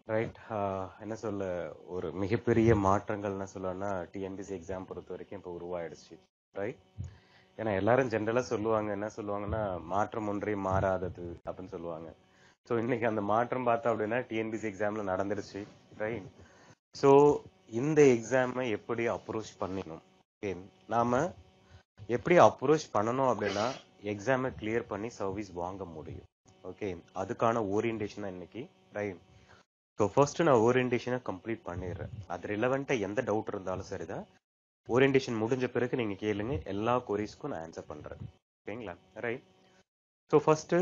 Right. என்ன சொல்ல, ஒரு மிகப்பெரிய மாற்றங்கள்னு சொல்லணும்னா டிஎன்பிசி எக்ஸாம் பொறுத்த வரைக்கும் இப்போ உருவாயிடுச்சு. ரைட். ஏன்னா எல்லாரும் ஜென்ரலா சொல்லுவாங்க, என்ன சொல்லுவாங்கன்னா மாற்றம் ஒன்றே மாறாதது அப்படின்னு சொல்லுவாங்க. ஸோ இன்னைக்கு அந்த மாற்றம் பார்த்தோம் அப்படின்னா டிஎன்பிசி எக்ஸாம்ல நடந்துருச்சு. ரைட். ஸோ இந்த எக்ஸாமை எப்படி அப்ரோச் பண்ணிடணும், ஓகே, நாம எப்படி அப்ரோச் பண்ணணும் அப்படின்னா எக்ஸாமை கிளியர் பண்ணி சர்வீஸ் வாங்க முடியும். ஓகே, அதுக்கான ஓரியன்டேஷன் தான் இன்னைக்கு. ரைட். ஸோ ஃபர்ஸ்ட் நான் ஓரியன்டேஷனை கம்ப்ளீட் பண்ணிடுறேன். அது ரிலவெண்டா எந்த டவுட் இருந்தாலும் சரிதான், ஓரியன்டேஷன் முடிஞ்ச பிறகு நீங்க கேளுங்க, எல்லா கொரிஸ்க்கும் நான் ஆன்சர் பண்றேன். ஓகேங்களா? ரைட். ஸோ ஃபர்ஸ்ட்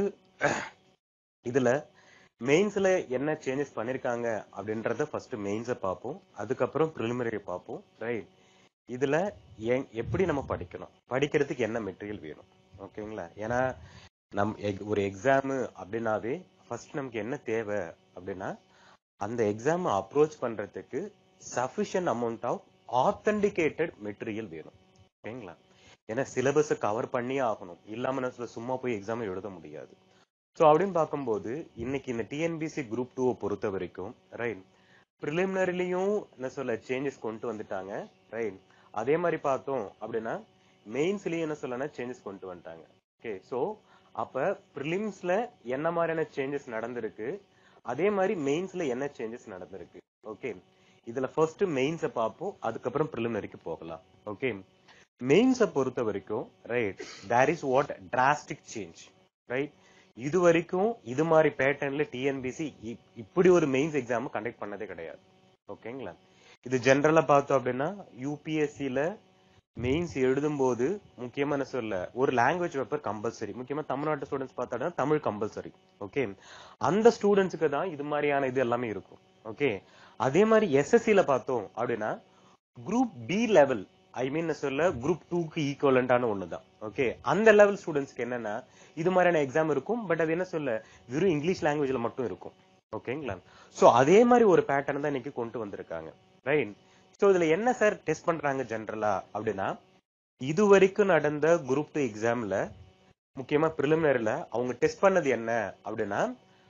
இதுல மெயின்ஸ்ல என்ன சேஞ்சஸ் பண்ணிருக்காங்க அப்படின்றத ஃபர்ஸ்ட் மெயின்ஸை பார்ப்போம், அதுக்கப்புறம் ப்ரிலிமினரி பார்ப்போம். ரைட். இதுல எப்படி நம்ம படிக்கணும், படிக்கிறதுக்கு என்ன மெட்டீரியல் வேணும், ஓகேங்களா? ஏன்னா ஒரு எக்ஸாம் அப்படின்னாவே ஃபர்ஸ்ட் நமக்கு என்ன தேவை அப்படின்னா அந்த எக்ஸாம் அப்ரோச் பண்றதுக்கு sufficient amount of authenticated material வேணும். ஓகேங்களா? ஏன்னா சிலபஸை கவர் பண்ணியே ஆகணும், இல்லாம நான் சும்மா போய் எக்ஸாம் எழுத முடியாது. ஸோ அப்படின்னு பார்க்கும்போது இன்னைக்கு இந்த டிஎன்பிசி குரூப் 2 பொறுத்த வரைக்கும் ரைட், ப்ரிலிமினரிலையும் என்ன சொல்ல சேஞ்சஸ் கொண்டு வந்துட்டாங்க. ரைட். அதே மாதிரி பார்த்தோம் அப்படின்னா மெயின்ஸ்லயும் என்ன சொல்லனா சேஞ்சஸ் கொண்டு வந்துட்டாங்க. ஓகே, ஸோ அப்ப ப்ரிலிம்ஸ்ல என்ன மாதிரியான சேஞ்சஸ் நடந்திருக்கு, அதே மாதிரி மெயின்ஸ்ல என்ன சேஞ்சஸ் நடந்திருக்கு. ஓகே, இதுல ஃபர்ஸ்ட் மெயின்ஸை பார்ப்போம், அதுக்கப்புறம் ப்ரிலிமினரிக்கு போகலாம். ஓகே, மெயின்ஸை பொறுத்த வரைக்கும் right, there is what drastic change. Right. இது வரைக்கும் இது மாதிரி பேட்டர்ன்ல டிஎன்பிசி இப்படி ஒரு மெயின்ஸ் எக்ஸாம் கண்டக்ட் பண்ணதே கிடையாது. ஓகேங்களா? இது ஜெனரலா பார்த்தோம் அப்படின்னா யூபிஎஸ்சில மெயின்ஸ் எழுதும் போது முக்கியமா என்ன சொல்ல, ஒரு லாங்குவேஜ் பேப்பர் கம்பல்சரி, முக்கியமா தமிழ்நாட்டு ஸ்டூடெண்ட்ஸ் பார்த்தா தமிழ் கம்பல்சரி. ஓகே, அந்த ஸ்டூடெண்ட்ஸுக்கு தான் இது மாதிரியான இது எல்லாமே இருக்கும். ஓகே, அதே மாதிரி எஸ்எஸ்சில பார்த்தோம் அப்படின்னா group B level, I mean சொல்ல குரூப் 2க்கு ஈக்குவலண்டான ஒண்ணுதான். ஓகே, அந்த லெவல் ஸ்டூடெண்ட்ஸ்க்கு என்னன்னா இது மாதிரியான எக்ஸாம் இருக்கும், பட் அது என்ன சொல்ல வெறும் இங்கிலீஷ் லாங்குவேஜ்ல மட்டும் இருக்கும். ஓகேங்களா? சோ அதே மாதிரி ஒரு பேட்டர்ன் தான் இன்னைக்கு கொண்டு வந்திருக்காங்க. ரைட். சோ இதுல என்ன சார் டெஸ்ட் பண்றாங்க ஜெனரலா அப்படின்னா, இது வரைக்கும் நடந்த குரூப் 2 எக்ஸாம்ல முக்கியமா ப்ரிலிமினரில அவங்க டெஸ்ட் பண்ணது என்ன அப்படின்னா,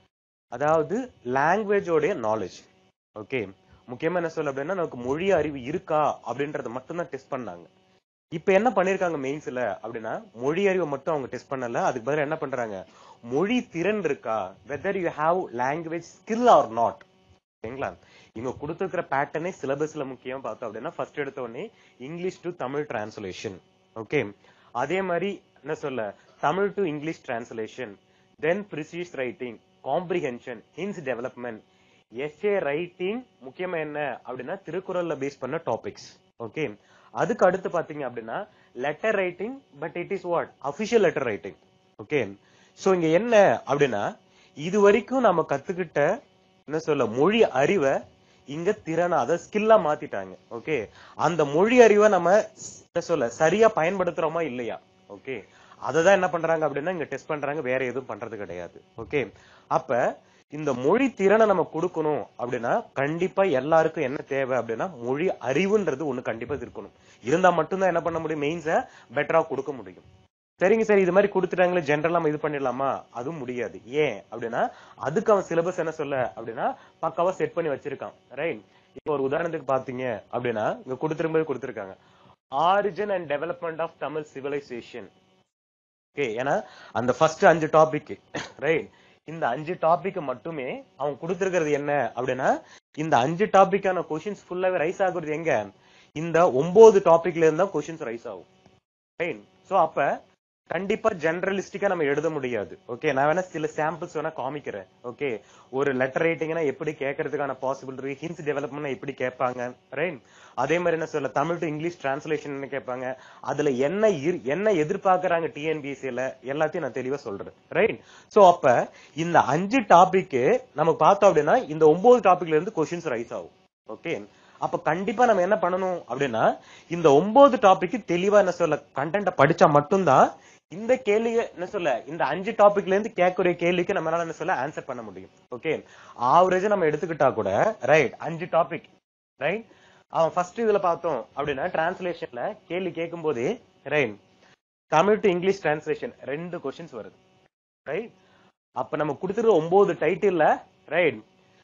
அதாவது லாங்குவேஜோடைய நாலேஜ். ஓகே, முக்கியமா என்ன சொல்ல அப்படின்னா நமக்கு மொழி அறிவு இருக்கா அப்படின்றத மட்டும் தான் டெஸ்ட் பண்ணாங்க. இப்ப என்ன பண்ணிருக்காங்க மெயின்ஸ்ல அப்படின்னா மொழி அறிவை மட்டும் அவங்க டெஸ்ட் பண்ணல, அதுக்கு பதிலா என்ன பண்றாங்க, மொழி திறன் இருக்கா, whether you have language skill or not. ஓகேங்களா? இங்க கொடுத்துருக்கிற பேட்டர்னே சிலபஸ்ல முக்கியம் பார்த்தோம் அப்படின்னா ஃபர்ஸ்ட் எடுத்த உடனே English to Tamil translation. Okay, அதே மாதிரி என்ன சொல்ல Tamil to English translation, then precis writing, comprehension, hints development, essay writing, முக்கியமா என்ன அப்படின்னா திருக்குறள்ல பேஸ் பண்ண டாபிக்ஸ். ஓகே, அதுக்கு அடுத்து பாத்தீங்க அப்படின்னா letter writing, but it is what official letter writing. Okay, so இங்க என்ன அப்படின்னா இது வரைக்கும் நம்ம கத்துக்கிட்ட என்ன சொல்ல மொழி அறிவை இங்க திறனா அதாவது ஸ்கில்லா மாத்திட்டாங்க. ஓகே, அந்த மொழி அறிவை நம்ம என்ன சொல்ல சரியா பயன்படுத்துறோமா இல்லையா. ஓகே, அததான் என்ன பண்றாங்க அப்படின்னா இங்க டெஸ்ட் பண்றாங்க, வேற எதுவும் பண்றது கிடையாது. ஓகே, அப்ப இந்த மொழி திறனை நம்ம கொடுக்கணும் அப்படின்னா கண்டிப்பா எல்லாருக்கும் என்ன தேவை அப்படின்னா மொழி அறிவுன்றது ஒண்ணு கண்டிப்பா இருக்கணும். இருந்தா மட்டும்தான் என்ன பண்ண முடியும், மெயின்ஸை பெட்டரா கொடுக்க முடியும். சரிங்க சார், இது மாதிரி கொடுத்துட்டாங்களே ஜென்ரலா நம்ம இது பண்ணிடலாமா, அதுவும் முடியாது. ஏன் அப்படின்னா அதுக்கு அவன் சிலபஸ் என்ன சொல்ல அப்படின்னா பக்காவா செட் பண்ணி வச்சிருக்கான். ரைட். இப்போ ஒரு உதாரணத்துக்கு பாத்தீங்க அப்படின்னா இங்க கொடுத்திருக்காங்க origin and development of Tamil civilisation. Okay, ஏன்னா அந்த ஃபர்ஸ்ட் 5 டாபிக் ரைட், இந்த 5 டாபிக் மட்டுமே அவங்க கொடுத்திருக்கிறது என்ன அப்படின்னா இந்த 5 டாபிக்கான கொஸ்டின்ஸ் ஃபுல்லாவே ரைஸ் ஆகுறது எங்க, இந்த 9 டாபிக்ல இருந்தா கொஸ்டின்ஸ் ரைஸ் ஆகும். ரைட். சோ அப்ப கண்டிப்பா ஜெனரலிஸ்டிக்கா நம்ம எழுத முடியாது. ஓகே, நான் வேணா சில சாம்பிள்ஸ் வேணா காமிக்கிறேன். ஓகே, ஒரு லெட்டர் ரைட்டிங்னா எப்படி கேட்கறதுக்கான பாசிபிலிட்டி, ஹின்ஸ் டெவலப்மெண்ட் எப்படி கேட்பாங்க. ரைட். அதே மாதிரி என்ன சொல்ல தமிழ் டு இங்கிலீஷ் டிரான்ஸ்லேஷன் கேட்பாங்க, அதுல என்ன எதிர்பார்க்கறாங்க டிஎன்பிஎஸ்சில எல்லாத்தையும் நான் தெளிவா சொல்றேன். ரைட். சோ அப்ப இந்த 5 டாபிக் நம்ம பார்த்தோம் அப்படின்னா இந்த 9 டாபிக்ல இருந்து கொஸ்டின்ஸ் ரைஸ் ஆகும். ஓகே, அப்ப கண்டிப்பா நம்ம என்ன பண்ணணும் அப்படின்னா இந்த 9 டாபிக் தெளிவா என்ன சொல்ல கண்டென்ட் படிச்சா மட்டும்தான் இந்த கேள்வி என்ன சொல்ல இந்த 5 டாபிக்ல இருந்து கேட்கக்கூடிய கேள்விக்கு நம்மளால என்ன சொல்ல ஆன்சர் பண்ண முடியும். ஓகே, ஆவரேஜா நம்ம எடுத்துக்கிட்டா கூட ரைட் 5 டாபிக் ரைட், அவன் ஃபர்ஸ்ட் இதுல பார்த்தோம் அப்படின்னா டிரான்ஸ்லேஷன்ல கேள்வி கேட்கும் போது right Tamil to English translation 2 questions வருது. ரைட். அப்ப நம்ம கொடுத்துருக்க 9 டைட்டில்ல ரைட்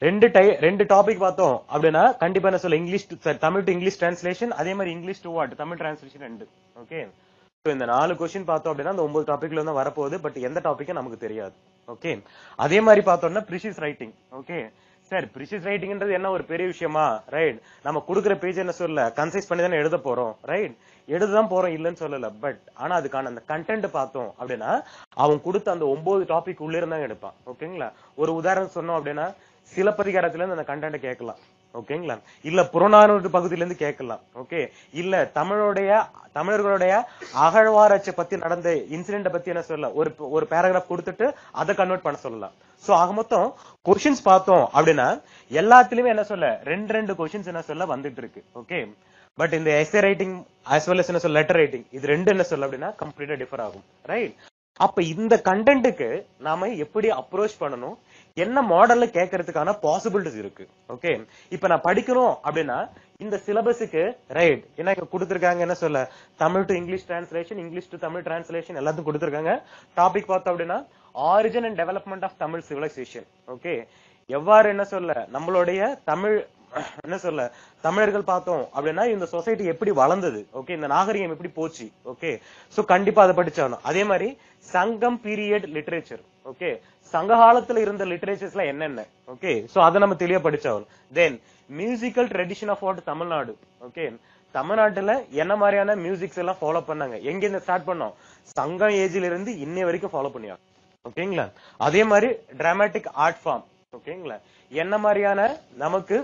ரெண்டு டாபிக் பார்த்தோம் அப்படின்னா கண்டிப்பா என்ன சொல்ல English Tamil to English translation, அதே மாதிரி English to what Tamil translation 2. Okay, இந்த 4 கொஸ்டின் பார்த்தோம் அப்படின்னா அந்த 9 டாபிக்ல வந்து வரப்போகுது. பட் எந்த டாபிக் நமக்கு தெரியாது. ஓகே, அதே மாதிரி பார்த்தோம்னா precis writing. Okay sir, precis ரைட்டிங்ன்றது என்ன ஒரு பெரிய விஷயமா? ரைட், நம்ம கொடுக்குற பேஜ் என்ன சொல்ல கன்சைஸ் பண்ணி தானே எழுத போறோம். ரைட், எழுததான் போறோம் இல்லன்னு சொல்லல. பட் ஆனா அதுக்கான அந்த கண்டென்ட் பார்த்தோம் அப்படின்னா அவன் கொடுத்த அந்த 9 டாபிக் உள்ள இருந்தாங்க எடுப்பான். ஓகேங்களா, ஒரு உதாரணம் சொன்னோம் அப்படின்னா சிலப்பதிகாரத்துல இருந்து அந்த கண்டென்ட் கேட்கலாம். ஓகேங்களா, இல்ல புறநானூறு பகுதியில இருந்து கேட்கலாம். ஓகே, இல்ல தமிழர்களுடைய அகழ்வாராய்ச்சி பத்தி நடந்த இன்சிடென்ட் பத்தி என்ன சொல்ல ஒரு பேராகிராஃப் கொடுத்துட்டு அதை கன்வெர்ட் பண்ண சொல்லலாம். சோ ஆக மொத்தம் கொஸ்டின்ஸ் பார்த்தோம் அப்படின்னா எல்லாத்துலயுமே என்ன சொல்ல ரெண்டு கொஸ்டின்ஸ் என்ன சொல்ல வந்துட்டு இருக்கு. ஓகே, பட் இந்த essay writing as well as என்ன சொல்ல லெட்டர் ரைட்டிங், இது ரெண்டு என்ன சொல்ல அப்படின்னா கம்ப்ளீட்டா டிஃபர் ஆகும். ரைட், அப்ப இந்த கண்டென்ட்டுக்கு நாம எப்படி அப்ரோச் பண்ணணும், என்ன மாடல்ல கேட்கறதுக்கான பாசிபிலிட்டிஸ் இருக்கு. ஓகே, இப்ப நான் படிக்கணும் அப்படின்னா இந்த சிலபஸுக்கு ரைட் என்ன கொடுத்திருக்காங்க, என்ன சொல்ல Tamil to English translation, English to Tamil translation எல்லாத்தையும் கொடுத்திருக்காங்க. டாபிக் பார்த்தோம் அப்படின்னா origin and development of Tamil civilisation. Okay, எவ்வாறு என்ன சொல்ல நம்மளுடைய தமிழ் என்ன சொல்ல தமிழர்கள் பார்த்தோம் அப்படின்னா இந்த சொசைட்டி எப்படி வளர்ந்தது. ஓகே, இந்த நாகரிகம் எப்படி போச்சு. ஓகே, சோ கண்டிப்பா அதை படிச்சாகணும். அதே மாதிரி சங்கம் பீரியட் லிட்டரேச்சர். ஓகே, சங்க காலத்துல இருந்த லிட்டரேச்சர்ஸ்ல என்னென்ன. ஓகே, சோ அதை நம்ம தெளிவா படிச்சாகணும். Then musical tradition of what Tamil Nadu. Okay, தமிழ்நாட்டுல என்ன மாதிரியான மியூசிக்ஸ் எல்லாம் ஃபாலோ பண்ணாங்க, எங்க இருந்து ஸ்டார்ட் பண்ணோம், சங்கம் ஏஜ்ல இருந்து இன்னை வரைக்கும் ஃபாலோ பண்ணியா. ஓகேங்களா, அதே மாதிரி டிராமாட்டிக் ஆர்ட் ஃபார்ம். ஓகேங்களா, என்ன மாதிரியான நமக்கு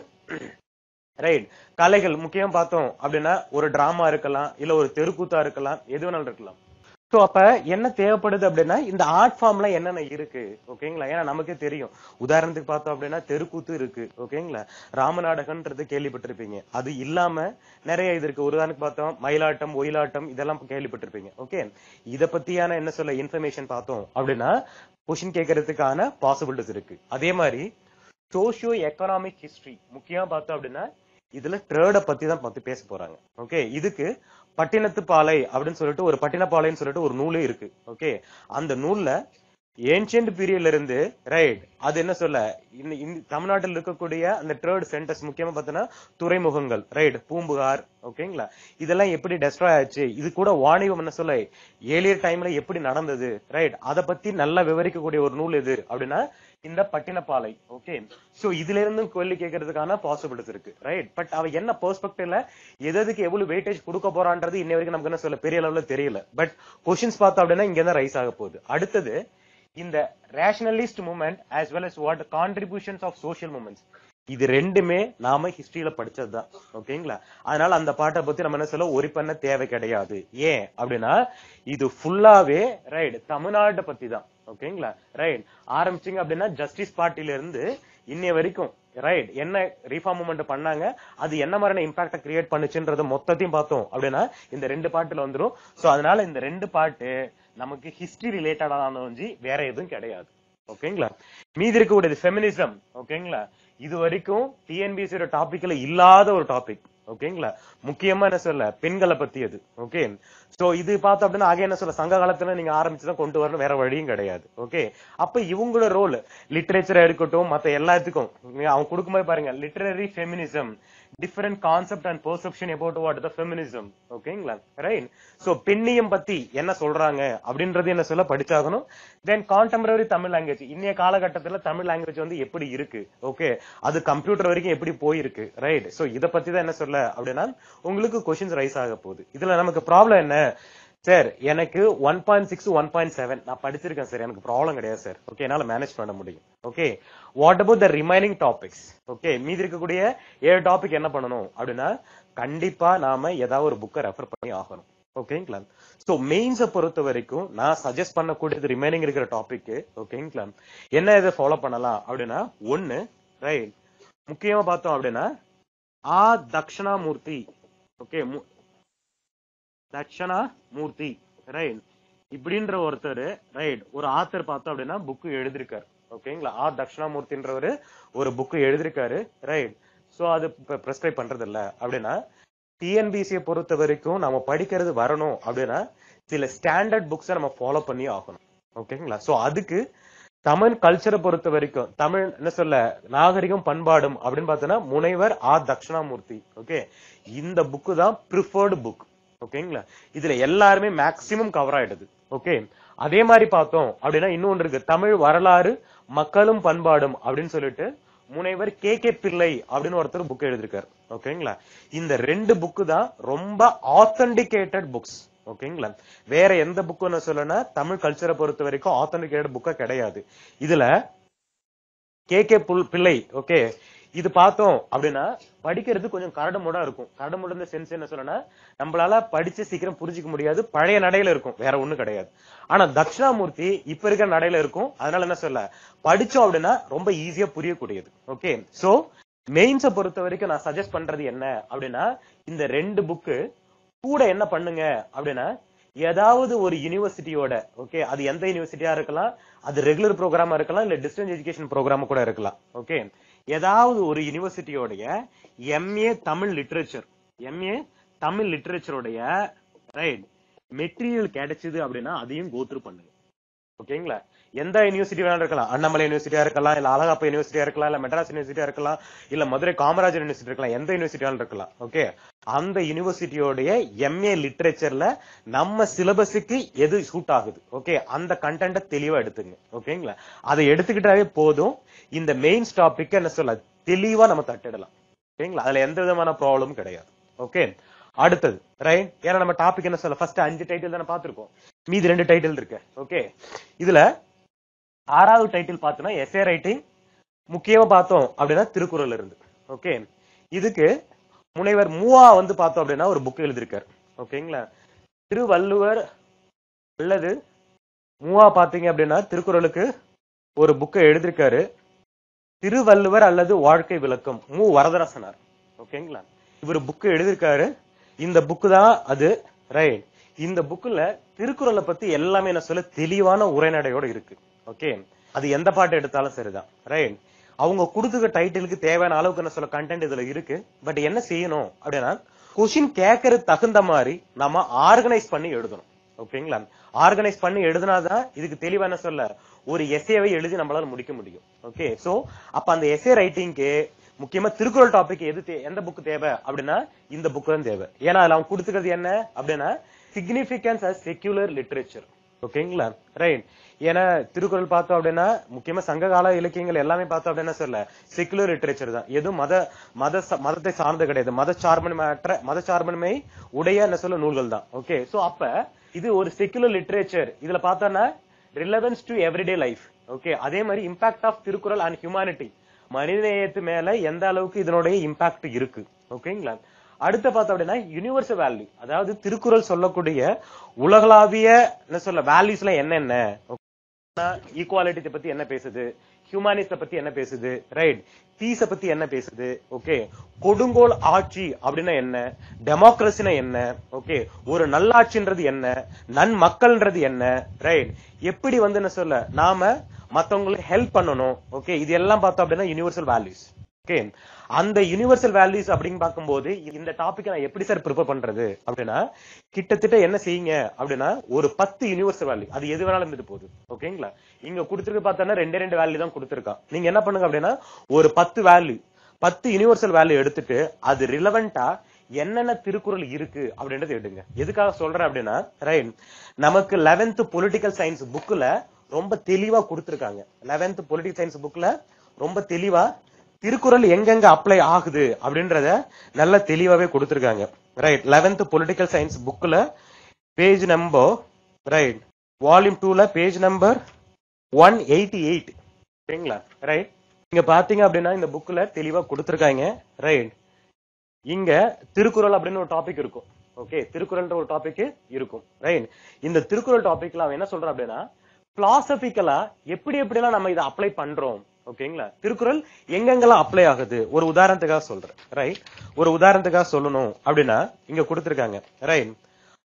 ரைட் கலைகள் முக்கியம் பார்த்தோம் அப்படின்னா ஒரு டிராமா இருக்கலாம், இல்ல ஒரு தெருக்கூத்தா இருக்கலாம், எது வேணாலும் இருக்கலாம். சோ அப்ப என்ன தேவைப்படுது அப்படின்னா இந்த ஆர்ட் ஃபார்ம்ல என்னென்ன இருக்கு. ஓகேங்களா, ஏன்னா நமக்கே தெரியும். உதாரணத்துக்கு பார்த்தோம் அப்படின்னா தெருக்கூத்து இருக்கு. ஓகேங்களா, ராமநாடகன்றது கேள்விப்பட்டிருப்பீங்க. அது இல்லாம நிறைய இது இருக்கு. உதாரணத்துக்கு பார்த்தோம் மயிலாட்டம், ஒயிலாட்டம், இதெல்லாம் கேள்விப்பட்டிருப்பீங்க. ஓகே, இத பத்தியான என்ன சொல்ல இன்ஃபர்மேஷன் பார்த்தோம் அப்படின்னா கொஸ்டின் கேட்கறதுக்கான பாசிபிலிட்டிஸ் இருக்கு. அதே மாதிரி சோசியோ எக்கனாமிக் ஹிஸ்டரி முக்கியமா பார்த்தோம் அப்படின்னா இதுல ட்ரேட பத்தி தான் பத்தி பேச போறாங்க. ஓகே, இதுக்கு பட்டினத்துப்பாலை அப்படின்னு சொல்லிட்டு ஒரு பட்டினப்பாலைன்னு சொல்லிட்டு ஒரு நூலே இருக்கு. ஓகே, அந்த நூல்ல ஏன்ஷியன்ட் பீரியட்ல இருந்து ரைட் அது என்ன சொல்ல தமிழ்நாட்டில் இருக்கக்கூடிய அந்த ட்ரேட் சென்டர்ஸ் முக்கியமா பார்த்தோன்னா துறைமுகங்கள் ரைட் பூம்புகார். ஓகேங்களா, இதெல்லாம் எப்படி டெஸ்ட்ராய் ஆச்சு, இது கூட வாணிபம் என்ன சொல்ல ஏலியர் டைம்ல எப்படி நடந்தது ரைட் அதை பத்தி நல்லா விவரிக்கக்கூடிய ஒரு நூல் எது அப்படின்னா இந்த பட்டினப்பாலை. ஓகே, சோ இதுல இருந்து கேள்வி கேட்கறதுக்கான பாசிபிலிட்டிஸ் இருக்கு. ரைட், பட் அவ என்ன பெர்ஸ்பெக்டிவ்ல எதுக்கு எவ்வளவு வெயிட்டேஜ் கொடுக்க போறான்றது இன்ன வரைக்கும் நமக்கு என்ன சொல்ல பெரிய லெவல்ல தெரியல. பட் கொஸ்டின்ஸ் பார்த்தோம் அப்படின்னா இங்க தான் ரைஸ் ஆக போகுது. அடுத்தது இந்த rationalist movement as well as what contributions of social movements, இது ரெண்டுமே நாம ஹிஸ்டரியில படிச்சதுதான். ஓகேங்களா, அதனால அந்த பாட்டை பத்தி நம்ம என்ன சொல்ல ஒரி பண்ண தேவை கிடையாது. ஏன் அப்படின்னா இது ஃபுல்லாவே ரைட் தமிழ்நாட்டை பத்தி தான். ஓகேங்களா, ரைட் ஆரம்பிச்சிங்க அப்படின்னா ஜஸ்டிஸ் பார்ட்டில இருந்து இன்னைய வரைக்கும் ரைட் என்ன ரீஃபார்ம் மூவ்மெண்ட் பண்ணாங்க, அது என்ன மாதிரியான இம்பாக்ட கிரியேட் பண்ணுச்சுன்றத மொத்தத்தையும் பார்த்தோம் அப்படின்னா இந்த 2 பாட்டுல வந்துரும். சோ அதனால இந்த 2 பாட்டு நமக்கு ஹிஸ்டரி ரிலேட்டடான வேற எதுவும் கிடையாது. ஓகேங்களா, மீதி இருக்கக்கூடியது ஃபெமினிசம். ஓகேங்களா, இது வரைக்கும் டிஎன்பிஎஸ்சி டாபிக்ல இல்லாத ஒரு டாபிக். ஓகேங்களா, முக்கியமா என்ன சொல்ல பெண்களை பத்தி அது. ஓகே, சோ இது பார்த்தோம் அப்படின்னா ஆக என்ன சொல்ல சங்க காலத்துல நீங்க ஆரம்பிச்சுதான் கொண்டு வரணும், வேற வழியும் கிடையாது. ஓகே, அப்ப இவங்களோட ரோல் லிட்டரேச்சரா இருக்கட்டும் மத்த எல்லாத்துக்கும் அவங்க கொடுக்கும்போது பாருங்க literary feminism different concept and perception about what the feminism. ஓகேங்களா, ரைட், சோ பெண்ணியம் பத்தி என்ன சொல்றாங்க அப்படின்றது என்ன சொல்ல படிச்சாகணும். தென் கான்டெம்பரரி தமிழ் லாங்குவேஜ் இன்னைய காலகட்டத்துல தமிழ் லாங்குவேஜ் எப்படி இருக்கு. ஓகே, அது கம்ப்யூட்டர் வரைக்கும் எப்படி போயிருக்கு. ரைட், சோ இத பத்தி தான் என்ன சொல்ல அப்படின்னா உங்களுக்கு கொஸ்டின்ஸ் ரைஸ் ஆக போகுது. இதுல நமக்கு ப்ராப்ளம் என்ன சார், எனக்கு 1.6 1.7 நான் படிச்சிருக்கேன் சார், எனக்கு ப்ராப்ளம் கிடையாது சார். ஓகே, என்னால மேனேஜ் பண்ண முடியும். Okay, what about the remaining topics. Okay, மீதி இருக்கக்கூடிய 7 டாபிக் என்ன பண்ணணும் அப்படின்னா கண்டிப்பா நாம ஏதாவது ஒரு புக்கை ரெஃபர் பண்ணி ஆகணும். ஓகேங்களா, சோ மெயின்ஸை பொறுத்த வரைக்கும் நான் சஜஸ்ட் பண்ணக்கூடியது ரிமைனிங் இருக்கிற டாபிக். ஓகேங்களா, என்ன இதை ஃபாலோ பண்ணலாம் அப்படின்னா ஒன்னு ரைட் முக்கியமா பார்த்தோம் அப்படின்னா தட்சிணாமூர்த்தி. ஓகே, தட்சிணாமூர்த்தி ரைட் இப்படின்ற ஒருத்தர் ரைட் ஒரு ஆத்தர் பார்த்தோம் அப்படின்னா புக்கு எழுதிருக்காரு. ஓகேங்களா, தட்சிணாமூர்த்தின்றவரு ஒரு புக்கு எழுதிருக்காரு. ரைட், சோ அது பிரெஸ்கிரைப் பண்றது இல்ல அப்படின்னா டிஎன்பிஎஸ்சியை பொறுத்த வரைக்கும் நம்ம படிக்கிறது வரணும் அப்படின்னா சில ஸ்டாண்டர்ட் புக்ஸை நம்ம ஃபாலோ பண்ணி ஆகணும். ஓகேங்களா, சோ அதுக்கு தமிழ் கல்ச்சரை பொறுத்த வரைக்கும் தமிழ் என்ன சொல்ல நாகரிகம் பண்பாடும் அப்படின்னு பார்த்தோன்னா முனைவர் தட்சிணாமூர்த்தி. ஓகே, இந்த புக்கு தான் ப்ரிஃபர்டு புக். ஓகேங்களா, இதுல எல்லாருமே மேக்சிமம் கவர் ஆயிடுது. ஓகே, அதே மாதிரி பார்த்தோம் அப்படின்னா இன்னொன்று இருக்கு, தமிழ் வரலாறு மக்களும் பண்பாடும் அப்படின்னு சொல்லிட்டு முனைவர் கே பிள்ளை அப்படின்னு ஒருத்தர் புக் எழுதிருக்காரு. ஓகேங்களா, இந்த ரெண்டு புக்கு தான் ரொம்ப ஆத்தென்டிகேட்டட் புக்ஸ். ஓகேங்களா, வேற எந்த புக்கு சொல்லனா தமிழ் கல்ச்சரை பொறுத்த வரைக்கும் ஆத்தென்டிகேட்டட் புக்கா கிடையாது. இதுல கே பிள்ளை. ஓகே, இது பார்த்தோம் அப்படின்னா படிக்கிறது கொஞ்சம் கரடுமுடா இருக்கும். கரடுமுட சென்ஸ் என்ன சொல்லனா நம்மளால படிச்சு சீக்கிரம் புரிஞ்சிக்க முடியாது, பழைய நடையில இருக்கும், வேற ஒண்ணும் கிடையாது. ஆனா தட்சிணாமூர்த்தி இப்ப இருக்கிற நடையில இருக்கும், அதனால என்ன சொல்ல படிச்சோம் அப்படின்னா ரொம்ப ஈஸியா புரியக்கூடியது. ஓகே, சோ மெயின்ஸை பொறுத்த வரைக்கும் நான் சஜஸ்ட் பண்றது என்ன அப்படின்னா இந்த ரெண்டு புக்கு கூட என்ன பண்ணுங்க அப்படின்னா ஏதாவது ஒரு யூனிவர்சிட்டியோட, ஓகே, அது எந்த யூனிவர்சிட்டியா இருக்கலாம், அது ரெகுலர் ப்ரோக்ராமா இருக்கலாம், இல்ல டிஸ்டன்ஸ் எஜுகேஷன் ப்ரோக்ராம் கூட இருக்கலாம். ஓகே, ஏதாவது ஒரு யூனிவர்சிட்டியோடைய எம்ஏ தமிழ் லிட்டரேச்சருடைய ரைட் மெட்டீரியல் கிடைச்சது அப்படின்னா அதையும் கோத்ரூ பண்ணுங்க. ஓகேங்களா, எந்த யூனிவர்சிட்டி வேணாலும் இருக்கலாம், அண்ணாமலை யூனிவர்சிட்டியா இருக்கலாம், இல்ல அழகப்பா யூனிவர்சிட்டியா இருக்கலாம், இல்ல மெட்ராஸ் யூனிவர்சிட்டியா இருக்கலாம், இல்ல மதுரை காமராஜர் யூனிவர்சிட்டி இருக்கலாம், எந்த யூனிவர்சிட்டியாலும் இருக்கலாம். ஓகே, அந்த யூனிவர்சிட்டியோடைய எம்ஏ லிட்டரேச்சர்ல நம்ம சிலபஸுக்கு எது சூட் ஆகுது, ஓகே, அந்த கண்டென்ட்டை தெளிவா எடுத்துங்க. ஓகேங்களா, அதை எடுத்துக்கிட்டாவே போதும், இந்த மெயின்ஸ் டாபிக் என்ன சொல்ல தெளிவா நம்ம தட்டிடலாம். ஓகேங்களா, அதுல எந்த விதமான ப்ராப்ளமும் கிடையாது. ஓகே, அடுத்தது ரைட், ஏன்னா நம்ம டாபிக் என்ன சொல்ல ஃபர்ஸ்ட் 5 டைட்டில் தானே பார்த்திருக்கோம், மீதி 2 டைட்டில் இருக்கு. ஓகே, இதுல 6வது டைட்டில் பார்த்தோம்னா எஸ்ஏ ரைட்டிங், முக்கியமா பார்த்தோம் அப்படின்னா திருக்குறள் இருந்து. ஓகே, இதுக்கு முனைவர் மூவா பார்த்தோம் அப்படின்னா ஒரு புக் எழுதியிருக்காரு. ஓகேங்களா, திருவள்ளுவர் அல்லது மூவா பாத்தீங்க அப்படின்னா திருக்குறளுக்கு ஒரு புக்கை எழுதியிருக்காரு, திருவள்ளுவர் அல்லது வாழ்க்கை விளக்கம், மு வரதராசனார். ஓகேங்களா, இவர் புக்கு எழுதியிருக்காரு, இந்த புக்கு தான் அது. ரைட், இந்த புக்ல திருக்குறளை பத்தி எல்லாமே என்ன சொல்ல தெளிவான உரைநடையோட இருக்கு. ஓகே, அது எந்த பாட்டு எடுத்தாலும் சரிதான். ரைட், அவங்க கொடுத்துக்க டைட்டிலுக்கு தேவையான அளவுக்கு என்ன சொல்ல கண்டென்ட் இதுல இருக்கு. பட் என்ன செய்யணும் அப்படின்னா கொஸ்டின் கேட்கறது தகுந்த மாதிரி நம்ம ஆர்கனைஸ் பண்ணி எழுதணும். ஓகேங்களா, ஆர்கனைஸ் பண்ணி எழுதினாதான் இதுக்கு தெளிவா என்ன சொல்ல ஒரு எஸ்ஏவை எழுதி நம்மளால முடிக்க முடியும். ஓகே, சோ அப்ப அந்த எஸ்ஏ ரைட்டிங்க்கு முக்கியமா திருக்குறள் டாபிக் எந்த புக் தேவை அப்படின்னா இந்த புக் தான் தேவை. ஏன்னா அதுல அவங்க கொடுத்துக்கிறது என்ன அப்படின்னா சிக்னிபிகன்ஸ் ஆஸ் செக்யூலர் லிட்டரேச்சர். ஓகேங்களா, ரைட், ஏன்னா திருக்குறள் பார்த்தோம் அப்படின்னா முக்கியமா சங்ககால இலக்கியங்கள் எல்லாமே பார்த்தோம் அப்படின்னா சொல்ல செக்குலர் லிட்டரேச்சர் தான், எதுவும் மதத்தை சார்ந்து கிடையாது, மதச்சார்பன்மை உடைய என்ன சொல்ல நூல்கள் தான். ஓகே, சோ அப்ப இது ஒரு செக்குலர் லிட்டரேச்சர், இதுல பார்த்தோம்னா relevance to everyday life. Okay, அதே மாதிரி impact of Thirukkural and humanity, மனிதநேயத்து மேல எந்த அளவுக்கு இதனுடைய இம்பாக்ட் இருக்கு. ஓகேங்களா, அடுத்த பார்த்தோம் அப்படின்னா யூனிவர்சல் வேல்யூ, அதாவது திருக்குறள் சொல்லக்கூடிய உலகளாவிய என்ன சொல்ல வேல்யூஸ் எல்லாம் என்னென்ன, ஈக்குவாலிட்டி பத்தி என்ன பேசுது, ஹியூமானிஸ்ட பத்தி என்ன பேசுது, ரைட், பீஸ பத்தி என்ன பேசுது, ஓகே, கொடுங்கோல் ஆட்சி அப்படின்னா என்ன, டெமோக்ரஸினா என்ன, ஓகே, ஒரு நல்லாட்சின்றது என்ன, நன்மக்கள்ன்றது என்ன, ரைட், எப்படி என்ன சொல்ல நாம மத்தவங்களுக்கு ஹெல்ப் பண்ணணும். ஓகே, இது எல்லாம் பார்த்தோம் அப்படின்னா யூனிவர்சல் வேல்யூஸ். ஓகே, அந்த யூனிவர்சல் வேல்யூஸ் அப்படின்னு பார்க்கும்போது இந்த டாபிக் நான் எப்படி சார் ப்ரிப்பேர் பண்றது அப்படின்னா கிட்டத்தட்ட என்ன செய்யுங்க அப்படின்னா ஒரு 10 யூனிவர்சல் வேல்யூ, அது எது வேணாலும் இருந்துட்டு போகுது. ஓகேங்களா, இங்க கொடுத்துருக்கு பார்த்தோன்னா 2 வேல்யூ தான் கொடுத்துருக்கான். நீங்க என்ன பண்ணுங்க அப்படின்னா ஒரு 10 யூனிவர்சல் வேல்யூ எடுத்துட்டு அது ரிலவெண்டா என்னென்ன திருக்குறள் இருக்கு அப்படின்றது எடுங்க. எதுக்காக சொல்றேன் அப்படின்னா ரைட், நமக்கு 11th பொலிட்டிக்கல் சயின்ஸ் புக்ல ரொம்ப தெளிவா கொடுத்திருக்காங்க. 11th பொலிட்டிக்கல் சயின்ஸ் புக்ல ரொம்ப தெளிவா திருக்குறள் எங்கெங்க அப்ளை ஆகுது அப்படின்றத நல்ல தெளிவாவே கொடுத்திருக்காங்க. ரைட், 11th பொலிட்டிக்கல் சயின்ஸ் புக்ல பேஜ் நம்பர் ரைட் வால்யூம் 2ல பேஜ் நம்பர் 188. சரிங்களா, ரைட், இங்க பாத்தீங்க அப்படின்னா இந்த புக்ல தெளிவா கொடுத்திருக்காங்க. ரைட், இங்க திருக்குறள் அப்படின்னு ஒரு டாபிக் இருக்கும். ஓகே, திருக்குறள்ன்ற ஒரு டாபிக் இருக்கும். ரைட், இந்த திருக்குறள் டாபிக்ல அவன் என்ன சொல்றான் அப்படின்னா பிலாசபிக்கலா எப்படி எல்லாம் நம்ம இதை அப்ளை பண்றோம். ஓகேங்களா, திருக்குறள் எங்கெங்கெல்லாம் அப்ளை ஆகுது ஒரு உதாரணத்துக்காக சொல்றேன். ரைட், ஒரு உதாரணத்துக்காக சொல்லணும் அப்படின்னா இங்க கொடுத்திருக்காங்க. ரைட்,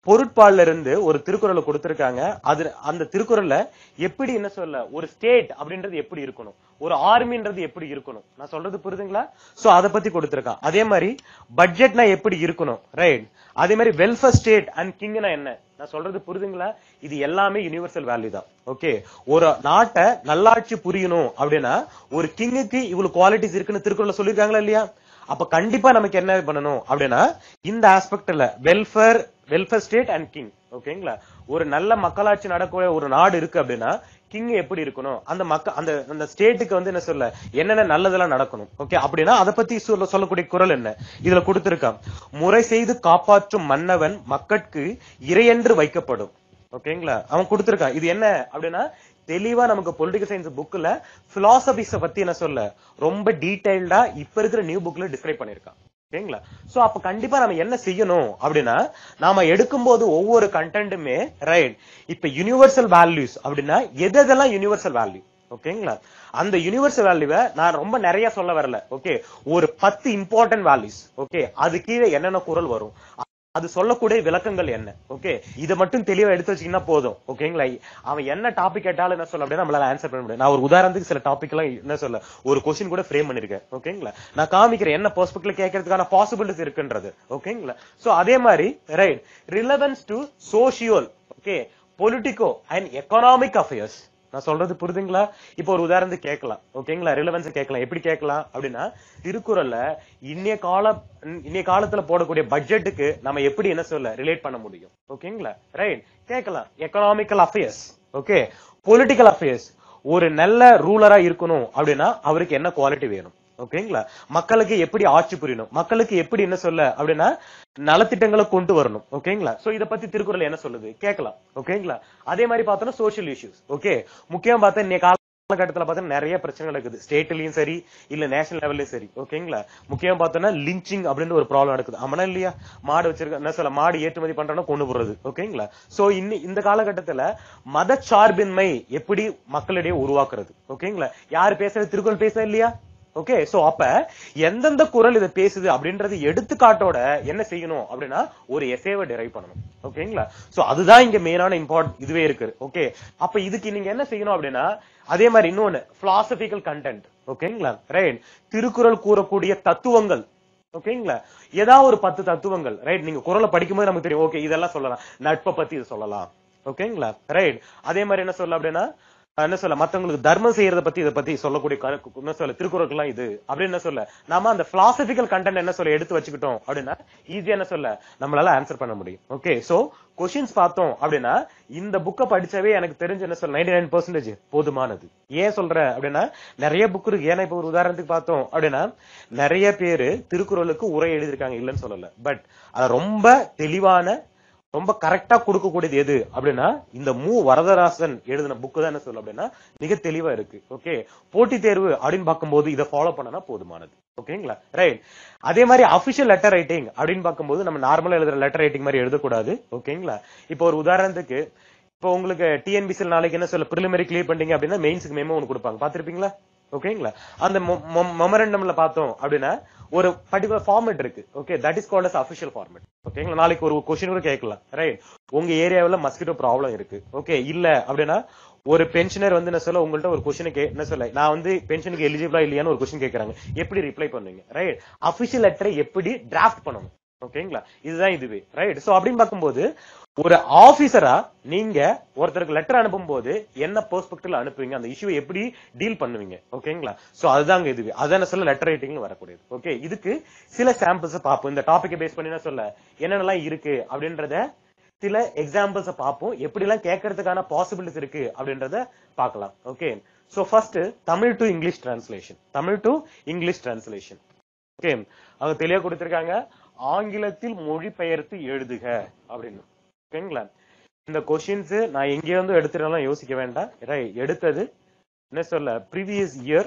பொருட்பால்ல இருந்து ஒரு திருக்குறளை கொடுத்திருக்காங்க. அது அந்த திருக்குறள்ல எப்படி என்ன சொல்ல ஒரு ஸ்டேட் அப்படின்றது எப்படி இருக்கணும், ஒரு ஆர்மின்றது எப்படி இருக்கணும், நான் சொல்றது புரியுதுங்களா? சோ அத பத்தி கொடுத்திருக்கான். அதே மாதிரி பட்ஜெட்னா எப்படி இருக்கணும், ரைட்? அதே மாதிரி வெல்ஃபேர் ஸ்டேட் அண்ட் கிங்னா என்ன, நான் சொல்றது புரியுதுங்களா? இது எல்லாமே யுனிவர்சல் வேல்யூ தான். ஓகே, ஒரு நாட்டை நல்லாட்சி புரியணும் அப்படின்னா ஒரு கிங்குக்கு இவ்வளவு குவாலிட்டிஸ் இருக்குன்னு திருக்குறள்ல சொல்லிருக்காங்களா இல்லையா? அப்ப கண்டிப்பா நமக்கு என்ன பண்ணணும் அப்படின்னா இந்த ஆஸ்பெக்ட்ல வெல்ஃபேர் ஸ்டேட் அண்ட் கிங். ஓகேங்களா? ஒரு நல்ல மக்களாட்சி நடக்கூடிய ஒரு நாடு இருக்கு அப்படின்னா கிங் எப்படி இருக்கணும், அந்த அந்த ஸ்டேட்டுக்கு வந்து என்ன சொல்ல என்னென்ன நல்லதெல்லாம் நடக்கணும். ஓகே, அப்படின்னா அதை பத்தி சொல்லக்கூடிய குறள் என்ன இதுல கொடுத்திருக்கான். முறை செய்து காப்பாற்றும் மன்னவன் மக்கட்கு இறையென்று வைக்கப்படும். ஓகேங்களா? அவன் கொடுத்திருக்கான். இது என்ன அப்படின்னா தெளிவா நமக்கு பொலிட்டிக்கல் சயின்ஸ் புக்ல பிலாசபிஸ பத்தி என்ன சொல்ல ரொம்ப டீடைல்டா இப்ப இருக்கிற நியூ புக்ல டிஸ்கிரைப் பண்ணிருக்கான். ஓகேங்களா? சோ அப்ப கண்டிப்பா நம்ம என்ன செய்யணும் அப்படின்னா நாம எடுக்கும் போது ஒவ்வொரு கண்டென்ட்டுமே ரைட் இப்ப யுனிவர்சல் வேல்யூஸ் அப்படின்னா எதெல்லாம் யுனிவர்சல் வேல்யூ. ஓகேங்களா? அந்த யுனிவர்சல் வேல்யூவை நான் ரொம்ப நிறைய சொல்ல வரல. ஓகே, ஒரு 10 இம்பார்ட்டன்ட் வேல்யூஸ். ஓகே, அது கீழே என்னென்ன குறள் வரும், அது சொல்லக்கூடிய விளக்கங்கள் என்ன. ஓகே, இதை மட்டும் தெளிவா எடுத்து வச்சீங்கன்னா போதும். ஓகேங்களா? அவன் என்ன டாபிக் கேட்டாலும் என்ன சொல்ல அப்படின்னா நம்மளால ஆன்சர் பண்ண முடியும். நான் ஒரு உதாரணத்துக்கு சில டாபிக் எல்லாம் என்ன சொல்ல ஒரு கொஸ்டின் கூட ஃப்ரேம் பண்ணிருக்கேன். ஓகேங்களா? நான் காமிக்கிறேன் என்ன பெர்ஸ்பெக்டிவ்ல கேட்கறதுக்கான பாசிபிலிட்டிஸ் இருக்குன்றது. ஓகேங்களா? சோ அதே மாதிரி right relevance to social, okay, politico and economic affairs. நான் சொல்றது புரிதுங்களா? இப்போ ஒரு உதாரணத்துக்கு கேட்கலாம். ஓகேங்களா? ரிலவன்ஸ் கேட்கலாம். எப்படி கேட்கலாம் அப்படின்னா திருக்குறள்ல இன்னைய காலத்துல போடக்கூடிய பட்ஜெட்டுக்கு நம்ம எப்படி என்ன சொல்ல ரிலேட் பண்ண முடியும். ஓகேங்களா? ரைட் கேட்கலாம். Economical affairs, okay, political affairs. ஒரு நல்ல ரூலரா இருக்கணும் அப்படின்னா அவருக்கு என்ன குவாலிட்டி வேணும். ஓகேங்களா? மக்களுக்கு எப்படி ஆட்சி புரியணும், மக்களுக்கு எப்படி என்ன சொல்ல அப்படின்னா நலத்திட்டங்களை கொண்டு வரணும். ஓகேங்களா? சோ இத பத்தி திருக்குறள் என்ன சொல்லுது கேட்கலாம். ஓகேங்களா? அதே மாதிரி பார்த்தோம்னா சோசியல் இஷ்யூஸ். ஓகே, முக்கியம் பார்த்தா இன்னைய காலகட்டத்துல பார்த்தா நிறைய பிரச்சனைகள் இருக்குது, ஸ்டேட்லயும் சரி இல்ல நேஷனல் லெவல்லயும் சரி. ஓகேங்களா? முக்கியம் பார்த்தோம்னா லிஞ்சிங் அப்படின்னு ஒரு ப்ராப்ளம் நடக்குது. ஆமாண்ணா இல்லையா? மாடு வச்சிருக்க என்ன சொல்ல மாடு ஏற்றுமதி பண்றோம்னா கொண்டு போடுறது. ஓகேங்களா? சோ இந்த காலகட்டத்துல மத சார்பின்மை எப்படி மக்களிடையே உருவாக்குறது. ஓகேங்களா? யாரு பேசுறது? திருக்குறள் பேச இல்லையா? ஓகே, சோ அப்ப எந்தெந்த குறள் இதை பேசுது அப்படின்றது எடுத்துக்காட்டோட என்ன செய்யணும் அப்படின்னா ஒரு எஸ்ஏவை டிரைவ் பண்ணணும். ஓகேங்களா? சோ அதுதான் இங்க மெயினான இம்பார்ட்டன்ட் இதுவே இருக்கு. ஓகே, அப்ப இதுக்கு நீங்க என்ன செய்யணும் அப்படின்னா அதே மாதிரி இன்னொன்னு பிலாசபிக்கல் கண்டென்ட். ஓகேங்களா? ரைட் திருக்குறள் கூறக்கூடிய தத்துவங்கள். ஓகேங்களா? ஏதாவது ஒரு 10 தத்துவங்கள். ரைட் நீங்க குறளை படிக்கும்போது நமக்கு தெரியும். ஓகே, இதெல்லாம் சொல்லலாம், நட்பை பத்தி இது சொல்லலாம். ஓகேங்களா? ரைட் அதே மாதிரி என்ன சொல்ல அப்படின்னா என்ன சொல்ல மத்தவங்களுக்கு தர்மம் செய்யறத பத்தி இதை பத்தி சொல்லக்கூடிய என்ன சொல்ல திருக்குறள்லாம் இது அப்படின்னு என்ன சொல்ல நாம அந்த பிலாசபிக்கல் கண்டென்ட் என்ன சொல்ல எடுத்து வச்சுக்கிட்டோம் அப்படின்னா ஈஸியா என்ன சொல்ல நம்மளால ஆன்சர் பண்ண முடியும். ஓகே, சோ கொஸ்டின்ஸ் பார்த்தோம் அப்படின்னா இந்த புக்கை படிச்சவே எனக்கு தெரிஞ்ச என்ன சொல்ல 99% போதுமானது. ஏன் சொல்ற அப்படின்னா நிறைய புக் இருக்கு. ஏன்னா இப்ப ஒரு உதாரணத்துக்கு பார்த்தோம் அப்படின்னா நிறைய பேரு திருக்குறளுக்கு உரை எழுதியிருக்காங்க, இல்லைன்னு சொல்லல. பட் அத ரொம்ப தெளிவான ரொம்ப கரெக்டா கொடுக்கக்கூடியது எது அப்படின்னா இந்த வரதராசன் எழுதின புக்கு தான் என்ன சொல்ல அப்படின்னா மிக தெளிவா இருக்கு. ஓகே, போட்டி தேர்வு அப்படின்னு பார்க்கும்போது இதை ஃபாலோ பண்ணனா போதுமானது. ஓகேங்களா? ரைட் அதே மாதிரி அபிஷியல் லெட்டர் ரைட்டிங் அப்படின்னு பார்க்கும்போது நம்ம நார்மலா எழுதுற லெட்டர் ரைட்டிங் மாதிரி எழுதக்கூடாது. ஓகேங்களா? இப்போ ஒரு உதாரணத்துக்கு இப்போ உங்களுக்கு டிஎன்பிசி நாளைக்கு என்ன சொல்ல பிரிலிமினரி கிளியர் பண்ணீங்க அப்படின்னா மெயின்ஸ்க்கு மெமோ ஒன்று கொடுப்பாங்க, பாத்திருப்பீங்களா? ஓகேங்களா? அந்த மெமரண்டம்ல பார்த்தோம் அப்படின்னா ஒரு பர்டிகுலர் ஃபார்மேட் இருக்கு. Okay, that is called as official format. ஓகேங்களா? நாளைக்கு ஒரு கொஸ்டின் கூட கேட்கலாம். ரைட் உங்க ஏரியாவில் மஸ்கிட்டோ ப்ராப்ளம் இருக்கு. ஓகே, இல்ல அப்படின்னா ஒரு பென்ஷனர் வந்து என்ன சொல்ல உங்கள்ட்ட ஒரு கொஸ்டினுக்கு என்ன சொல்ல நான் வந்து பென்ஷனுக்கு எலிஜிபிளா இல்லையான்னு ஒரு கொஸ்டின் கேட்கறாங்க, எப்படி ரிப்ளை பண்ணுவீங்க? ரைட் அபிஷியல் லெட்டரை எப்படி டிராஃப்ட் பண்ணணும். ஓகேங்களா? இதுதான் இதுவே. ரைட் சோ அப்படின்னு பார்க்கும்போது ஒரு ஆபீசரா நீங்க ஒருத்தருக்கு லெட்டர் அனுப்பும் போது என்ன பெர்ஸ்பெக்டிவ்ல அனுப்புவீங்க, அந்த இஷ்யூ எப்படி டீல் பண்ணுவீங்க. ஓகேங்களா? சோ அதுதாங்க இதுவே. அதான் சொல்ல லெட்டர் ரைட்டிங்ல வரக்கூடியது. ஓகே, இதுக்கு சில சாம்பிள்ஸ் பார்ப்போம். இந்த டாபிக்கை பேஸ் பண்ணி சொல்ல என்னென்னலாம் இருக்கு அப்படின்றத சில எக்ஸாம்பிள்ஸ் பார்ப்போம். எப்படி எல்லாம் கேட்கறதுக்கான பாசிபிலிட்டிஸ் இருக்கு அப்படின்றத பார்க்கலாம். Okay, so first Tamil to English translation. Tamil to English translation. Okay, அவங்க தெளிவா கொடுத்திருக்காங்க ஆங்கிலத்தில் மொழிபெயர்த்து எழுதுக அப்படின்னு. ஓகேங்களா? இந்த கொஸ்டின்ஸ் நான் எங்க வந்து எடுத்துட்டாலும் யோசிக்க வேண்டாம். எடுத்தது என்ன சொல்ல ப்ரீவியஸ் இயர்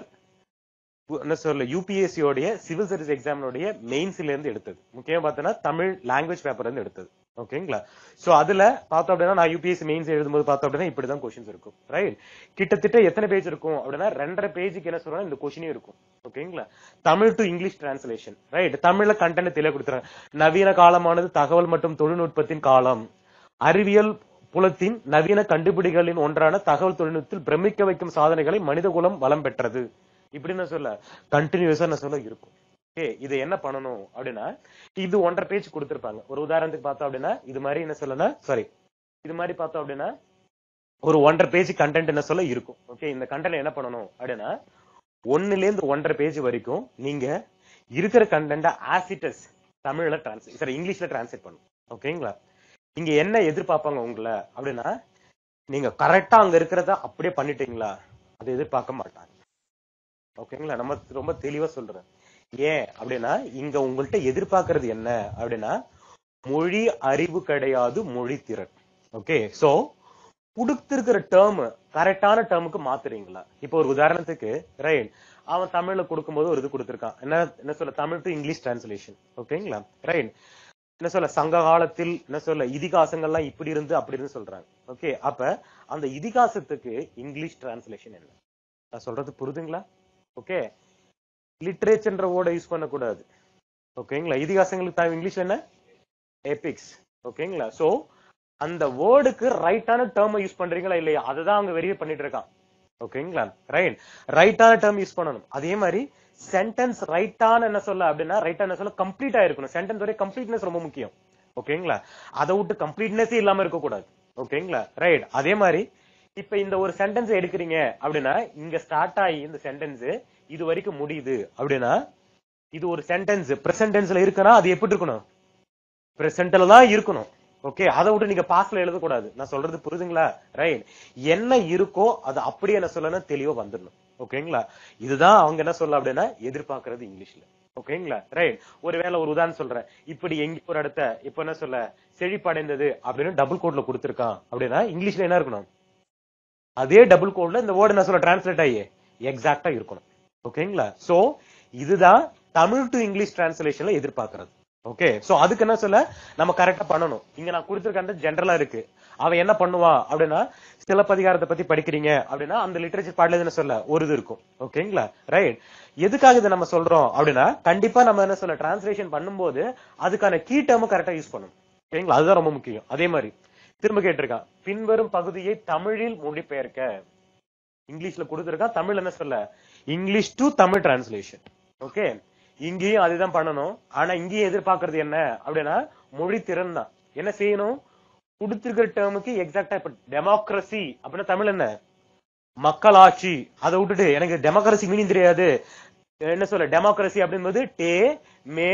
என்ன சொல்ல யூபிஎஸ்சி உடைய சிவில் சர்வீஸ் எக்ஸாமினுடைய மெயின்ஸ்ல இருந்து எடுத்தது. முக்கியமா பார்த்தோன்னா தமிழ் லாங்குவேஜ் பேப்பர்ல இருந்து எடுத்தது. ஓகேங்களா? சோ அதுல பார்த்தோம் அப்படின்னா நான் யூபிஎஸ்சி மெயின்ஸ் எழுதும்போது பார்த்தோம் அப்படின்னா இப்படிதான் கொஸ்டின்ஸ் இருக்கும். ரைட் கிட்டத்தட்ட எத்தனை பேஜ் இருக்கும் அப்படின்னா 2.5 பேஜுக்கு என்ன சொல்றாங்க இந்த கொஸ்டினே இருக்கும். ஓகேங்களா? Tamil to English translation. Right தமிழ்ல கண்டென்ட் தெளிவா கொடுத்துறாங்க. நவீன காலமானது தகவல் மற்றும் தொழில்நுட்பத்தின் காலம். அறிவியல் புலத்தின் நவீன கண்டுபிடிகளின் ஒன்றான தகவல் தொழில்நுட்பத்தில் பிரமிக்க வைக்கும் சாதனைகளை மனிதகுலம் வளம் பெற்றது. இப்படின்னு சொல்ல கண்டினியூஸா சொல்ல இருக்கும். இதை என்ன பண்ணணும் அப்படின்னா, இது 1.5 பேஜ் கொடுத்திருப்பாங்க. ஒரு உதாரணத்துக்கு பார்த்தோம் அப்படின்னா இது மாதிரி என்ன சொல்லணும், சாரி இது மாதிரி பார்த்தோம் அப்படின்னா ஒரு 1.5 பேஜ் கண்டென்ட் என்ன சொல்ல இருக்கும். ஓகே, இந்த கண்டென்ட் என்ன பண்ணணும் அப்படின்னா 1ல இருந்து 1.5 பேஜ் வரைக்கும் நீங்க இருக்கிற கண்டென்ட் ஆஸ் இட் இஸ் தமிழ்ல டிரான்ஸ்லேட், சாரி இங்கிலீஷ்ல டிரான்ஸ்லேட் பண்ணணும். ஓகேங்களா? இங்க என்ன எதிர்பார்ப்பாங்க உங்களை அப்படின்னா, நீங்க கரெக்டா அங்க இருக்கிறத அப்படியே பண்ணிட்டீங்களா, அதை எதிர்பார்க்க மாட்டாங்க. ஓகேங்களா? நம்ம ரொம்ப தெளிவா சொல்றேன். ஏன் அப்படின்னா, இங்க உங்கள்கிட்ட எதிர்பார்க்கறது என்ன அப்படின்னா, மொழி அறிவு கிடையாது, மொழி திறன். ஓகே, சோ கொடுத்திருக்கிற டேர்ம் கரெக்டான டேர்முக்கு மாத்துறீங்களா? இப்போ ஒரு உதாரணத்துக்கு ரைட், அவன் தமிழ்ல கொடுக்கும்போது ஒரு இது கொடுத்திருக்கான், என்ன சொல்ல, தமிழ் டு இங்கிலீஷ் டிரான்ஸ்லேஷன். ஓகேங்களா? ரைட், என்ன சொல்ல, சங்க காலத்தில் என்ன சொல்ல இதிகாசங்கள்லாம் இப்படி இருந்து அப்படி இருந்து சொல்றாங்க. ஓகே, அப்ப அந்த இதிகாசத்துக்கு இங்கிலீஷ் டிரான்ஸ்லேஷன் என்ன? நான் சொல்றது புரிதுங்களா? ஓகே, லிட்ரேச்சர்ன்ற வேர்டை யூஸ் பண்ணக்கூடாது. ஓகேங்களா? இதிகாசங்களுக்கு இங்கிலீஷ்ல என்ன? எபிக்ஸ். ஓகேங்களா? சோ அந்த வேர்டுக்கு ரைட்டான டேர்ம் யூஸ் பண்றீங்களா இல்லையா, அதுதான் அவங்க வெரிஃபை பண்ணிட்டு இருக்கான். ஓகேங்களா? ரைட், ரைட்டான டேர்ம் யூஸ் பண்ணணும். அதே மாதிரி சென்டென்ஸ் ரைட்டான என்ன சொல்ல அப்படின்னா, ரைட்டான என்ன சொல்ல கம்ப்ளீட்டா இருக்கணும். சென்டென்ஸ் வரை கம்ப்ளீட்னஸ் ரொம்ப முக்கியம். ஓகேங்களா? அதை விட்டு கம்ப்ளீட்னஸே இல்லாம இருக்க கூடாது. ஓகேங்களா? ரைட், அதே மாதிரி இப்ப இந்த ஒரு சென்டென்ஸ் எடுக்கிறீங்க அப்படின்னா, இங்க ஸ்டார்ட் ஆகி இந்த சென்டென்ஸ் இது வரைக்கும் முடியுது அப்படின்னா, இது ஒரு சென்டென்ஸ் பிரசன்ட் டென்ஸ்ல இருக்குன்னா அது எப்படி இருக்கணும்? பிரசன்ட்ல தான் இருக்கணும். ஓகே, அதை விட்டு நீங்க பாஸ்ட்ல எழுதக்கூடாது. நான் சொல்றது புரியுதுங்களா? ரைட், என்ன இருக்கோ அது அப்படியே என்ன சொல்லணும், தெளிவா வந்துடணும். ஓகேங்களா? இதுதான் அவங்க என்ன சொல்ல அப்படின்னா எதிர்பார்க்கறது இங்கிலீஷ்ல. ஓகேங்களா? ரைட், ஒருவேளை ஒரு உதாரணம் சொல்றேன். இப்படி எங்க ஒரு இடத்த இப்ப என்ன சொல்ல செழிப்படைந்தது அப்படின்னு டபுள் கோட்ல கொடுத்திருக்கான் அப்படின்னா இங்கிலீஷ்ல என்ன இருக்கணும்? அதே டபுள் கோட்ல இந்த வேர்டு என்ன சொல்ல டிரான்ஸ்லேட் ஆகி எக்ஸாக்டா இருக்கணும். ஓகேங்களா? சோ இதுதான் தமிழ் டு இங்கிலீஷ் டிரான்ஸ்லேஷன்ல எதிர்பார்க்கறது. ஓகே, சோ அதுக்கு என்ன சொல்ல நம்ம கரெக்டா பண்ணணும். இங்க நான் கொடுத்திருக்க ஜெனரலா இருக்கு. அவன் என்ன பண்ணுவான் அப்படின்னா, சிலப்பதிகாரத்தை பத்தி படிக்கிறீங்க அப்படின்னா அந்த லிட்டரேச்சர் பார்ட்ல என்ன சொல்ல ஒரு இது இருக்கும். ஓகேங்களா? ரைட், எதுக்காக இதை நம்ம சொல்றோம் அப்படின்னா, கண்டிப்பா நம்ம என்ன சொல்ல டிரான்ஸ்லேஷன் பண்ணும்போது அதுக்கான கீ டேர்ம் கரெக்டா யூஸ் பண்ணணும். ஓகேங்களா? அதுதான் ரொம்ப முக்கியம். அதே மாதிரி திரும்ப கேட்டிருக்கான், பின்வரும் பகுதியை தமிழில் மொழிபெயர்க்க. இங்கிலீஷ்ல கொடுத்திருக்கான், தமிழ் என்ன சொல்ல English to Tamil translation. Okay, இங்கேயும் அதுதான் பண்ணணும். ஆனா இங்கேயும் எதிர்பார்க்கறது என்ன அப்படின்னா மொழி திறன் தான். என்ன செய்யணும்? கொடுத்திருக்கிற டேர்முக்கு எக்ஸாக்டா. இப்ப டெமோக்ரஸி அப்படின்னா தமிழ் என்ன? மக்களாட்சி. அதை விட்டுட்டு எனக்கு டெமோக்ரஸி மீனிங் தெரியாது, என்ன சொல்ல டெமோக்ரஸி அப்படின்பது டே மே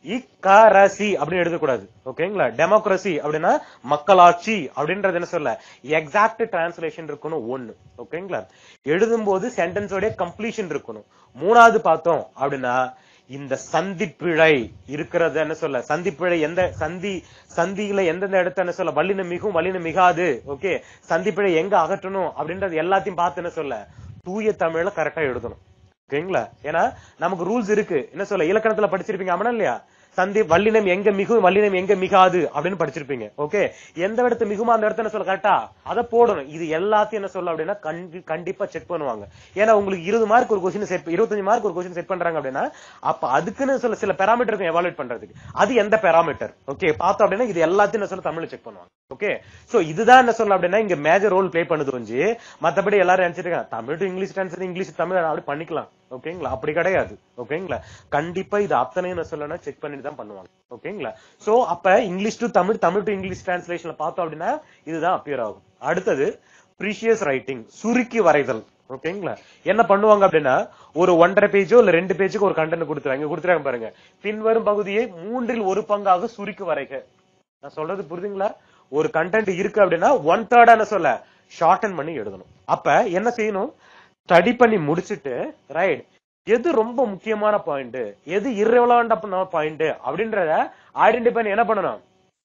இக்கரசி அப்படின்னு எழுதக்கூடாது. ஓகேங்களா? டெமோக்ரஸி அப்படின்னா மக்களாட்சி அப்படின்றது என்ன சொல்ல எக்ஸாக்ட் டிரான்ஸ்லேஷன் இருக்கணும் ஒண்ணு. ஓகேங்களா? எழுதும் போது சென்டென்ஸோட கம்ப்ளீஷன் இருக்கணும். மூணாவது பார்த்தோம் அப்படின்னா இந்த சந்திப்பிழை இருக்கிறது என்ன சொல்ல, சந்திப்பிழை எந்த சந்தியில எந்தெந்த இடத்த என்ன சொல்ல வல்லினம் மிகும் வல்லினம் மிகாது. ஓகே, சந்திப்பிழை எங்க அகற்றணும் அப்படின்றது எல்லாத்தையும் பார்த்து என்ன சொல்ல தூய தமிழ்ல கரெக்டா எழுதணும். ஓகேங்களா? ஏன்னா நமக்கு ரூல்ஸ் இருக்கு. என்ன சொல்ல இலக்கணத்துல படிச்சிருப்பீங்க அப்படின்னா இல்லையா, சந்தி வல்லினம் எங்க மிகும் வல்லினம் எங்க மிகாது அப்படின்னு படிச்சிருப்பீங்க. ஓகே, எந்த இடத்து மிகுமா அந்த இடத்த என்ன சொல்ல கரெக்டா அதை போடணும். இது எல்லாத்தையும் என்ன சொல்ல அப்படின்னா கண்டிப்பா செக் பண்ணுவாங்க. ஏன்னா உங்களுக்கு 20 மார்க் ஒரு கொஸ்டின் செட், 25 மார்க் ஒரு கொஸ்டின் செட் பண்றாங்க அப்படின்னா அப்ப அதுக்குன்னு சொல்ல சில பெராமீட்டர் எவாலுவேட் பண்றதுக்கு அது எந்த பெராமீட்டர். ஓகே, பார்த்தோம் அப்படின்னா இது எல்லாத்தையும் என்ன சொல்ல தமிழ்ல செக் பண்ணுவாங்க. ஓகே, சோ இதுதான் என்ன சொல்ல அப்படின்னா இங்க மேஜர் ரோல் பிளே பண்ணுது கொஞ்சி. மத்தபடி எல்லாரும் நினைச்சிருக்காங்க Tamil to English translate English Tamil அப்படி பண்ணிக்கலாம். ஓகேங்களா? அப்படி கிடையாது. ஓகேங்களா? கண்டிப்பா இது அத்தனை என்ன சொல்லணும் செக் பண்ணிட்டு தான் பண்ணுவாங்க. ஓகேங்களா? சோ அப்ப English to Tamil, Tamil to English டிரான்ஸ்லேஷன்ல பார்த்தோம் அப்படின்னா இதுதான் அப்பியர் ஆகும். அடுத்தது ப்ரீஷியஸ் ரைட்டிங், சுருக்கி வரைதல். ஓகேங்களா? என்ன பண்ணுவாங்க அப்படின்னா ஒரு 1.5 பேஜோ இல்ல 2 பேஜுக்கு ஒரு கண்டென்ட் கொடுத்துறாங்க பாருங்க, பின்வரும் பகுதியை 3 1 பங்காக சுருக்கி வரைக. நான் சொல்றது புரியுதுங்களா? ஒரு கண்டென்ட் இருக்கு அப்படின்னா 1/3 என்ன சொல்ல ஷார்டன் பண்ணி எழுதணும். அப்ப என்ன செய்யணும், ஸ்டடி பண்ணி முடிச்சுட்டு ரைட் எது ரொம்ப முக்கியமான பாயிண்ட், எது irrelevant பாயிண்ட் அப்படின்றத ஐடென்டிஃபை பண்ணி என்ன பண்ணணும்,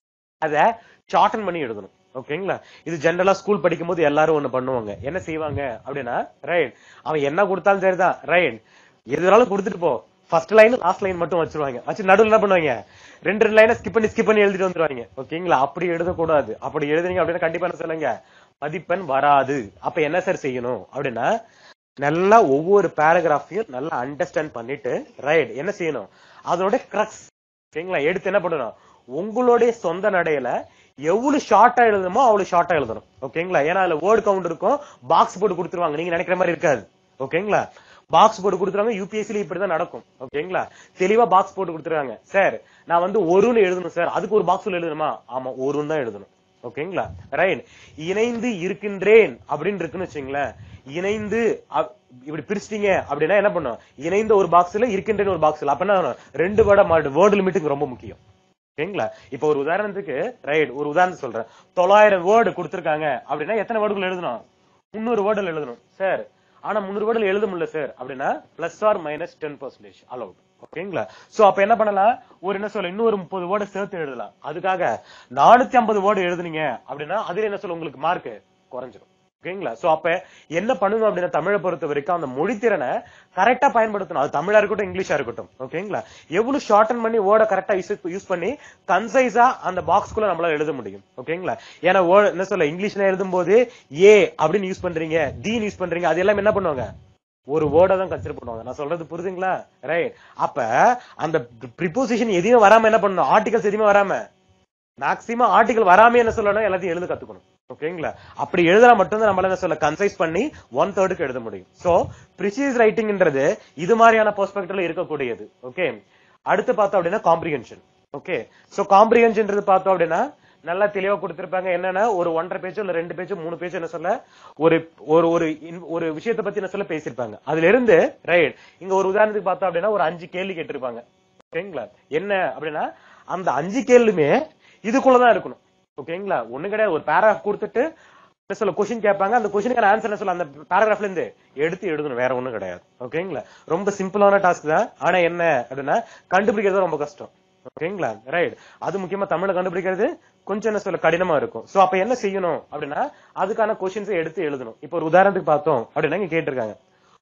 அத ஷார்டன் பண்ணி எழுதணும். ஓகேங்களா? இது ஜெனரலா ஸ்கூல் படிக்கும் போது எல்லாரும் ஒண்ணு பண்ணுவாங்க. என்ன செய்வாங்க அப்படின்னா ரைட் அவன் என்ன கொடுத்தாலும் சரிதான் ரைட் எதுனாலும் கொடுத்துட்டு போ, ஃபர்ஸ்ட் லைன் லாஸ்ட் லைன் மட்டும் வச்சிருவாங்க. வச்சு நடுவில் என்ன பண்ணுவாங்க 2 லைனை ஸ்கிப் பண்ணி எழுதிட்டு வந்துருவாங்க. ஓகேங்களா? அப்படி எழுதக்கூடாது. அப்படி எழுதுறீங்க அப்படின்னா கண்டிப்பா என்ன சொல்லுங்க மதிப்பெண் வராது. அப்ப என்ன சார் செய்யணும் அப்படின்னா நல்லா ஒவ்வொரு பேராகிராஃபையும் நல்லா அண்டர்ஸ்டாண்ட் பண்ணிட்டு ரைட் என்ன செய்யணும் அதோட கிரக்ஸ். ஓகேங்களா? எடுத்து என்ன பண்ணணும் உங்களுடைய சொந்த நடையில எவ்வளவு ஷார்ட்டா எழுதணுமோ அவ்வளவு ஷார்ட்டா எழுதணும். ஓகேங்களா? ஏன்னா அதுல வேர்ட் கவுண்ட் இருக்கும், பாக்ஸ் போட்டு கொடுத்துருவாங்க, நீங்க நினைக்கிற மாதிரி இருக்காது. ஓகேங்களா? பாக்ஸ் போட்டு கொடுத்துருவாங்க. யூபிஎஸ்சில இப்படிதான் நடக்கும். ஓகேங்களா? தெளிவா பாக்ஸ் போட்டு கொடுத்துருவாங்க. சார் நான் வந்து ஒருன்னு எழுதணும் சார், அதுக்கு ஒரு பாக்ஸ் எழுதணுமா? ஆமா, ஒருன்னு தான் எழுதணும். ஓகேங்களா? ரைட். இணைந்து இருக்கின்றேன் அப்படின்னு இருக்குன்னு வச்சுங்களேன், இணைந்து இப்படி பிரிச்சிட்டீங்க அப்படின்னா என்ன பண்ணும், இணைந்த ஒரு பாக்ஸ்ல இருக்கின்றேன் ஒரு பாக்ஸ்ல, அப்ப என்ன ரெண்டு வேர்ட் லிமிட்டுக்கு ரொம்ப முக்கியம். ஓகேங்களா? இப்ப ஒரு உதாரணத்துக்கு ரைட், ஒரு உதாரணம் சொல்றேன், 900 வேர்டு கொடுத்திருக்காங்க அப்படின்னா எத்தனை வேர்டுகள் எழுதணும்? 300 வேர்டுகள் எழுதணும் சார். ஆனா 300 வேர்டுகள் எழுத முடியல சார் அப்படின்னா பிளஸ் ஆர் மைனஸ் 10% அலௌட். ஓகேங்களா? சோ அப்ப என்ன பண்ணலாம், ஒரு என்ன சொல்ல, இன்னொரு 30 வேர்டு சேர்த்து எழுதலாம். அதுக்காக 450 வேர்டு எழுதுனீங்க அப்படின்னா அதுல என்ன சொல்ல, உங்களுக்கு மார்க் குறைஞ்சிடும். ஓகேங்களா? சோ அப்ப என்ன பண்ணணும் அப்படின்னா, தமிழை பொறுத்த வரைக்கும் அந்த மொழித்திறனை கரெக்டா பயன்படுத்தணும். அது தமிழா இருக்கட்டும், இங்கிலீஷா இருக்கட்டும். ஓகேங்களா? எவ்வளவு ஷார்டன் பண்ணி வேர்டை கரெக்டா யூஸ் பண்ணி கன்சைஸா அந்த பாக்ஸ்குள்ள நம்மளால எழுத முடியும். ஓகேங்களா? ஏன்னா என்ன சொல்ல, இங்கிலீஷ்ல எழுதும் போது ஏ அப்படின்னு யூஸ் பண்றீங்க, டி யூஸ் பண்றீங்க, அது எல்லாம் என்ன பண்ணுவாங்க, ஒரு வேர்டை தான் கன்சிடர் பண்ணுவாங்க. நான் சொல்றது புரியுதுங்களா? ரைட். அப்ப அந்த ப்ரிபோசிஷன் எதையும் வராம என்ன பண்ணணும், ஆர்டிகல்ஸ் எதுவுமே வராம, மேக்சிமம் ஆர்டிகல் வராம என்ன சொல்லணும், எல்லாத்தையும் எழுத கத்துக்கணும். ஓகேங்களா? அப்படி எழுதலாம் மட்டும்தான் நம்மளால என்ன சொல்ல, கன்சைஸ் பண்ணி 1/3 எழுத முடியும். சோ ப்ரிசைஸ் ரைட்டிங்ன்றது இது மாதிரியான பெர்ஸ்பெக்டிவ்ல இருக்கக்கூடியது. ஓகே. அடுத்து பார்த்தோம் அப்படின்னா காம்ப்ரிஹென்ஷன். ஓகே. சோ காம்ப்ரிஹென்ஷன்ன்றது பார்த்தோம் அப்படின்னா நல்லா தெளிவா கொடுத்திருப்பாங்க. என்னன்னா ஒரு 1.5 பேஜ் இல்ல 2 பேஜ் 3 பேஜ் என்ன சொல்ல, ஒரு ஒரு விஷயத்தை பத்தி என்ன சொல்ல பேசியிருப்பாங்க. அதுல இருந்து ரைட், இங்க ஒரு உதாரணத்துக்கு பார்த்தோம் அப்படின்னா ஒரு 5 கேள்வி கேட்டிருப்பாங்க. ஓகேங்களா? என்ன அப்படின்னா அந்த 5 கேள்வியுமே இதுக்குள்ளதான் இருக்கணும். ஓகேங்களா? ஒண்ணு கிடையாது, ஒரு பேராகிராஃப் கொடுத்துட்டு சொல்ல கொஸ்டின் கேட்பாங்க, அந்த கொஸ்டினுக்கான ஆன்சர் சொல்ல அந்த பேராகிராஃப்ல இருந்து எடுத்து எழுதணும், வேற ஒண்ணும் கிடையாது. ஓகேங்களா? ரொம்ப சிம்பிளான டாஸ்க் தான். ஆனா என்ன அப்படின்னா கண்டுபிடிக்கிறது ரொம்ப கஷ்டம். ஓகேங்களா? ரைட். அது முக்கியமா தமிழ்ல கண்டுபிடிக்கிறது கொஞ்சம் என்ன சொல்ல கடினமா இருக்கும். சோ அப்ப என்ன செய்யணும் அப்படின்னா அதுக்கான கொஸ்டின்ஸை எடுத்து எழுதணும். இப்ப ஒரு உதாரணத்துக்கு பார்த்தோம் அப்படின்னா இங்க கேட்டிருக்காங்க,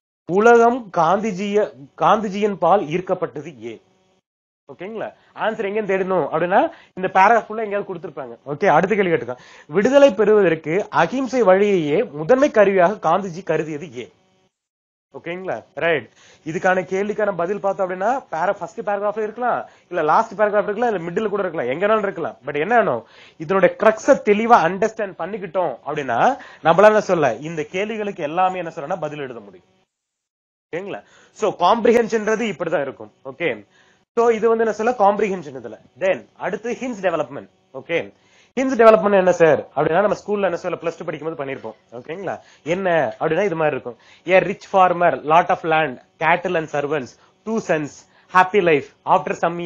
உலகம் காந்திஜியின் பால் ஈர்க்கப்பட்டது ஏ. ஓகேங்களா? ஆன்சர் எங்க தேடணும் அப்படின்னா இந்த பேராகிராஃப்ல எங்கயாவது கொடுத்திருப்பாங்க. ஓகே. அடுத்த கேள்வி கேட்டிருக்காங்க, விடுதலை பெறுவதற்கு அகிம்சை வழியையே முதன்மை கருவியாக காந்திஜி கருதியது ஏ. ஓகேங்களா? ரைட். இதுக்கான கேள்விக்கான பதில் பார்த்தோம் அப்படின்னா ஃபர்ஸ்ட் பேராகிராஃப்ல இருக்கலாம், இல்ல லாஸ்ட் பேராகிராஃப் இருக்கலாம், இல்ல மிடில் கூட இருக்கலாம், எங்கனாலும் இருக்கலாம். பட் என்ன இதனுடைய கிரக்ஸ தெளிவா அண்டர்ஸ்டாண்ட் பண்ணிக்கிட்டோம் அப்படின்னா நம்மளால என்ன சொல்ல, இந்த கேள்விகளுக்கு எல்லாமே என்ன சொல்லனா பதில் எழுத முடியும். ஓகேங்களா? சோ காம்ப்ரிஹென்ஷன்ன்றது இப்படிதான் இருக்கும். ஓகே. சோ இது வந்து என்ன சொல்ல, காம்ப்ரிஹென்ஷன் இதுல. தென் அடுத்து hints development. Okay. Hints development என்ன சார் அப்படின்னா நம்ம ஸ்கூல்ல என்ன சொல்ல பிளஸ் 2 படிக்கும்போது பண்ணிருப்போம். ஓகேங்களா? என்ன அப்படின்னா இது மாதிரி இருக்கும், a rich farmer, lot of land, cattle and servants, 2 sons, happy life, after some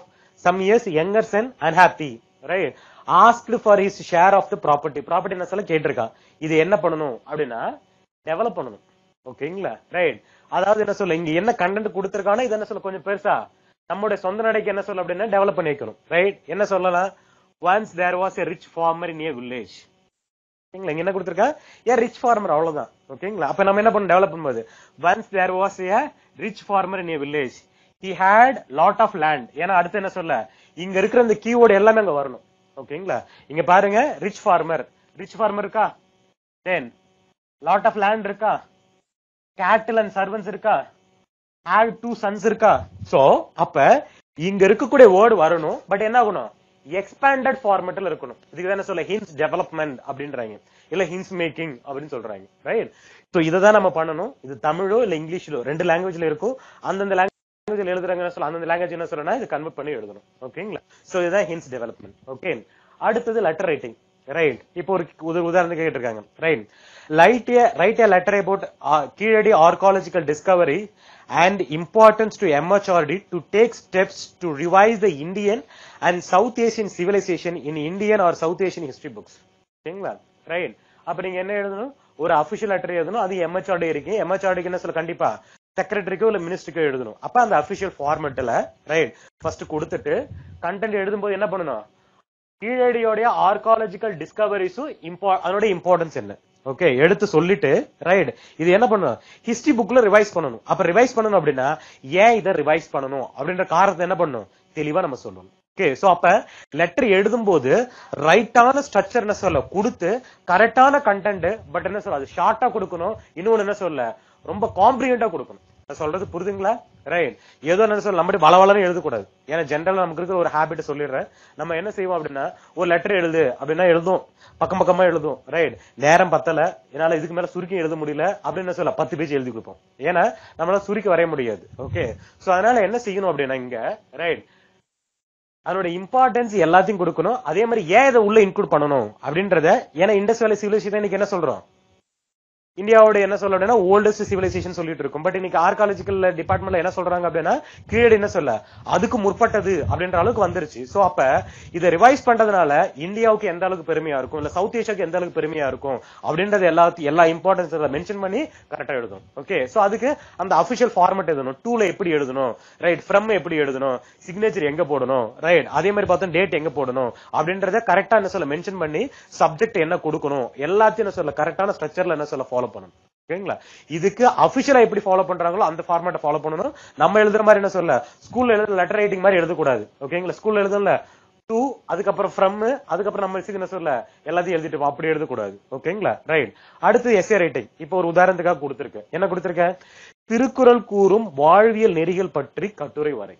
years younger son unhappy, right, asked for his share of the property. Property என்ன சொல்ல கேட்டிருக்கான். இது என்ன பண்ணணும் அப்படின்னா டெவலப் பண்ணணும். ஓகேங்களா? ரைட். அதாவது என்ன சொல்ல, இங்க என்ன கண்டென்ட் கொடுத்திருக்கானோ இது என்ன சொல்ல கொஞ்சம் பெருசா நம்மளுடைய சொந்த நடைக்கு என்ன சொல்ல அப்படின்னா டெவலப் பண்ணி வைக்கணும். ரைட். என்ன சொல்லலாம், once there was a rich farmer in a village. ஓகேங்களா? இங்க என்ன கொடுத்திருக்கா, a rich farmer, அவ்வளவுதான். ஓகேங்களா? அப்ப நம்ம என்ன பண்ணணும் டெவலப் பண்ணும்போது, once there was a rich farmer in a village, he had lot of land. ஏன்னா அடுத்து என்ன சொல்ல, இங்க இருக்கிற இந்த கீவேர்டு எல்லாமே அங்க வரணும். ஓகேங்களா? இங்க பாருங்க, ரிச் ஃபார்மர் இருக்கா, தென் லாட் ஆஃப் லேண்ட் இருக்கா, கேட்டில் அண்ட் சர்வன்ஸ் இருக்கா, had 2 sons இருக்கா. சோ அப்ப இங்க இருக்கக்கூடிய வேர்டு வரணும். பட் என்ன ஆகணும், எக்ஸ்பாண்டட் ஃபார்மேட்ல இருக்கணும். இதுக்கு என்ன சொல்ல, ஹின்ஸ் டெவலப்மெண்ட் அப்படின்றாங்க, இல்ல ஹின்ஸ் மேக்கிங் அப்படின்னு சொல்றாங்க. ரைட். சோ இததான் நம்ம பண்ணணும். இது தமிழோ இல்ல இங்கிலீஷ்லோ 2 லாங்குவேஜ்ல இருக்கும். அந்தந்த லாங்குவேஜ்ல எழுதுறாங்க சொல்ல, அந்தந்த லாங்குவேஜ் என்ன சொல்லனா இது கன்வெர்ட் பண்ணி எழுதணும். ஓகேங்களா? சோ இதுதான் ஹின்ஸ் டெவலப்மெண்ட். ஓகே. அடுத்தது லெட்டர் ரைட்டிங். ரைட். இப்போ ஒரு உதாரணத்துக்கு கேட்டிருக்காங்க. Right. Right a letter about Keezhadi archaeological discovery and importance to MHRD to take steps to revise the Indian and South Asian civilization in Indian or South Asian history books. ஓகேங்களா? Right. அப்ப நீங்க என்ன எழுதணும், ஒரு அபிஷியல் லெட்டர் எழுதணும். அது MHRD இருக்கு. MHRDக்கு என்ன சொல்ல, கண்டிப்பா செக்ரட்டரிக்கோ இல்ல மினிஸ்டருக்கோ எழுதணும். அப்ப அந்த அபிஷியல் ஃபார்மேட்ல ரைட் ஃபர்ஸ்ட் கொடுத்துட்டு கண்டென்ட் எழுதும்போது என்ன பண்ணணும், கீழடியோடைய ஆர்காலஜிக்கல் டிஸ்கவரிஸும் அதோட இம்பார்ட்டன்ஸ் என்ன ஓகே எடுத்து சொல்லிட்டு ரைட் இது என்ன பண்ணணும், ஹிஸ்டரி புக்ல ரிவைஸ் பண்ணணும். அப்ப ரிவைஸ் பண்ணணும் அப்படின்னா ஏன் இதை ரிவைஸ் பண்ணணும் அப்படின்ற காரணத்தை என்ன பண்ணணும் தெளிவா நம்ம சொல்லணும். ஓகே. சோ அப்ப லெட்டர் எழுதும் போது ரைட்டான ஸ்ட்ரக்சர் என்ன சொல்ல கொடுத்து கரெக்டான கண்டென்ட், பட் என்ன சொல்ல அது ஷார்ட்டா கொடுக்கணும். இன்னொன்னு என்ன சொல்ல ரொம்ப காம்ப்ரிஹெண்டா கொடுக்கணும். நான் சொல்றது புரிதுங்களா? ரைட். ஏதோ என்ன சொல்ல நம்ம வளவளன்னு எழுதக்கூடாது. ஏன்னா ஜென்ரலா நமக்கு இருக்கிற ஒரு ஹேபிட் சொல்லிடுறேன். நம்ம என்ன செய்வோம் அப்படின்னா ஒரு லெட்டர் எழுது அப்படின்னா எழுதும், பக்கம் பக்கமா எழுதும். ரைட். நேரம் பத்தல, என்னால இதுக்கு மேல சுருக்கி எழுத முடியல அப்படின்னு சொல்ல 10 பேஜ் எழுதி கொடுப்போம். ஏன்னா நம்மளால சுருக்கி வரைய முடியாது. ஓகே. சோ அதனால என்ன செய்யணும் அப்படின்னா இங்க ரைட் அதோட இம்பார்ட்டன்ஸ் எல்லாத்தையும் கொடுக்கணும். அதே மாதிரி ஏன் இதை உள்ள இன்க்ளூட் பண்ணணும் அப்படின்றத, ஏன்னா இண்டஸ் வேலி சிவிலைசேஷன் இன்னைக்கு என்ன சொல்றோம், இந்தியாவோட என்ன சொல்ல அப்படின்னா ஓல்டஸ்ட் சிவிலைசேஷன் சொல்லிட்டு இருக்கும். பட் இன்னைக்கு ஆர்காலஜிக்கல் டிபார்ட்மெண்ட்ல என்ன சொல்றாங்க அப்படின்னா கிரியேட் என்ன சொல்ல அதுக்கு முற்பட்டது அப்படின்ற அளவுக்கு வந்துருச்சு. சோ அப்ப இதை ரிவைஸ் பண்றதுனால இந்தியாவுக்கு எந்த அளவுக்கு பெருமையா இருக்கும், இல்ல சவுத் ஏஷியாவுக்கு எந்த அளவுக்கு பெருமையா இருக்கும் அப்படின்றது எல்லா இம்பார்ட்டன்ஸ் மென்ஷன் பண்ணி கரெக்டா எழுதும். ஓகே. சோ அதுக்கு அந்த அபிஷியல் ஃபார்மேட் எழுதணும், டூல எப்படி எழுதணும், ரைட், ஃப்ரம் எப்படி எழுதணும், சிக்னேச்சர் எங்க போடணும், ரைட், அதே மாதிரி பார்த்தா டேட் எங்க போடணும் அப்படின்றத கரெக்டா என்ன சொல்ல மென்ஷன் பண்ணி சப்ஜெக்ட் என்ன கொடுக்கணும் எல்லாத்தையும் என்ன சொல்ல கரெக்டான ஸ்ட்ரக்சர்ல என்ன சொல்ல ஃபாலோ பண்ணணும். ஓகேங்களா? இதுக்கு அபிஷியலா எப்படி ஃபாலோ பண்றாங்களோ அந்த ஃபார்மேட்டை ஃபாலோ பண்ணணும். நம்ம எழுதுற மாதிரி என்ன சொல்ல ஸ்கூல்ல எழுதுற லெட்டர் ரைட்டிங் மாதிரி எழுதக்கூடாது. ஓகேங்களா? ஸ்கூல்ல எழுதும்ல டு, அதுக்கப்புறம் ஃப்ரம், அதுக்கப்புறம் நம்ம என்ன சொல்ல எல்லாத்தையும் எழுதிட்டு அப்படி எழுதக்கூடாது. ஓகேங்களா? ரைட். அடுத்து எஸ்ஏ ரைட்டிங். இப்போ ஒரு உதாரணத்துக்காக கொடுத்திருக்கேன். என்ன கொடுத்திருக்கேன்? திருக்குறள் கூறும் வாழ்வியல் நெறிகள் பற்றி கட்டுரை வரைக.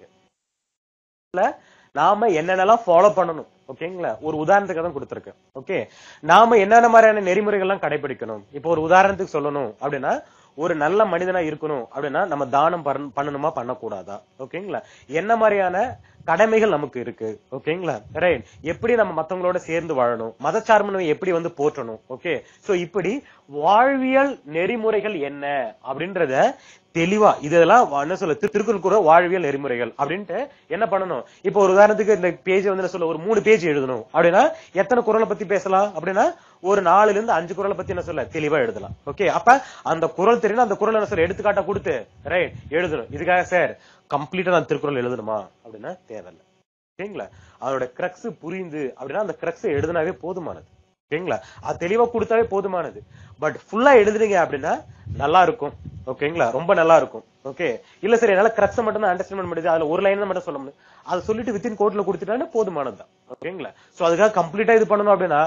நாம என்னென்னலாம் ஃபாலோ பண்ணணும். ஓகேங்களா? ஒரு உதாரணத்துக்கு தான் கொடுத்திருக்கேன். ஓகே. நாம என்னென்ன மாதிரியான நெறிமுறைகள் எல்லாம் கடைபிடிக்கணும். இப்போ ஒரு உதாரணத்துக்கு சொல்லணும் அப்படின்னா ஒரு நல்ல மனிதனா இருக்கணும் அப்படின்னா நம்ம தானம் பண்ணணுமா பண்ணக்கூடாதா? ஓகேங்களா? என்ன மாதிரியான கடமைகள் நமக்கு இருக்கு. ஓகேங்களா? ரைட். எப்படி நம்ம மத்தவங்களோட சேர்ந்து வாழணும், மதச்சார்பின்மை எப்படி வந்து போற்றணும். ஓகே. சோ இப்படி வாழ்வியல் நெறிமுறைகள் என்ன அப்படின்றத தெளிவா இதெல்லாம் என்ன சொல்ல திருக்குறள் கூட வாழ்வியல் நெறிமுறைகள் அப்படின்ட்டு என்ன பண்ணணும். இப்போ ஒரு உதாரணத்துக்கு இந்த பேஜ் வந்து சொல்ல ஒரு 3 பேஜ் எழுதணும் அப்படின்னா எத்தனை குறளை பத்தி பேசலாம் அப்படின்னா ஒரு 4ல இருந்து 5 குறளை பத்தி என்ன சொல்ல தெளிவா எழுதலாம். ஓகே. அப்ப அந்த குறள் தெரியும், அந்த குறள் என்ன சொல்ல எடுத்துக்காட்ட கொடுத்து ரைட் எழுதணும். இதுக்காக சார் கம்ப்ளீட்டா நான் திருக்குறள் எழுதணுமா அப்படின்னா தேவையில்லை. ஓகேங்களா? அதோட கிரக்ஸ் புரிந்து அப்படின்னா அந்த கிரக்ஸ் எழுதினாவே போதுமானது. ஓகேங்களா? அது தெளிவா கொடுத்தாவே போதுமானது. பட் ஃபுல்லா எழுதுறீங்க அப்படின்னா நல்லா இருக்கும். ஓகேங்களா? ரொம்ப நல்லா இருக்கும். ஓகே. இல்ல சரி என்னால கிரக்ஸ் மட்டும் தான் அண்டர்ஸ்டாண்ட் பண்ண முடியுது, அதுல ஒரு லைன் தான் மட்டும் சொல்ல முடியும், அதை சொல்லிட்டு வித்தின் கோட்ல கொடுத்துட்டானே போதுமானதுதான். ஓகேங்களா? சோ அதுக்காக கம்ப்ளீட்டா இது பண்ணணும் அப்படின்னா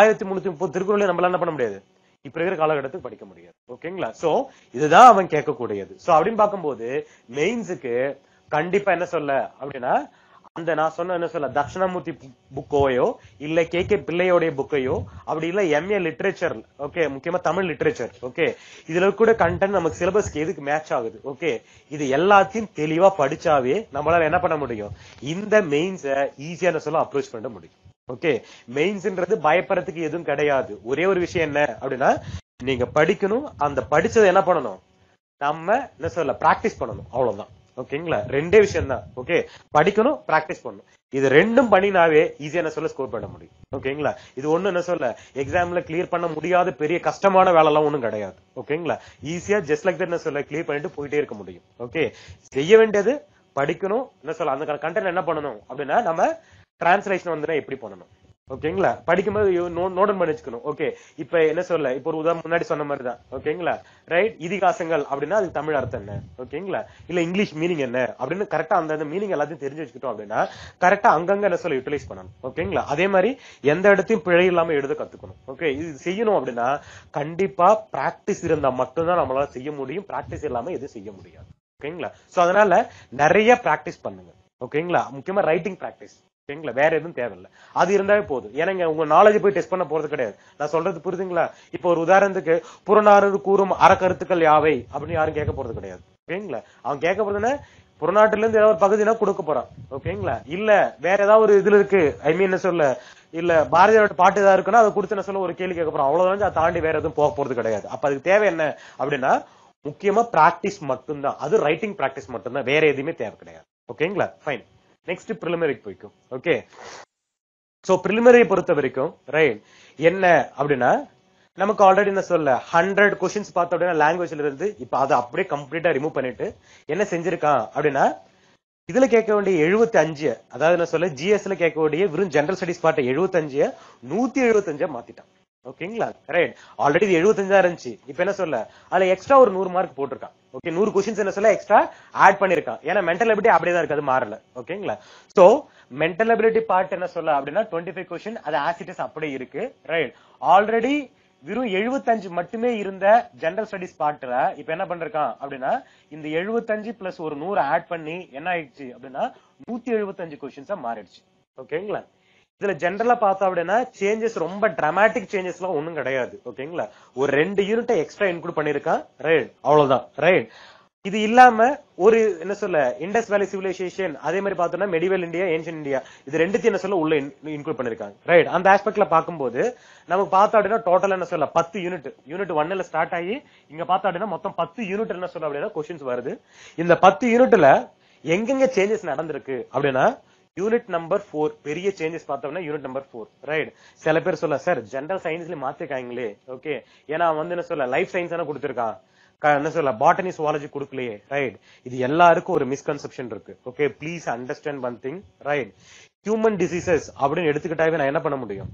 1330 திருக்குறளை நம்மளால என்ன பண்ண முடியாது, இப்ப இருக்கிற காலகட்டத்துக்கு படிக்க முடியாது. ஓகேங்களா? சோ இதுதான் அவன் கேட்கக்கூடியது. சோ அப்படின்னு பார்க்கும்போது மெயின்ஸுக்கு கண்டிப்பா என்ன சொல்ல அப்படின்னா அந்த நான் சொன்ன என்ன சொல்ல தட்சிணாமூர்த்தி புக்கையோ இல்ல கே பிள்ளையோடைய புக்கையோ அப்படி இல்ல எம்ஏ லிட்ரேச்சர், ஓகே, முக்கியமா தமிழ் லிட்ரேச்சர், ஓகே, இதுல கூட கண்டென்ட் நமக்கு சிலபஸ்க்கு எதுக்கு மேட்ச் ஆகுது, ஓகே, இது எல்லாத்தையும் தெளிவா படிச்சாவே நம்மளால என்ன பண்ண முடியும், இந்த மெயின்ஸ ஈஸியான சொல்ல அப்ரோச் பண்ண முடியும். ஓகே. மெயின்ஸ்ன்றது பயப்படுறதுக்கு எதுவும் கிடையாது. ஒரே ஒரு விஷயம் என்ன அப்படின்னா நீங்க படிக்கணும், அந்த படிச்சதை என்ன பண்ணணும், நம்ம என்ன சொல்ல பிராக்டிஸ் பண்ணணும், அவ்வளவுதான். ஓகேங்களா? ரெண்டே விஷயம் தான். ஓகே. படிக்கணும், பிராக்டிஸ் பண்ணணும். இது ரெண்டும் பண்ணினாவே ஈஸியா என்ன சொல்ல ஸ்கோர் பண்ண முடியும். ஓகேங்களா? இது ஒண்ணு என்ன சொல்ல எக்ஸாம்ல கிளியர் பண்ண முடியாத பெரிய கஷ்டமான வேலை எல்லாம் ஒண்ணும் கிடையாது. ஓகேங்களா? ஈஸியா ஜஸ்ட் லைக் தட் என்ன சொல்ல கிளியர் பண்ணிட்டு போயிட்டே இருக்க முடியும். ஓகே. செய்ய வேண்டியது படிக்கணும், என்ன சொல்ல அந்த கண்டென்ட் என்ன பண்ணணும் அப்படின்னா நம்ம டிரான்ஸ்லேஷன் வந்து எப்படி பண்ணணும். ஓகேங்களா? படிக்கும்போது நோட் பண்ணி வச்சுக்கணும். ஓகே. இப்ப என்ன சொல்ல இப்ப ஒரு உதாரணம் முன்னாடி சொன்ன மாதிரி தான். ஓகேங்களா? ரைட். இதிகாசங்கள் அப்படின்னா அதுக்கு தமிழ் அர்த்தம் என்ன, ஓகேங்களா, இல்ல இங்கிலீஷ் மீனிங் என்ன அப்படின்னு கரெக்டா அந்த மீனிங் எல்லாத்தையும் தெரிஞ்சு வச்சுக்கிட்டோம் அப்படின்னா கரெக்டா அங்கங்க என்ன சொல்ல யூட்டிலைஸ் பண்ணணும். ஓகேங்களா? அதே மாதிரி எந்த இடத்தையும் பிழை இல்லாம எழுத கத்துக்கணும். ஓகே. இது செய்யணும் அப்படின்னா கண்டிப்பா பிராக்டிஸ் இருந்தா மட்டும்தான் நம்மளால செய்ய முடியும். பிராக்டிஸ் இல்லாம எதுவும் செய்ய முடியாது. ஓகேங்களா? சோ அதனால நிறைய பிராக்டிஸ் பண்ணுங்க. ஓகேங்களா? முக்கியமா ரைட்டிங் பிராக்டிஸ். ஓகேங்களா? வேற எதுவும் தேவையில்லை, அது இருந்தாவே போதும். ஏன்னா உங்க நாலேஜ் போய் டெஸ்ட் பண்ண போறது கிடையாது. நான் சொல்றது புரியுதுங்களா? இப்போ ஒரு உதாரணத்துக்கு புறநானூறு கூறும் அறக்கருத்துக்கள் யாவை அப்படின்னு யாரும் கேட்க போறது கிடையாது. ஓகேங்களா? அவன் கேட்க போறதுன்னா புறநாட்டுல இருந்து ஏதாவது ஒரு பகுதினா கொடுக்க போறான். ஓகேங்களா? இல்ல வேற ஏதாவது ஒரு இதுல இருக்கு, ஐ மீன் என்ன சொல்ல இல்ல பாரதியோட பாட்டு ஏதாவது இருக்குன்னா அதை கொடுத்து என்ன சொல்ல ஒரு கேள்வி கேட்க போறான், அவ்வளவுதான். அதை தாண்டி வேற எதுவும் போக போறது கிடையாது. அப்ப அதுக்கு தேவை என்ன அப்படின்னா முக்கியமா பிராக்டிஸ் மட்டும்தான். அது ரைட்டிங் பிராக்டிஸ் மட்டும்தான், வேற எதுவுமே தேவை கிடையாது. ஓகேங்களா? ஃபைன். நெக்ஸ்ட் பிரிலிமினரிக்கு போய்க்கும். ஓகே. சோ பிரிலிமினரி பொறுத்த வரைக்கும் ரைட் என்ன அப்படின்னா நமக்கு ஆல்ரெடி என்ன சொல்ல 100 கொஸ்டின்ஸ் பார்த்தோம் அப்படின்னா லாங்குவேஜ்ல இருந்து இப்ப அதை அப்படியே கம்ப்ளீட்டா ரிமூவ் பண்ணிட்டு என்ன செஞ்சிருக்கான் அப்படின்னா இதுல கேட்க வேண்டிய 75, அதாவது என்ன சொல்ல ஜிஎஸ்ல கேட்க வேண்டிய வெறும் ஜெனரல் ஸ்டடிஸ் பார்ட்ட 75 175 மாத்திட்டான். ஓகேங்களா? ரைட். ஆல்ரெடி இது 75 இருந்துச்சு. இப்ப என்ன சொல்ல அதுல எக்ஸ்ட்ரா ஒரு 100 மார்க் போட்டிருக்கான். ஓகே. 100 கொஸ்டின்ஸ் என்ன சொல்ல எக்ஸ்ட்ரா ஆட் பண்ணிருக்கான். ஏன்னா மென்டல் எபிலிட்டி அப்படியே தான் இருக்கு, அது மாறல. ஓகேங்களா? சோ மென்டல் எபிலிட்டி பார்ட் என்ன சொல்ல அப்படின்னா 25 கொஸ்டின் அது ஆஸ் இட் இஸ் அப்படியே இருக்கு. ரைட். ஆல்ரெடி வெறும் 75 மட்டுமே இருந்த ஜெனரல் ஸ்டடிஸ் பார்ட்ல இப்ப என்ன பண்றான் அப்படின்னா இந்த 75 பிளஸ் ஒரு 100 ஆட் பண்ணி என்ன ஆயிடுச்சு அப்படின்னா 175 கொஸ்டின்ஸா மாறிடுச்சு. ஓகேங்களா? இதுல ஜெனரலா பார்த்தா அப்படின்னா சேஞ்சஸ் ரொம்ப டிராமாட்டிக் சேஞ்சஸ் எல்லாம் ஒண்ணும் கிடையாது. ஓகேங்களா? ஒரு 2 யூனிட் எக்ஸ்ட்ரா இன்க்ளூட் பண்ணிருக்கான். ரைட், அவ்வளவுதான். ரைட். இது இல்லாம ஒரு என்ன சொல்ல இண்டஸ் வேலி சிவிலைசேஷன், அதே மாதிரி பார்த்தோம்னா மெடிவல் இந்தியா, ஏன்ஷியன் இந்தியா, இது ரெண்டுத்தையும் என்ன சொல்ல உள்ள இன்க்ளூட் பண்ணிருக்காங்க. ரைட். அந்த ஆஸ்பெக்ட்ல பாக்கும்போது நமக்கு பார்த்தா அப்படின்னா டோட்டல் என்ன சொல்ல 10 யூனிட் 1ல ஸ்டார்ட் ஆகி இங்க பார்த்தா அப்படின்னா மொத்தம் 10 யூனிட் என்ன சொல்ல அப்படின்னா கொஸ்டின்ஸ் வருது. இந்த 10 யூனிட்ல எங்கெங்க சேஞ்சஸ் நடந்திருக்கு அப்படின்னா யூனிட் நம்பர் 4 பெரிய சேஞ்சஸ் பார்த்தோம்னா யூனிட் நம்பர் 4. ரைட். சில பேர் சொல்ல சார் ஜெனரல் சயின்ஸ்ல மாத்திருக்காங்களே. ஓகே, ஏன்னா வந்து என்ன சொல்ல லைஃப் சயின்ஸ் கொடுத்திருக்கான், என்ன சொல்ல பாட்டனி சுவாலஜி கொடுக்கலையே. ரைட். இது எல்லாருக்கும் ஒரு மிஸ்கன்செப்ஷன் இருக்கு. Okay, please understand one thing. Right. Human diseases அப்படின்னு எடுத்துக்கிட்டாவே நான் என்ன பண்ண முடியும்?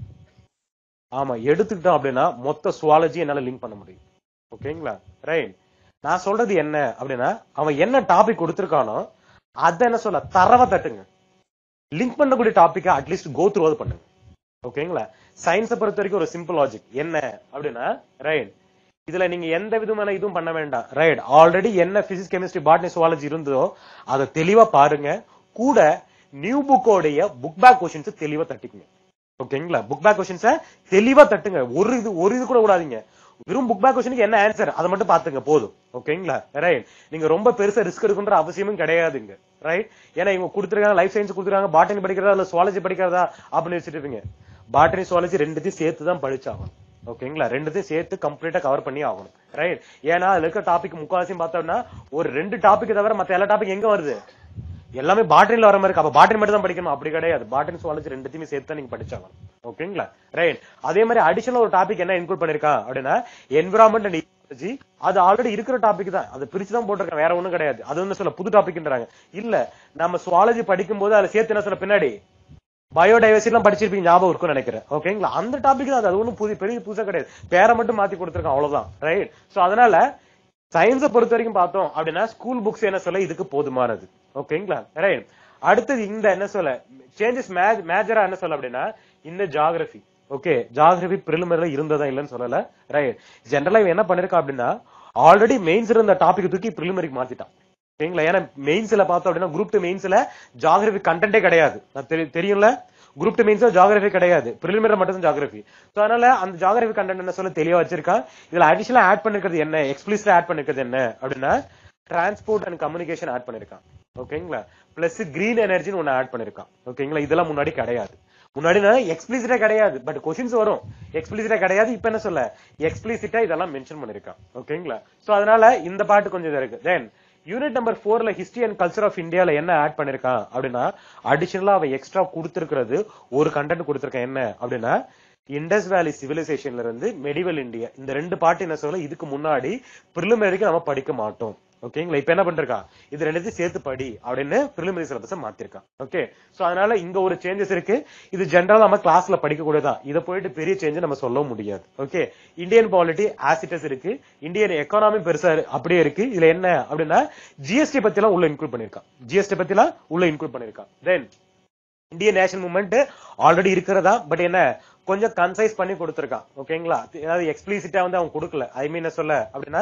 ஆமா, எடுத்துக்கிட்டோம் அப்படின்னா மொத்த சுவாலஜி என்னால லிங்க் பண்ண முடியும். ஓகேங்களா? ரைட். நான் சொல்றது என்ன அப்படின்னா அவன் என்ன டாபிக் கொடுத்திருக்கானோ அத என்ன சொல்ல தரவா தட்டுங்க. லிங்க் பண்ணக்கூடிய டாபிக் அட்லீஸ்ட் கோ த்ரூ பண்ணுங்க. ஓகேங்களா? சயின்ஸை பொறுத்த வரைக்கும் ஒரு சிம்பிள் லாஜிக் என்ன அப்படின்னா ரைட், இதுல நீங்க எந்த விதமான இதுவும் பண்ண வேண்டாம். ரைட். ஆல்ரெடி என்ன பிசிக்ஸ், கெமிஸ்ட்ரி, பாட்னி, சுவாலஜி இருந்ததோ அதை தெளிவா பாருங்க. கூட நியூ புக்கோடைய புக் பேக் கொஸ்டின்ஸ் தெளிவா தட்டிக்குங்க. ஓகேங்களா? புக் பேக் கொஸ்டின்ஸ தெளிவா தட்டுங்க. ஒரு இது கூட கூடாதீங்க. வெறும் புக் பேக் கொஸ்டினுக்கு என்ன ஆன்சர் அதை மட்டும் பாத்துங்க போதும். ஓகேங்களா? ரைட். நீங்க ரொம்ப பெருசா ரிஸ்க் எடுக்குன்ற அவசியமும் கிடையாதுங்க. ரைட். ஏன்னா இவங்க கொடுத்துருக்காங்க லைஃப் சயின்ஸ் கொடுத்துருக்காங்க, பாட்டனி படிக்கிறதா இல்ல சுவாலஜி படிக்கிறதா அப்படின்னு வச்சுட்டு இருப்பீங்க. பாட்டனி சுவாலஜி ரெண்டுத்தையும் சேர்த்து தான் படிச்சாகணும். ஓகேங்களா? ரெண்டுத்தையும் சேர்த்து கம்ப்ளீட்டா கவர் பண்ணி ஆகணும். ரைட். ஏன்னா அதுல இருக்க டாபிக் முக்காவாசியும் பார்த்தோம்னா ஒரு 2 டாபிக் தவிர மத்த எல்லா டாபிக் எங்க வருது? எல்லாமே பாட்டனில வர மாதிரி இருக்கு. அப்ப பாட்டனி மட்டும் தான் படிக்கணும் அப்படி கிடையாது. பாட்டனி சுவாலஜி ரெண்டுத்தையுமே சேர்த்து தான் நீங்க படிச்சாகணும். ஓகேங்களா? ரைட். அதே மாதிரி அடிஷனல் ஒரு டாபிக் என்ன இன்க்ளூட் பண்ணிருக்கான் அப்படின்னா என்விரான்மெண்ட் அண்ட் ஈகாலஜி. அது ஆல்ரெடி இருக்கிற டாபிக் தான், அது பிரிச்சு தான் போட்டிருக்காங்க, வேற ஒண்ணும் கிடையாது. அது வந்து சொல்ல புது டாபிக்ன்றாங்க. இல்ல, நம்ம சுவாலஜி படிக்கும் போது அதுல சேர்த்து என்ன சொல்ல பின்னாடி பயோடைவர்சிட்டி எல்லாம் படிச்சிருப்பீங்க, ஞாபகம் இருக்கும்னு நினைக்கிறேன். ஓகேங்களா? அந்த டாபிக் தான், அது ஒன்னும் பெரிய புதுசா கிடையாது, பேரை மட்டும் மாத்தி கொடுத்திருக்கான், அவ்வளவுதான். ரைட். சோ அதனால சயின்ஸை பொறுத்த வரைக்கும் பார்த்தோம் அப்படின்னா ஸ்கூல் புக்ஸ் என்ன சொல்ல இதுக்கு போதுமானது. ஓகேங்களா? ரைட். அடுத்தது இந்த என்ன சொல்ல சேஞ்சஸ் மேஜரா என்ன சொல்ல அப்படின்னா இந்த ஜியோகிராபி. ஓகே, ஜியோகிராபி பிரிலிமினரில இருந்ததா இல்லன்னு சொல்லல. ரைட். ஜெனரலா இவன் என்ன பண்ணிருக்கான் அப்படின்னா ஆல்ரெடி மெயின்ஸ் இருந்த டாபிக் தூக்கி பிரிலிமினரிக்கு மாத்திட்டான். ஓகேங்களா? ஏன்னா மெயின்ஸ்ல பார்த்தோம் அப்படின்னா குரூப் 2 மெயின்ஸ்ல ஜியோகிராபி கண்டென்ட்டே கிடையாது. தெரியும்ல, குரூப் 2 மெயின்ஸ்ல ஜியோகிராபி கிடையாது, பிரிலிமினரி மட்டும் தான் ஜியோகிராபி. சோ அதனால அந்த ஜியோகிராபி கண்டென்ட் என்ன சொல்ல தெளிவா வச்சிருக்கான். இதுல அடிஷனலா ஆட் பண்ணிருக்கிறது என்ன, எக்ஸ்பிளிசிட்டா ஆட் பண்ணிருக்கிறது என்ன அப்படின்னா டிரான்ஸ்போர்ட் அண்ட் கம்யூனிகேஷன் ஆட் பண்ணிருக்கான். ஓகேங்களா? பிளஸ் கிரீன் எனர்ஜின்னு ஒன்னு ஆட் பண்ணிருக்கான். ஓகேங்களா? இதெல்லாம் முன்னாடி கிடையாது. முன்னாடி எக்ஸ்பிளிசிட்டா கிடையாது, பட் கொஸ்டின்ஸ் வரும். எக்ஸ்பிளிசிட்டா கிடையாது, இப்ப என்ன சொல்ல எக்ஸ்பிளிசிட்டா இதெல்லாம் மென்ஷன் பண்ணிருக்கான். ஓகேங்களா? சோ அதனால இந்த பாட்டு கொஞ்சம் இது இருக்கு. தென் யூனிட் நம்பர் 4ல ஹிஸ்டரி அண்ட் கல்ச்சர் ஆஃப் இந்தியால என்ன ஆட் பண்ணிருக்கான் அப்படின்னா அடிஷனலா அவ எக்ஸ்ட்ரா கொடுத்திருக்கிறது ஒரு கண்டென்ட் கொடுத்திருக்கான். என்ன அப்படின்னா இண்டஸ் வேலி சிவிலைசேஷன்ல இருந்து மெடிவல் இந்தியா, இந்த 2 பாட்டு என்ன சொல்ல இதுக்கு முன்னாடி பிரிலிமினரிக்கு நம்ம படிக்க மாட்டோம். ஓகேங்களா? இப்ப என்ன பண்றான், இது ரெண்டுத்தையும் சேர்த்து படி அப்படின்னு பிரிலிமினரி சிலபஸ மாத்திருக்கான். ஓகே, சோ அதனால இங்க ஒரு சேஞ்சஸ் இருக்கு. இது ஜெனரலா நம்ம கிளாஸ்ல படிக்க கூடதான், இதை போயிட்டு பெரிய சேஞ்ச் நம்ம சொல்ல முடியாது. ஓகே, இந்தியன் பாலிட்டி ஆசிட்டஸ் இருக்கு, இந்தியன் எக்கானமி பெருசா அப்படியே இருக்கு. இதுல என்ன அப்படின்னா ஜிஎஸ்டி பத்தி எல்லாம் உள்ள இன்க்ளூட் பண்ணிருக்கான். ஜிஎஸ்டி பத்தி எல்லாம் உள்ள இன்க்ளூட் பண்ணிருக்கான். Then Indian national movement already இருக்கிறதா, பட் என்ன கொஞ்சம் கன்சைஸ் பண்ணி கொடுத்திருக்கான். ஓகேங்களா? அதாவது எக்ஸ்பிளிசிட்டா வந்து அவன் கொடுக்கல. ஐ மீன் என்ன சொல்ல அப்படின்னா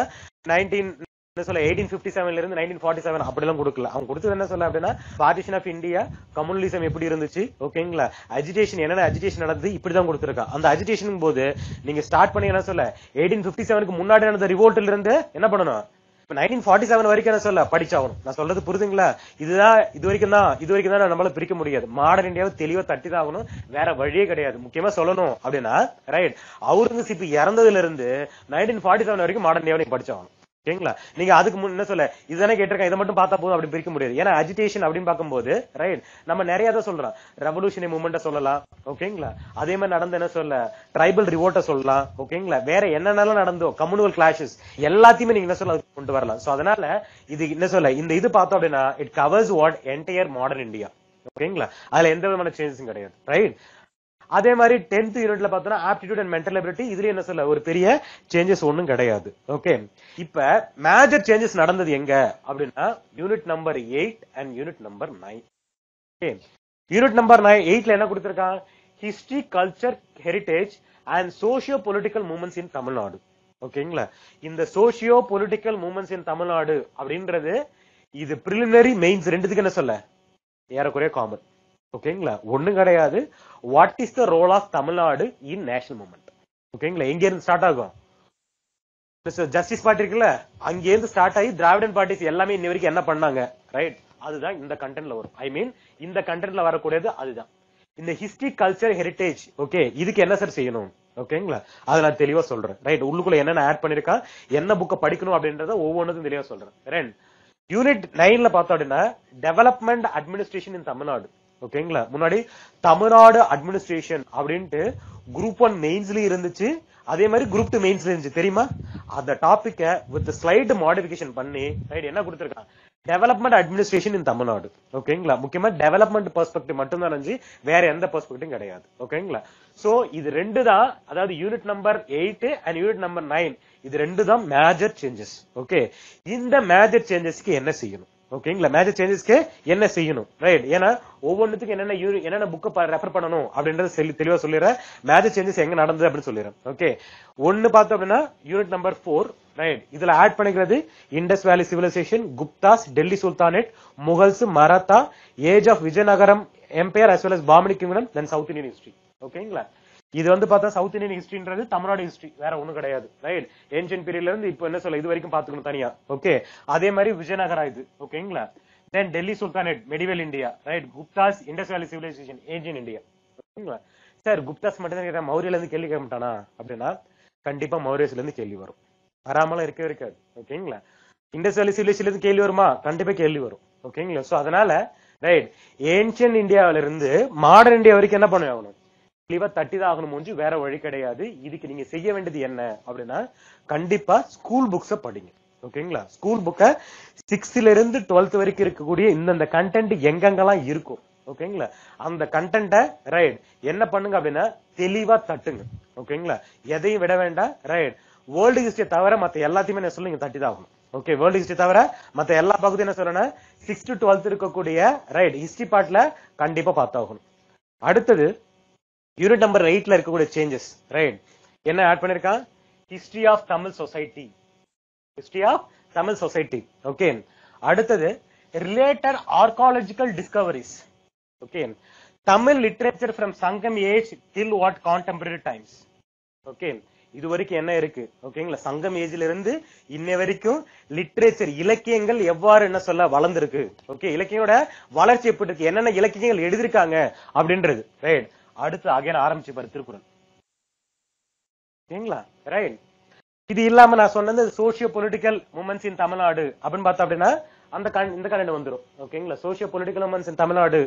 1857 இருந்து 1947 அப்படி எல்லாம் கொடுக்கல. அவங்க கொடுத்தது என்ன சொல்ல அப்படின்னா பார்ட்டிஷன் ஆஃப் இந்தியா, கம்யூனலிசம் எப்படி இருந்துச்சு, ஓகேங்களா, அஜிடேஷன் என்னென்ன அஜிடேஷன் நடந்தது இப்படிதான் கொடுத்திருக்கா. அந்த அஜிடேஷன் போது நீங்க ஸ்டார்ட் பண்ணி என்ன சொல்ல 1857க்கு முன்னாடி நடந்த ரிவோல்ட்ல இருந்து என்ன பண்ணணும் 1947 வரைக்கும் என்ன சொல்ல படிச்சாகணும். நான் சொல்றது புரிதுங்களா? இதுதான் இது வரைக்கும் தான் நம்மளால பிரிக்க முடியாது. மாடர்ன் இந்தியாவை தெளிவா தட்டி தான் ஆகணும், வேற வழியே கிடையாது. முக்கியமா சொல்லணும் அப்படின்னா ரைட், அவுரங்கசீப் இறந்ததுல இருந்து 1947 வரைக்கும் மாடர்ன் இந்தியாவை நீங்க படிச்சாகணும். ஓகேங்களா? நீங்க அதுக்கு முன்ன சொல்ல இதுதானே கேட்டிருக்கேன், இதை மட்டும் பார்த்தா போதும் அப்படி பிரிக்க முடியாது. ஏன்னா அஜிடேஷன் அப்படின்னு பார்க்கும்போது ரைட் நம்ம நிறைய தான் சொல்றோம். ரெவல்யூஷனரி மூவ்மெண்ட்டை சொல்லலாம். ஓகேங்களா? அதே மாதிரி நடந்த என்ன சொல்ல ட்ரைபல் ரிவோல்ட்டை சொல்லலாம். ஓகேங்களா? வேற என்னென்னலாம் நடந்தோ கம்யூனல் கிளாஷஸ் எல்லாத்தையுமே நீங்க என்ன சொல்ல கொண்டு வரலாம். சோ அதனால இது என்ன சொல்ல இந்த இது பார்த்தோம் அப்படின்னா it covers what entire modern India. ஓகேங்களா? அதுல எந்த விதமான சேஞ்சஸும் கிடையாது. ரைட். அதே மாதிரி 10th யூனிட்ல பார்த்தோம்னா ஆப்டிடியூட் அண்ட் மென்டல் எபிலிட்டி, இதுல என்ன சொல்ல ஒரு பெரிய சேஞ்சஸ் ஒண்ணும் கிடையாது. ஓகே, இப்ப மேஜர் சேஞ்சஸ் நடந்தது எங்க அப்படின்னா unit number 8 and unit number 9. Okay, unit number 8ல என்ன கொடுத்திருக்கான், history, culture, heritage and socio-political movements in Tamil Nadu. ஓகேங்களா? இந்த socio-political movements in Tamil Nadu அப்படின்றது இது preliminary mains ரெண்டுத்துக்கு என்ன சொல்ல? ஏறக்குறைய காமன். ஓகேங்களா? ஒண்ணும் கிடையாது. What is the role of Tamil Nadu in national movement? ஓகேங்களா? எங்க இருந்து ஸ்டார்ட் ஆகும்? ஜஸ்டிஸ் பார்ட்டி இருக்குல்ல, அங்க இருந்து ஸ்டார்ட் ஆகி திராவிடன் பார்ட்டிஸ் எல்லாமே இன்ன வரைக்கும் என்ன பண்ணாங்க, ரைட்? அதுதான் இந்த கண்டென்ட்ல வரும். ஐ மீன் இந்த கண்டென்ட்ல வரக்கூடியது அதுதான். இந்த ஹிஸ்டரி, கல்ச்சர், ஹெரிட்டேஜ், ஓகே, இதுக்கு என்ன சார் செய்யணும்? ஓகேங்களா? அதை நான் தெளிவா சொல்றேன். ரைட்? உள்ளுக்குள்ள என்ன ஆட் பண்ணிருக்கா, என்ன புக்கை படிக்கணும் அப்படின்றத ஒவ்வொன்றுக்கும் தெளிவா சொல்றேன். ரைட்? யூனிட் 9ல பார்த்தோம் அப்படின்னா டெவலப்மெண்ட் அட்மினிஸ்ட்ரேஷன் இன் தமிழ்நாடு. ஓகேங்களா? முன்னாடி தமிழ்நாடு அட்மினிஸ்ட்ரேஷன் அப்படின்ட்டு குரூப் 1 மெயின்ஸ்ல இருந்துச்சு, அதே மாதிரி குரூப் 2 மெயின்ஸ்ல இருந்துச்சு தெரியுமா? அந்த டாபிக்க வித் ஸ்லைட் மாடிஃபிகேஷன் பண்ணி ரைட் என்ன கொடுத்திருக்கான்? Development administration in Tamil Nadu. ஓகேங்களா? முக்கியமா டெவலப்மெண்ட் பெர்ஸ்பெக்டிவ் மட்டும் தான் இருந்துச்சு, வேற எந்த பெர்ஸ்பெக்டிவும் கிடையாது. ஓகேங்களா? சோ இது ரெண்டு தான், அதாவது unit number 8 and unit number 9, இது ரெண்டு தான் மேஜர் சேஞ்சஸ். ஓகே, இந்த மேஜர் சேஞ்சஸ்க்கு என்ன செய்யணும்? ஓகேங்களா? மேஜர் சேஞ்சஸ்க்கு என்ன செய்யணும்? ரைட்? ஏன்னா ஒவ்வொன்றுத்துக்கு என்னென்ன புக்கை ரெஃபர் பண்ணணும் அப்படின்றது தெளிவா சொல்லிடுறேன். மேஜர் சேஞ்சஸ் எங்க நடந்தது அப்படின்னு சொல்லிடுறேன். ஓகே, ஒன்னு பார்த்தோம் அப்படின்னா யூனிட் நம்பர் 4, ரைட்? இதுல ஆட் பண்ணிக்கிறது Indus valley civilisation, Guptas, Delhi sultanate, Mughals, Maratha, age of Vijayanagaram empire as well as Bahmani kingdom, then south Indian history. ஓகேங்களா? இது வந்து பார்த்தா சவுத் இந்தியன் ஹிஸ்டரின்றது தமிழ்நாடு ஹிஸ்டரி, வேற ஒண்ணும் கிடையாது. ரைட்? ஏன்ஷியன்ட் பீரியட்ல இருந்து இப்போ என்ன சொல்ல இது வரைக்கும் பாத்துக்கணும் தனியா. ஓகே, அதே மாதிரி விஜயநகரா இது. ஓகேங்களா? Then Delhi sultanate, medieval India, right? Guptas, Indus valley civilisation, ancient India. ஓகேங்களா? சார் குப்தாஸ் மட்டும் தான் கேட்டா மௌரியல இருந்து கேள்வி கேட்க மாட்டானா அப்படின்னா கண்டிப்பா மௌரியஸ்ல இருந்து கேள்வி வரும், வராமலாம் இருக்கவே இருக்காது. ஓகேங்களா? இண்டஸ் வேலி சிவிலைசேஷன்ல இருந்து கேள்வி வருமா? கண்டிப்பா கேள்வி வரும். ஓகேங்களா? சோ அதனால ரைட், ஏன்ஷியன்ட் இந்தியாவில இருந்து மாடர்ன் இந்தியா வரைக்கும் என்ன பண்ண ஆகணும்? தெளிவா தட்டி தான் ஆகணும், மூஞ்சி, வேற வழி கிடையாது. இதுக்கு நீங்க செய்ய வேண்டியது என்ன அப்படின்னா கண்டிப்பா ஸ்கூல் புக்ஸ படிங்க. ஓகேங்களா? ஸ்கூல் புக்க 6th இருந்து 12th வரைக்கும் இருக்கக்கூடிய இந்த கண்டென்ட் எங்கெங்கெல்லாம் இருக்கும், ஓகேங்களா, அந்த கண்டென்ட்ட ரைட் என்ன பண்ணுங்க அப்படின்னா தெளிவா தட்டுங்க. ஓகேங்களா? எதையும் விட வேண்டாம். ரைட்? வேர்ல்டு ஹிஸ்டரி தவிர மத்த எல்லாத்தையுமே என்ன சொல்லுங்க, தட்டி தான் ஆகணும். ஓகே, வேர்ல்டு ஹிஸ்டரி தவிர மத்த எல்லா பகுதியும் என்ன சொல்லணும், 6th to 12th இருக்கக்கூடிய ரைட் ஹிஸ்டரி பார்ட்ல கண்டிப்பா பார்த்தாகணும். அடுத்தது யூனிட் நம்பர் 8ல இருக்கக்கூடிய சேஞ்சஸ், ரைட்? என்ன ஆட் பண்ணிருக்கான்? History of Tamil society, history of Tamil society. Okay, அடுத்தது related archaeological discoveries. Okay, Tamil literature from Sangam age till what contemporary times. Okay, இது வரைக்கும் என்ன இருக்கு? ஓகேங்களா? சங்கம் ஏஜ்ல இருந்து இன்ன வரைக்கும் லிட்டரேச்சர், இலக்கியங்கள் எவ்வாறு என்ன சொல்ல வளர்ந்திருக்கு, ஓகே, இலக்கியோட வளர்ச்சி எப்படி இருக்கு, என்னென்ன இலக்கியங்கள் எழுதிருக்காங்க அப்படின்றது. ரைட்? அடுத்து அகைன் ஆரம்பிச்சு பாரு திருக்குறள். ஓகேங்களா? ரைட்? இது இல்லாம நான் சொன்னது socio political movements in Tamil Nadu அப்படின்னு பார்த்தா அப்படின்னா அந்த இந்த கண்டென்ட் வந்துரும். ஓகேங்களா? Socio political movements in Tamil Nadu,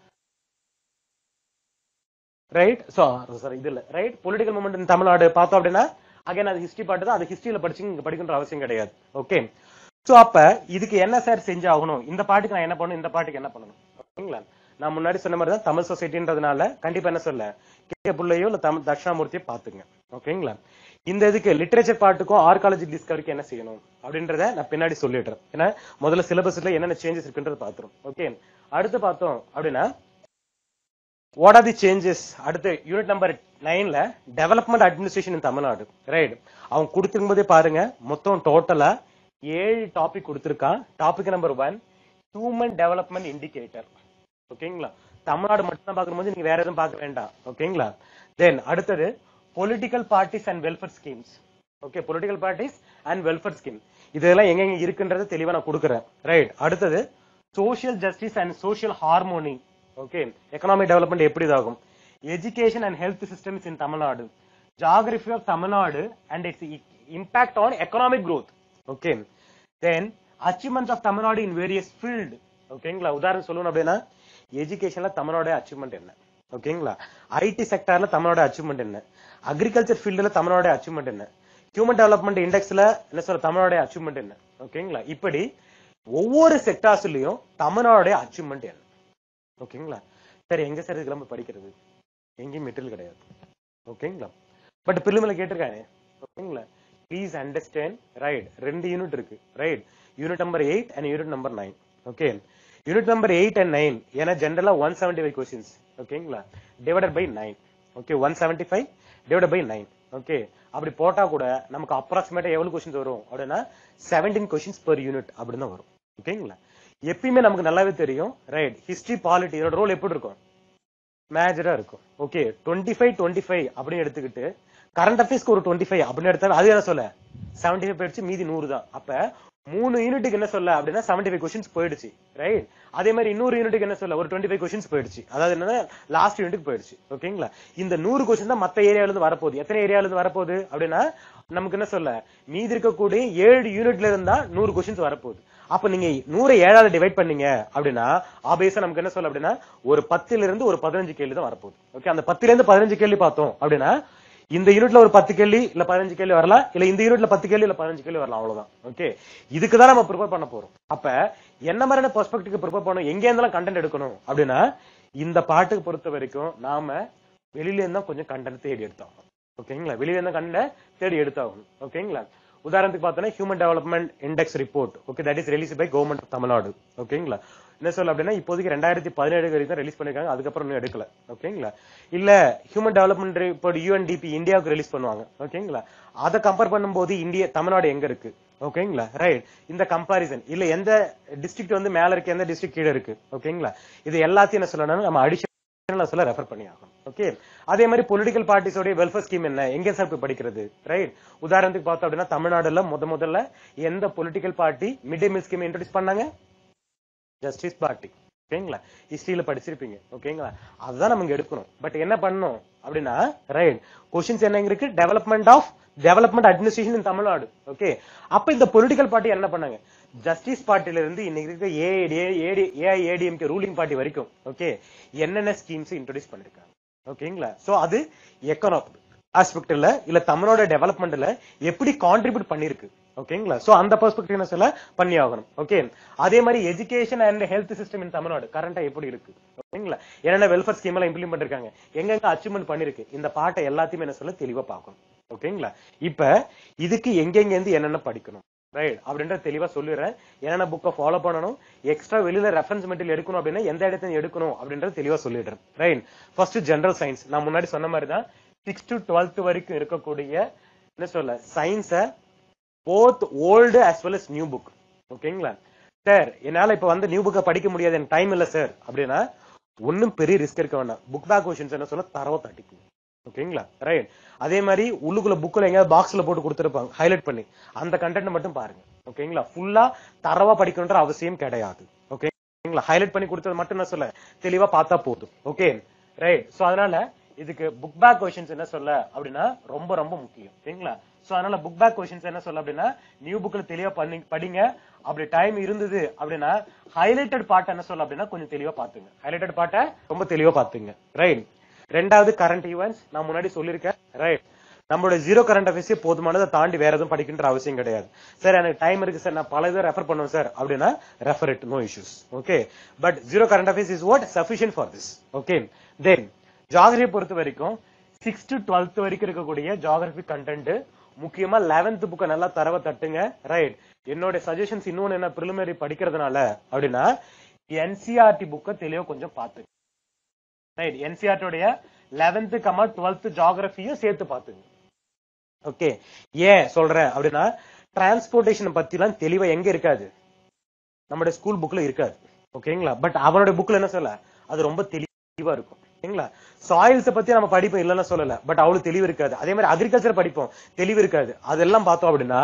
right? Sorry இது இல்ல, right? Political movement in Tamil Nadu பார்த்தோம் அப்படின்னா அகைன் அது ஹிஸ்டரி பார்ட் தான், அது ஹிஸ்டரியில படிச்சு இங்க படிக்கின்ற அவசியம் கிடையாது. ஓகே, சோ அப்ப இதுக்கு என்ன சார் செஞ்சாகணும்? இந்த பாட்டுக்கு நான் என்ன பண்ணணும், இந்த பாட்டுக்கு என்ன பண்ணணும்? ஓகேங்களா? நான் முன்னாடி சொன்ன மாதிரி தான் தமிழ் சொசைட்டின்றதுனால கண்டிப்பா என்ன சொல்ல கே புள்ளையோ இல்ல தமிழ் தட்சிணாமூர்த்தியோ பாத்துங்க. ஓகேங்களா? இந்த இதுக்கு லிட்டரேச்சர் பார்ட்டுக்கும் ஆர்காலஜி டிஸ்கவரிக்கு என்ன செய்யணும் அப்படின்றத நான் பின்னாடி சொல்லிடுறேன். ஏன்னா முதல்ல சிலபஸ்ல என்னென்ன சேஞ்சஸ் இருக்குன்றது பாத்துரும். ஓகே, அடுத்து பார்த்தோம் அப்படின்னா வாட் ஆர் தி சேஞ்சஸ்? அடுத்து யூனிட் நம்பர் 9ல development administration in Tamil Nadu. Right? அவங்க கொடுத்திருக்கும் போதே பாருங்க, மொத்தம் டோட்டலா 7 டாபிக் கொடுத்திருக்கான். Topic number 1 human development indicator. ஓகேங்களா? தமிழ்நாடு மட்டும் தான் பார்க்கும்போது நீங்க வேற எதுவும் பார்க்க வேண்டாம். ஓகேங்களா? தென் அடுத்தது political parties and welfare schemes. Okay, political parties and welfare scheme இதெல்லாம் எங்க இருக்குன்றது தெளிவா நான் கொடுக்குறேன். ரைட்? அடுத்தது social justice and social harmony. Okay, economic development எப்படி இதாகும், education and health systems in Tamil Nadu, geography of Tamil Nadu and its impact on economic growth. Okay, then achievements of Tamil Nadu in various field. ஓகேங்களா? உதாரணம் சொல்லணும் அப்படின்னா எஜுகேஷன்ல தமிழோட அச்சீவ்மெண்ட் என்ன, ஓகேங்களா, ஐடி செக்டார்ல தமிழோட அச்சீவ்மெண்ட் என்ன, அக்ரிகல்ச்சர் ஃபீல்டுல தமிழோட அச்சீவ்மெண்ட் என்ன, ஹியூமன் டெவலப்மெண்ட் இண்டெக்ஸ்ல என்ன சொல்ற தமிழோட அச்சீவ்மெண்ட் என்ன. ஓகேங்களா? இப்படி ஒவ்வொரு செக்டார்ஸ்லயும் தமிழோட அச்சீவ்மெண்ட் என்ன. ஓகேங்களா? சரி, எங்க சார் இதுக்கு நம்ம படிக்கிறது? எங்கேயும் மெட்டீரியல் கிடையாது. ஓகேங்களா? பட் பிரிலிம்ல கேட்டிருக்காங்க. ஓகேங்களா? Please understand. ரைட்? 2 யூனிட் இருக்கு. Right? Unit number 8 and unit number 9. Okay, unit number 8 and 9 ஏன்னா ஜெனரலா 175 கொஸ்டின்ஸ். ஓகேங்களா? Divided by 9. Okay 175 divide by 9. Okay அப்படி போட்டா கூட நமக்கு அப்ராக்சிமேட்டா எவ்வளவு கொஸ்டின்ஸ் வரும் அப்படின்னா 17 கொஸ்டின்ஸ் per யூனிட் அப்படின்னு வரும். ஓகேங்களா? எப்பயுமே நமக்கு நல்லாவே தெரியும், ரைட்? ஹிஸ்டரி பாலிட்டி இதோட ரோல் எப்படி இருக்கும்? மேஜரா இருக்கும். ஓகே 25 அப்படின்னு எடுத்துக்கிட்டு கரண்ட் அஃபேர்ஸ்க்கு ஒரு 25 அப்படின்னு எடுத்தா அது என்ன சொல்ல 75 போயிடுச்சு, மீதி 100 தான். அப்ப 3 யூனிட்டுக்கு என்ன சொல்ல அப்படின்னா 75 கொஸ்டின்ஸ் போயிடுச்சு, ரைட்? அதே மாதிரி இன்னொரு யூனிட்டுக்கு என்ன சொல்ல ஒரு 25 கொஸ்டின்ஸ் போயிடுச்சு, அதாவது என்னன்னா லாஸ்ட் யூனிட்டுக்கு போயிடுச்சு. ஓகேங்களா? இந்த 100 கொஸ்டின் தான் மத்த ஏரியால இருந்து வரப்போகுது. எத்தனை ஏரியால இருந்து வரப்போகுது அப்படின்னா நமக்கு என்ன சொல்ல மீதி இருக்கக்கூடிய 7 யூனிட்ல இருந்தா 100 கொஸ்டின்ஸ் வரப்போகுது. அப்ப நீங்க 100 7ஆல டிவைட் பண்ணீங்க அப்படின்னா ஆபேஸா நமக்கு என்ன சொல்ல அப்படின்னா ஒரு 10ல இருந்து ஒரு 15 கேள்வி தான் வரப்போகுது. ஓகே அந்த 10ல இருந்து 15 கேள்வி பார்த்தோம் அப்படின்னா இந்த யூனிட்ல ஒரு 10 கேள்வி இல்ல 15 கேள்வி வரலாம், இல்ல இந்த யூனிட்ல 10 கேள்வி இல்ல 15 கேள்வி வரலாம், அவ்வளவுதான். ஓகே இதுக்கு தான் நம்ம ப்ரிப்பேர் பண்ண போறோம். அப்ப என்ன மாதிரியான பெர்ஸ்பெக்டிவ்க்கு ப்ரிப்பேர் பண்ணணும், எங்க இருந்தாலும் கண்டென்ட் எடுக்கணும் அப்படின்னா இந்த பாட்டுக்கு பொறுத்த வரைக்கும் நாம வெளியில இருந்தா கொஞ்சம் கண்டென்ட் தேடி எடுத்தாகணும். ஓகேங்களா? வெளியில இருந்தா கண்டென்ட் தேடி எடுத்தாகணும். ஓகேங்களா? உதாரணத்துக்கு பார்த்தோம்னா human development index report, okay that is release by government of Tamil Nadu. ஓகேங்களா? என்ன சொல்ல அப்படின்னா இப்போதைக்கு 2017 வரைக்கும் ரிலீஸ் பண்ணிருக்காங்க, அதுக்கப்புறம் இன்னும் எடுக்கல. ஓகேங்களா? இல்ல ஹியூமன் டெவலப்மெண்ட் ரிப்போர்ட் UNDP இந்தியாவுக்கு ரிலீஸ் பண்ணுவாங்க. ஓகேங்களா? அதை கம்பேர் பண்ணும்போது இந்தியா தமிழ்நாடு எங்க இருக்கு? ஓகேங்களா? ரைட்? இந்த கம்பாரிசன் இல்ல எந்த டிஸ்ட்ரிக்ட் வந்து மேல இருக்கு, எந்த டிஸ்ட்ரிக்ட் கீழே இருக்கு? ஓகேங்களா? இது எல்லாத்தையும் என்ன சொல்லணும் நம்ம அடிஷனலா சொல்ல ரெஃபர் பண்ணி ஆகணும். ஓகே அதே மாதிரி பொலிட்டிக்கல் பார்ட்டிஸோட வெல்ஃபேர் ஸ்கீம் என்ன, எங்க சார் போய் படிக்கிறது? ரைட்? உதாரணத்துக்கு பார்த்தோம் அப்படின்னா தமிழ்நாடுல முதல்ல எந்த political party mid day meal scheme introduce பண்ணாங்க? Justice party. ஓகேங்களா? ஹிஸ்டரியில படிச்சிருப்பீங்க. ஓகேங்களா? அதுதான் நம்ம இங்க எடுக்கணும். பட் என்ன பண்ணணும் அப்படின்னா ரைட் கொஸ்டின்ஸ் என்ன இருக்கு? Development administration in Tamil Nadu. Okay அப்ப இந்த பொலிட்டிக்கல் பார்ட்டி என்ன பண்ணாங்க? ஜஸ்டிஸ் பார்ட்டில இருந்து இன்னைக்கு இருக்க AIADMK ரூலிங் பார்ட்டி வரைக்கும் ஓகே என்னென்ன ஸ்கீம்ஸ் இன்ட்ரோடியூஸ் பண்ணிருக்காங்க? ஓகேங்களா? சோ அது எக்கனாமிக் ஆஸ்பெக்ட்ல இல்ல தமிழோட டெவலப்மெண்ட்ல எப்படி கான்ட்ரிபியூட் பண்ணிருக்கு? ஓகேங்களா? சோ அந்த பெர்ஸ்பெக்டிவ் என்ன சொல்ல பண்ணி ஆகணும். ஓகே அதே மாதிரி education and health system in Tamil Nadu கரண்டா எப்படி இருக்கு? ஓகேங்களா? என்னென்ன வெல்ஃபேர் ஸ்கீம் எல்லாம் இம்ப்ளிமெண்ட் பண்ணிருக்காங்க, எங்கெங்க அச்சீவ்மெண்ட் பண்ணிருக்கு, இந்த பாட்டை எல்லாத்தையுமே என்ன சொல்ல தெளிவா பார்க்கணும். ஓகேங்களா? இப்ப இதுக்கு எங்கெங்க இருந்து என்னென்ன படிக்கணும் ரைட் அப்படின்ற தெளிவா சொல்லிடுறேன். என்னென்ன புக்கை ஃபாலோ பண்ணணும், எக்ஸ்ட்ரா வெளியில ரெஃபரன்ஸ் மெட்டீரியல் எடுக்கணும் அப்படின்னா எந்த இடத்துல எடுக்கணும் அப்படின்றது தெளிவா சொல்லிடுறேன். ரைட்? ஃபர்ஸ்ட் ஜெனரல் சயின்ஸ், நான் முன்னாடி சொன்ன மாதிரி தான் 6th to 12th வரைக்கும் இருக்கக்கூடிய என்ன சொல்ல science both old as well as new book. ஓகேங்களா? சார் என்னால இப்ப வந்து நியூ புக்கை படிக்க முடியாது, எனக்கு டைம் இல்ல சார் அப்படின்னா ஒன்னும் பெரிய ரிஸ்க் இருக்க வேண்டாம். புக் பேக் கொஸ்டின்ஸ் என்ன சொல்ல தரவா தட்டிக்கும். ஓகேங்களா? ரைட்? அதே மாதிரி உள்ளுக்குள்ள புக்ல எங்கயாவது பாக்ஸ்ல போட்டு கொடுத்துருப்பாங்க ஹைலைட் பண்ணி, அந்த கண்டென்ட் மட்டும் பாருங்க. ஓகேங்களா? ஃபுல்லா தரவா படிக்கணும்ன்ற அவசியம் கிடையாது. ஓகேங்களா? ஹைலைட் பண்ணி கொடுத்தது மட்டும் என்ன சொல்ல தெளிவா பார்த்தா போதும். Okay right? சோ அதனால இதுக்கு புக் பேக் கொஸ்டின்ஸ் என்ன சொல்ல அப்படின்னா ரொம்ப ரொம்ப முக்கியம். ஓகேங்களா? சோ அதனால புக் பேக் கொஸ்டின்ஸ் என்ன சொல்ல அப்படின்னா நியூ புக்ல தெளிவா படிங்க. அப்படி டைம் இருந்தது அப்படின்னா ஹைலைட்டட் பார்ட் என்ன சொல்ல அப்படின்னா கொஞ்சம் தெளிவா பாத்துங்க. ஹைலைட்டட் பார்ட்டை ரொம்ப தெளிவா பாத்துங்க. ரைட்? ரெண்டாவது கரண்ட் ஈவெண்ட்ஸ், நான் முன்னாடி சொல்லிருக்கேன். ரைட்? நம்மளோட ஜீரோ கரண்ட் அஃபேர்ஸ் போதுமானதை தாண்டி வேற எதுவும் படிக்கின்ற அவசியம் கிடையாது. சார் எனக்கு டைம் இருக்கு சார், நான் பல இதை ரெஃபர் பண்ணுவேன் சார் அப்படின்னா refer it, no issues. Okay but zero current affairs is what sufficient for this. Okay then geography பொறுத்த வரைக்கும் 6th to 12th வரைக்கும் இருக்கக்கூடிய ஜியோகிரபி கண்டென்ட் முக்கியமா 11th புக்கை நல்லா தரவ தட்டுங்க. ரைட்? என்னோட சஜஷன்ஸ் இன்னொன்னு என்ன பிரிலிமினரி படிக்கிறதுனால அப்படின்னா NCERT புக்கை தெளிவா கொஞ்சம் பாத்துங்க. ரைட்? NCERT உடைய 11th, 12th ஜியோகிரபியும் சேர்த்து பாத்துங்க. ஓகே ஏன் சொல்றேன் அப்படின்னா டிரான்ஸ்போர்டேஷன் பத்தி எல்லாம் தெளிவா எங்க இருக்காது, நம்மளுடைய ஸ்கூல் புக்ல இருக்காது. ஓகேங்களா? பட் அவனுடைய புக்ல என்ன சொல்ல அது ரொம்ப தெளிவா இருக்கும். ஓகேங்களா? சாயில்ஸ் பத்தி நம்ம படிப்போம் இல்லன்னு சொல்லல, பட் அவ்வளவு தெளிவு இருக்காது. அதே மாதிரி அக்ரிகல்ச்சர் படிப்போம், தெளிவு இருக்காது. அதெல்லாம் பார்த்தோம் அப்படின்னா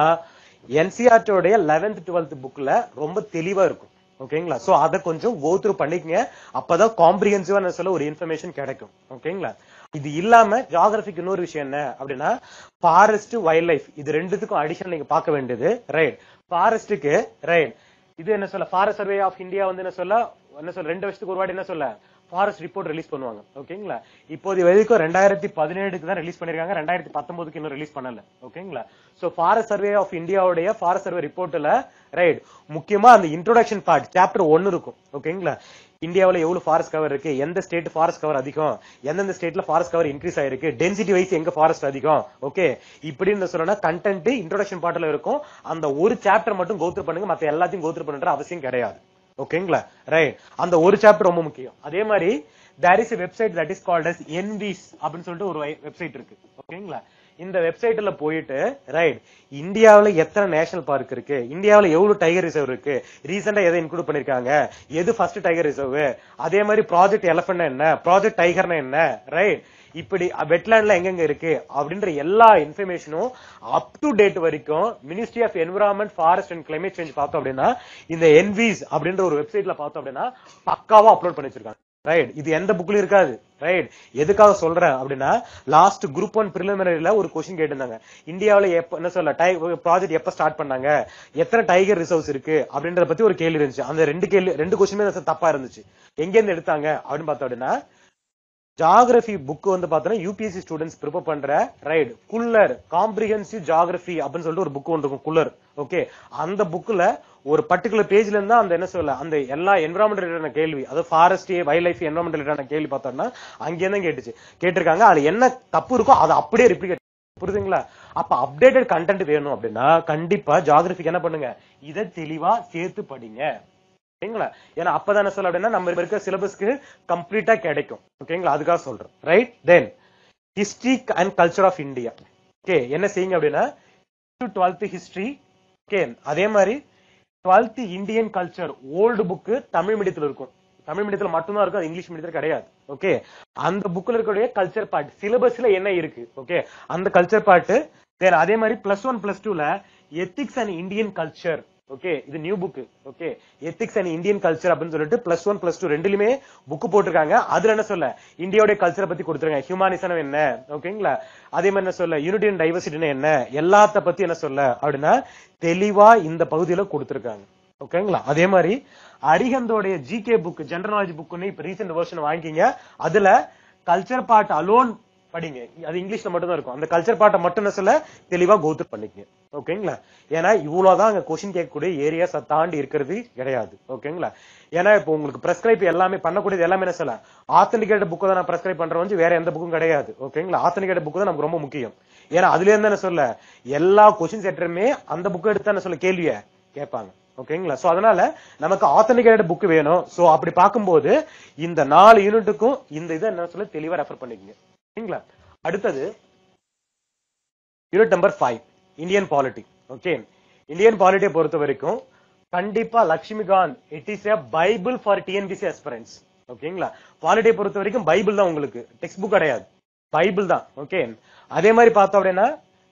NCERT உடைய 11th, 12th புக்ல ரொம்ப தெளிவா இருக்கும். ஓகேங்களா? சோ அத கொஞ்சம் கோ த்ரூ பண்ணிக்கங்க, அப்பதான் காம்ப்ரிஹென்சிவா சொல்ல ஒரு இன்ஃபர்மேஷன் கிடைக்கும். ஓகேங்களா? இது இல்லாம ஜியோகிராபிக்கு இன்னொரு விஷயம் என்ன அப்படின்னா ஃபாரஸ்ட் வைல்ட் லைஃப், இது ரெண்டுத்துக்கும் அடிஷனல் நீங்க பார்க்க வேண்டியது. ரைட்? ஃபாரஸ்டுக்கு ரைட் இது என்ன சொல்ல ஃபாரஸ்ட் சர்வே ஆஃப் இந்தியா வந்து என்ன சொல்ல 2 வருஷத்துக்கு ஒரு வாட்டி என்ன சொல்ல ஃபாரஸ்ட் ரிப்போர்ட் ரிலீஸ் பண்ணுவாங்க. ஓகேங்களா? இப்போது வரைக்கும் 2017க்கு தான் ரிலீஸ் பண்ணிருக்காங்க, 2019க்கு இன்னும் ரிலீஸ் பண்ணல. ஓகேங்களா? சோ ஃபாரஸ்ட் சர்வே ஆஃப் இந்தியாவுடைய ஃபாரஸ்ட் சர்வே ரிப்போர்ட்ல ரைட் முக்கியமா அந்த இன்ட்ரோடக்ஷன் பார்ட் சாப்டர் 1 இருக்கும். ஓகேங்களா? இந்தியாவில் எவ்வளவு ஃபாரஸ்ட் கவர் இருக்கு, எந்த ஸ்டேட் ஃபாரஸ்ட் கவர் அதிகம், எந்தெந்த ஸ்டேட்ல ஃபாரஸ்ட் கவர் இன்க்ரீஸ் ஆயிருக்கு, டென்சிட்டி வைஸ் எங்க ஃபாரஸ்ட் அதிகம். ஓகே இப்படின்னு சொன்னா கண்டென்ட் இன்ட்ரோடக்ஷன் பார்ட்ல இருக்கும். அந்த ஒரு சாப்டர் மட்டும் கோத்ரூ பண்ணுங்க, மத்த எல்லாத்தையும் கோத்ரூ பண்ற அவசியம் கிடையாது. ஓகேங்களா? ரைட். அந்த ஒரு சாப்டர் ரொம்ப முக்கியம். அதே மாதிரி there is a website that is called as envies அப்படின்னு சொல்லிட்டு ஒரு வெப்சைட் இருக்கு. ஓகேங்களா? இந்த வெப்சைட்ல போயிட்டு ரைட் இந்தியாவுல எத்தனை நேஷனல் பார்க் இருக்கு, இந்தியாவுல எவ்வளவு டைகர் ரிசர்வ் இருக்கு, ரீசெண்டா எதை இன்க்ளூட் பண்ணிருக்காங்க, எது ஃபர்ஸ்ட் டைகர் ரிசர்வ், அதே மாதிரி ப்ராஜெக்ட் எலபென்ட் என்ன, ப்ராஜெக்ட் டைகர்னா என்ன, ரைட் இப்படி வெட்லேண்ட்ல எங்கெங்க இருக்கு அப்படின்ற எல்லா இன்ஃபர்மேஷனும் அப் டு டேட் வரைக்கும் ministry of environment forest and climate change பார்த்தோம் அப்படின்னா இந்த என்விஸ் அப்படின்ற ஒரு வெப்சைட்ல பார்த்தோம் அப்படின்னா பக்காவா அப்லோட் பண்ணி வச்சிருக்காங்க. ரைட். இது எந்த புக்லயும் இருக்காது. ரைட். எதுக்காக சொல்றேன் அப்படின்னா லாஸ்ட் குரூப் 1 பிரிலிமினரியில ஒரு கொஸ்டின் கேட்டிருந்தாங்க. இந்தியாவில எப்ப என்ன சொல்ல ப்ராஜெக்ட் எப்ப ஸ்டார்ட் பண்ணாங்க, எத்தனை டைகர் ரிசர்வ்ஸ் இருக்கு அப்படின்றத பத்தி ஒரு கேள்வி இருந்துச்சு. அந்த ரெண்டு கொஸ்டினுமே தப்பா இருந்துச்சு. எங்க இருந்து எடுத்தாங்க அப்படின்னு பார்த்தோம் அப்படின்னா ஜியோகிராபி புக் வந்து பார்த்தோன்னா யூபிஎஸ்சி ஸ்டூடெண்ட்ஸ் ப்ரிப்பேர் பண்ற ரைட் குல்லர் காம்ப்ரிஹென்சிவ் ஜியோகிராபி அப்படின்னு சொல்லிட்டு ஒரு புக் ஒன்று இருக்கும் குல்லர். ஓகே, அந்த புக்ல ஒரு பர்டிகுலர் பேஜ்ல இருந்தா அந்த என்ன சொல்ல அந்த எல்லா என்விரான்மெண்ட் ரிலேட்டடான கேள்வி, அதாவது ஃபாரஸ்ட் வைல்ட் லைஃப் என்விரான்மெண்ட் ரிலேட்டடான கேள்வி பார்த்தோம்னா அங்கே தான் கேட்டிருக்காங்க. அதுல என்ன தப்பு இருக்கோ அதை அப்படியே ரிப்ளிகேட், புரியுதுங்களா? அப்ப அப்டேட்டட் கண்டென்ட் வேணும் அப்படின்னா கண்டிப்பா ஜியோகிராபிக்கு என்ன பண்ணுங்க, இதை தெளிவா சேர்த்து படிங்க. ஓகேங்களா? ஏன்னா அப்பதான் சொல்ல அப்படின்னா நம்ம இருக்க சிலபஸ்க்கு கம்ப்ளீட்டா கிடைக்கும். ஓகேங்களா? அதுக்காக சொல்றேன். Right. Then history and culture of India. Okay, என்ன செய்யுங்க அப்படின்னா 12th ஹிஸ்டரி. ஓகே, அதே மாதிரி 12th Indian culture old book Tamil மீடியத்துல இருக்கும். தமிழ் மீடியத்துல மட்டும்தான் இருக்கும், அது இங்கிலீஷ் மீடியத்துல கிடையாது. ஓகே, அந்த புக்ல இருக்கக்கூடிய கல்ச்சர் பார்ட் சிலபஸ்ல என்ன இருக்கு, ஓகே அந்த கல்ச்சர் பார்ட். தென் அதே மாதிரி +1 +2ல ethics and Indian culture. Okay, இது new book. Okay, ethics and Indian culture அப்படின்னு சொல்லிட்டு +1 +2 ரெண்டுலயுமே புக் போட்டிருக்காங்க. அதுல என்ன சொல்ல இந்தியாவுடைய கல்ச்சரை பத்தி கொடுத்துருங்க. ஹியூமானிசம் என்ன, ஓகேங்களா? அதே மாதிரி என்ன சொல்ல யூனிட்டி அண்ட் டைவர்சிட்டி என்ன, எல்லாத்த பத்தி என்ன சொல்ல அப்படின்னா தெளிவா இந்த பகுதியில கொடுத்திருக்காங்க. ஓகேங்களா? அதே மாதிரி அரிஹந்தோடைய ஜிகே புக் ஜெனரல் நாலேஜ் புக்னு இப்ப ரீசெண்ட் வெர்ஷன் வாங்கிக்கிங்க. அதுல கல்ச்சர் பார்ட் அலோன் படிங்க. அது இங்கிலீஷ்ல மட்டும் தான் இருக்கும். அந்த கல்ச்சர் பார்ட்டை மட்டும் என்ன சொல்ல தெளிவா கோத்ரூ பண்ணிக்கங்க. ஓகேங்களா? ஏன்னா இவ்வளவுதான் அங்க கொஸ்டின் கேட்கக்கூடிய ஏரியாஸ் தாண்டி இருக்கிறது கிடையாது. ஓகேங்களா? ஏன்னா இப்போ உங்களுக்கு பிரெஸ்கிரைப் எல்லாமே பண்ணக்கூடியது எல்லாமே என்ன சொல்ல ஆத்தென்டிகேட்டட் புக் தான் நான் பிரெஸ்கிரைப் பண்றேன், வேற எந்த புக்கும் கிடையாது. ஓகேங்களா? ஆத்தென்டிகேட்டட் புக் தான் நமக்கு ரொம்ப முக்கியம். ஏன்னா அதுல இருந்து என்ன சொல்ல எல்லா கொஸ்டின் செட்டருமே அந்த புக் எடுத்து என்ன சொல்ல கேள்விய கேட்பாங்க. ஓகேங்களா? சோ அதனால நமக்கு ஆத்தென்டிகேட்டட் புக் வேணும். சோ அப்படி பார்க்கும்போது இந்த 4 யூனிட்டுக்கும் இந்த இதை என்ன சொல்ல தெளிவா ரெஃபர் பண்ணிக்கங்க. ஓகேங்களா? அடுத்தது unit number 5 Indian polity. Okay, Indian பாலிட்டியை பொறுத்த வரைக்கும் கண்டிப்பா Laxmikanth it is a bible for TNPSC aspirants. ஓகேங்களா? பாலிட்டியை பொறுத்த வரைக்கும் பைபிள் தான், உங்களுக்கு டெக்ஸ்ட் புக் கிடையாது, பைபிள் தான். ஓகே, அதே மாதிரி பார்த்தோம் அப்படின்னா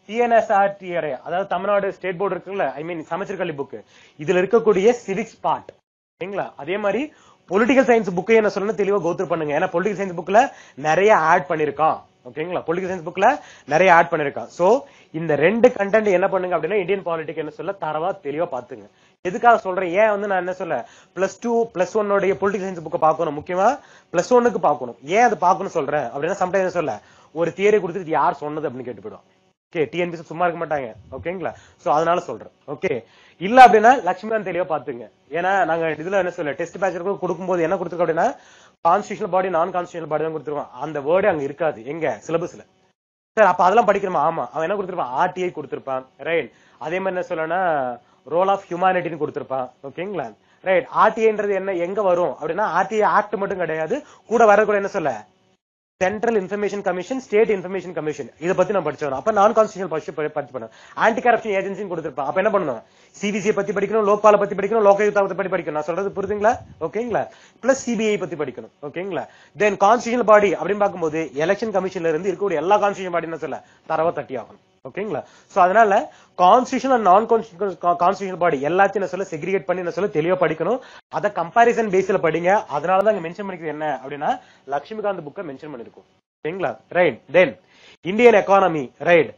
TNSRTRA அதாவது தமிழ்நாடு ஸ்டேட் போர்டு இருக்குல்ல, ஐ மீன் சமச்சீர் கல்வி புக், இதுல இருக்கக்கூடிய சிவிக்ஸ் பார்ட். ஓகேங்களா? அதே மாதிரி பொலிட்டிக்கல் சயின்ஸ் புக்கை என்ன சொல்லணும் தெளிவா கோத்ரூ பண்ணுங்க. ஏன்னா பொலிட்டிக்கல் சயின்ஸ் புக்ல நிறைய ஆட் பண்ணிருக்கான். ஓகேங்களா? பொலிட்டிக்கல் சயின்ஸ் புக்ல நிறைய ஆட் பண்ணிருக்கான். சோ இந்த ரெண்டு கண்டென்ட் என்ன பண்ணுங்க அப்படின்னா இந்தியன் பாலிட்டிக் என்ன சொல்ல தரவா தெளிவா பாத்துங்க. எதுக்காக சொல்றேன், ஏன் வந்து நான் என்ன சொல்ல +2 +1 உடைய பொலிட்டிக்கல் சயின்ஸ் புக்கை பார்க்கணும், முக்கியமா +1க்கு பார்க்கணும். ஏன் அது பார்க்கணும் சொல்றேன் அப்படின்னா சம்டைம்ஸ் சொல்ல ஒரு தியரி கொடுத்துட்டு யார் சொன்னது அப்படின்னு கேட்டு போயிடும். ஓகே, டிஎன்பிசி சும்மா இருக்க மாட்டாங்க. ஓகேங்களா? சோ அதனால சொல்றேன். ஓகே, இல்ல அப்படின்னா லட்சுமிகாந்த் தெளிவா பாத்துங்க. ஏன்னா நாங்க இதுல என்ன சொல்ல டெஸ்ட் பேட்ச் கொடுக்கும்போது என்ன கொடுத்துருக்கோம் அப்படின்னா கான்ஸ்டிடியூஷனல் பாடி நான் கான்ஸ்டிடியூஷனல் பாடி தான் கொடுத்துருக்கோம். அந்த வேர்டு அங்க இருக்காது எங்க சிலபஸ்ல. சார் அப்ப அதெல்லாம் படிக்கணுமா? ஆமா, அவன் என்ன கொடுத்திருப்பான் ஆர்டிஐ கொடுத்திருப்பான். ரைட். அதே மாதிரி என்ன சொல்லனா ரோல் ஆஃப் ஹியூமானிட்டின்னு கொடுத்திருப்பான். ஓகேங்களா? ரைட். ஆர்டிஐன்றது என்ன எங்க வரும் அப்படின்னா ஆர்டிஐ ஆக்ட் மட்டும் கிடையாது, கூட வரக்கூட என்ன சொல்ல central information commission, state information commission, இதை பத்தி நான் படிச்சோம். அப்ப நான் கான்ஸ்டிடியூஷனல் படிச்சு ஆன்டி கரப்ஷன் ஏஜென்சின்னு கொடுத்திருப்பான். அப்ப என்ன பண்ணணும் சிபிசிஐ பத்தி படிக்கணும், லோக்பால பத்தி படிக்கணும், லோகாயுக்தா பத்தி படிக்கணும். நான் சொல்றது புரியுதுங்களா? ஓகேங்களா? பிளஸ் சிபிஐ பத்தி படிக்கணும். ஓகேங்களா? தென் கான்ஸ்டிடியூஷனல் பாடி அப்படின்னு பார்க்கும்போது எலெக்ஷன் கமிஷன்ல இருந்து இருக்கக்கூடிய எல்லா கான்ஸ்டிடியூஷன் பாடி என்ன சொல்ல தரவா தட்டி ஆகணும். ஓகேங்களா? சோ அதனால constitution and non constitutional body எல்லாத்தையும் என்ன சொல்ல செக்ரிகேட் பண்ணி என்ன சொல்ல தெளிவா படிக்கணும். அத கம்பாரிசன் பேஸ்ல படிங்க. அதனாலதான் இங்க மென்ஷன் பண்ணிக்கிறது என்ன அப்படின்னா லட்சுமிகாந்த் புக்கை மென்ஷன் பண்ணிருக்கும். ஓகேங்களா? Right. Then Indian economy. Right.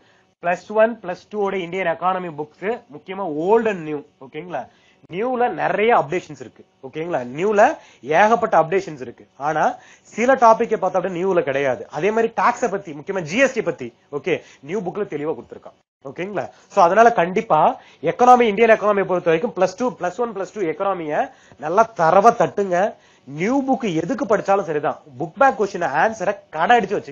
+1 +2 ஓட இந்தியன் எக்கானமி புக்ஸ் முக்கியமா ஓல்ட் அண்ட் நியூ. ஓகேங்களா? நியூல நிறைய அப்டேஷன்ஸ் இருக்கு. ஓகேங்களா? நியூல ஏகப்பட்ட அப்டேஷன்ஸ் இருக்கு. ஆனா சில டாபிக் பார்த்தா அப்படியே நியூல கிடையாது. அதே மாதிரி டாக்ஸை பத்தி முக்கியமா ஜிஎஸ்டி பத்தி ஓகே நியூ புக்ல தெளிவா கொடுத்திருக்கான். ஓகேங்களா? சோ அதனால கண்டிப்பா எக்கனாமி இந்தியன் எக்கனாமியை பொறுத்த வரைக்கும் +2 +1 +2 எக்கனாமிய நல்லா தரவா தட்டுங்க. நியூ புக் எதுக்கு படிச்சாலும் சரிதான், புக் பேக் கொஸ்டின் ஆன்சரை கடை அடிச்சு வச்சுங்க.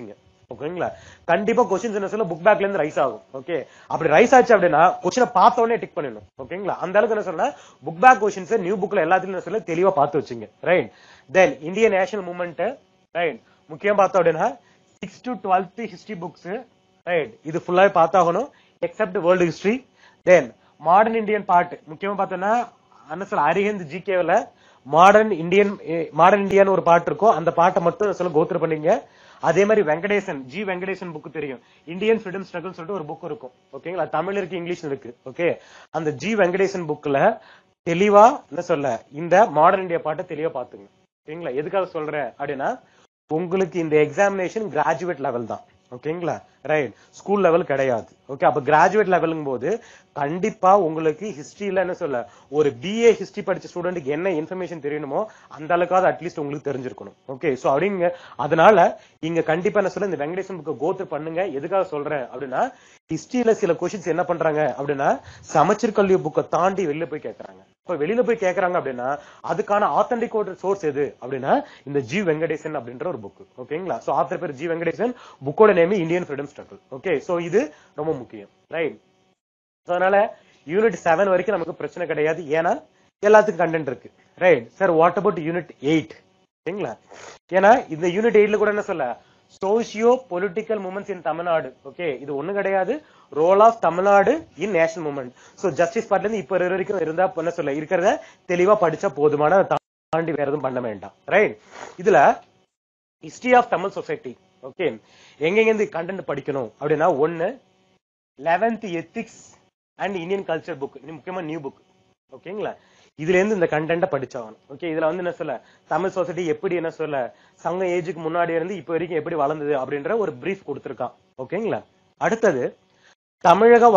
ஓகேங்களா? கண்டிப்பா கொஸ்டின்ஸ் என்ன சொல்ல புக் பேக்ல இருந்து ரைஸ் ஆகும். ஓகே, அப்படி ரைஸ் ஆச்சு அப்படின்னா கொஸ்டினை பார்த்த உடனே டிக் பண்ணிடணும். ஓகேங்களா? அந்த அளவுக்கு என்ன சொல்றேன், புக் பேக் கொஸ்டின்ஸ் நியூ புக்ல எல்லாத்துலயும் என்ன சொல்ல தெளிவா பார்த்து வச்சுங்க. Right. Then Indian national movement, right, முக்கியம் பார்த்தோம் அப்படின்னா 6 to 12th history books, right, இது ஃபுல்லாவே பார்த்தாகணும் except world history. Then modern Indian part முக்கியமா பார்த்தோம்னா என்ன சொல்ல அரிஹந்த் ஜிகேல மாடர்ன் இந்தியன் ஒரு பாட்டு இருக்கும், அந்த பாட்டை மட்டும் சொல்ல கோத்ரூ பண்ணீங்க. அதே மாதிரி வெங்கடேசன், ஜி வெங்கடேசன் புக் தெரியும், இந்தியன் ஃப்ரீடம் ஸ்ட்ரகிள் சொல்லிட்டு ஒரு புக் இருக்கும். ஓகேங்களா? தமிழ் இருக்கு, இங்கிலீஷ் இருக்கு. ஓகே, அந்த ஜி வெங்கடேசன் புக்ல தெளிவா என்ன சொல்ல இந்த மாடர்ன் இந்தியா பாட்டை தெளிவா பாத்துங்க. ஓகேங்களா? எதுக்காக சொல்றேன் அப்படின்னா உங்களுக்கு இந்த எக்ஸாமினேஷன் கிராஜுவேட் லெவல் தான். ஓகேங்களா? ரைட், ஸ்கூல் லெவல் கிடையாது. ஓகே, அப்ப கிராஜுவேட் லெவலுங்க போது கண்டிப்பா உங்களுக்கு ஹிஸ்டரியில என்ன சொல்ல ஒரு பிஏ ஹிஸ்டரி படிச்ச ஸ்டூடெண்ட்டுக்கு என்ன இன்ஃபர்மேஷன் தெரியணுமோ அந்த அளவுக்காவது அட்லீஸ்ட் உங்களுக்கு தெரிஞ்சிருக்கணும். ஓகே, சோ அப்படிங்க அதனால இங்க கண்டிப்பா என்ன சொல்ல இந்த வெங்கடேசன் புக்கை கோத்ரூ பண்ணுங்க. எதுக்காக சொல்றேன் அப்படின்னா ஹிஸ்டரியில சில கொஸ்டின்ஸ் என்ன பண்றாங்க அப்படின்னா சமச்சீர் கல்வி புக்கை தாண்டி வெளியில போய் கேட்கறாங்க. இப்ப வெளியில போய் கேட்கறாங்க அப்படின்னா அதுக்கான ஆத்தென்டிக் சோர்ஸ் எது அப்படின்னா இந்த ஜி வெங்கடேசன் அப்படின்ற ஒரு புக். ஓகேங்களா? சோ ஆத்தர் பேர் ஜி வெங்கடேசன், புக்கோட name Indian freedom struggle. Okay, so இது ரொம்ப முக்கியம். ரைட். அதனால யூனிட் 7 வரைக்கும் நமக்கு பிரச்சனை கிடையாது, ஏன்னா எல்லாத்துக்கும் கண்டென்ட் இருக்கு. Right sir, what about unit 8? ஓகேங்களா? ஏன்னா இந்த யூனிட் 8ல கூட என்ன சொல்ல socio political movements in Tamil Nadu. Okay, இது ஒண்ணு கிடையாது, role of Tamil Nadu in national movement. So justice பார்ட்ல இருந்து இப்ப வரைக்கும் இருந்தா என்ன சொல்ல இருக்கிறத தெளிவா படிச்சா போதுமான, தாண்டி வேற எதுவும் பண்ண வேண்டாம். ரைட். இதுல history of Tamil society. Okay, எங்கெங்க இருந்து கண்டென்ட் படிக்கணும் அப்படின்னா 1 11th ethics and Indian culture book, இது முக்கியமா நியூ புக். ஓகேங்களா? இதுல இருந்து இந்த கண்டென்ட் படிச்சாகணும். ஓகே, இதுல வந்து என்ன சொல்ல தமிழ் சொசைட்டி எப்படி என்ன சொல்ல சங்க ஏஜுக்கு முன்னாடி இருந்து இப்ப வரைக்கும் எப்படி வளர்ந்தது அப்படின்ற ஒரு பிரீஃப் கொடுத்திருக்கான். ஓகேங்களா? அடுத்தது தமிழக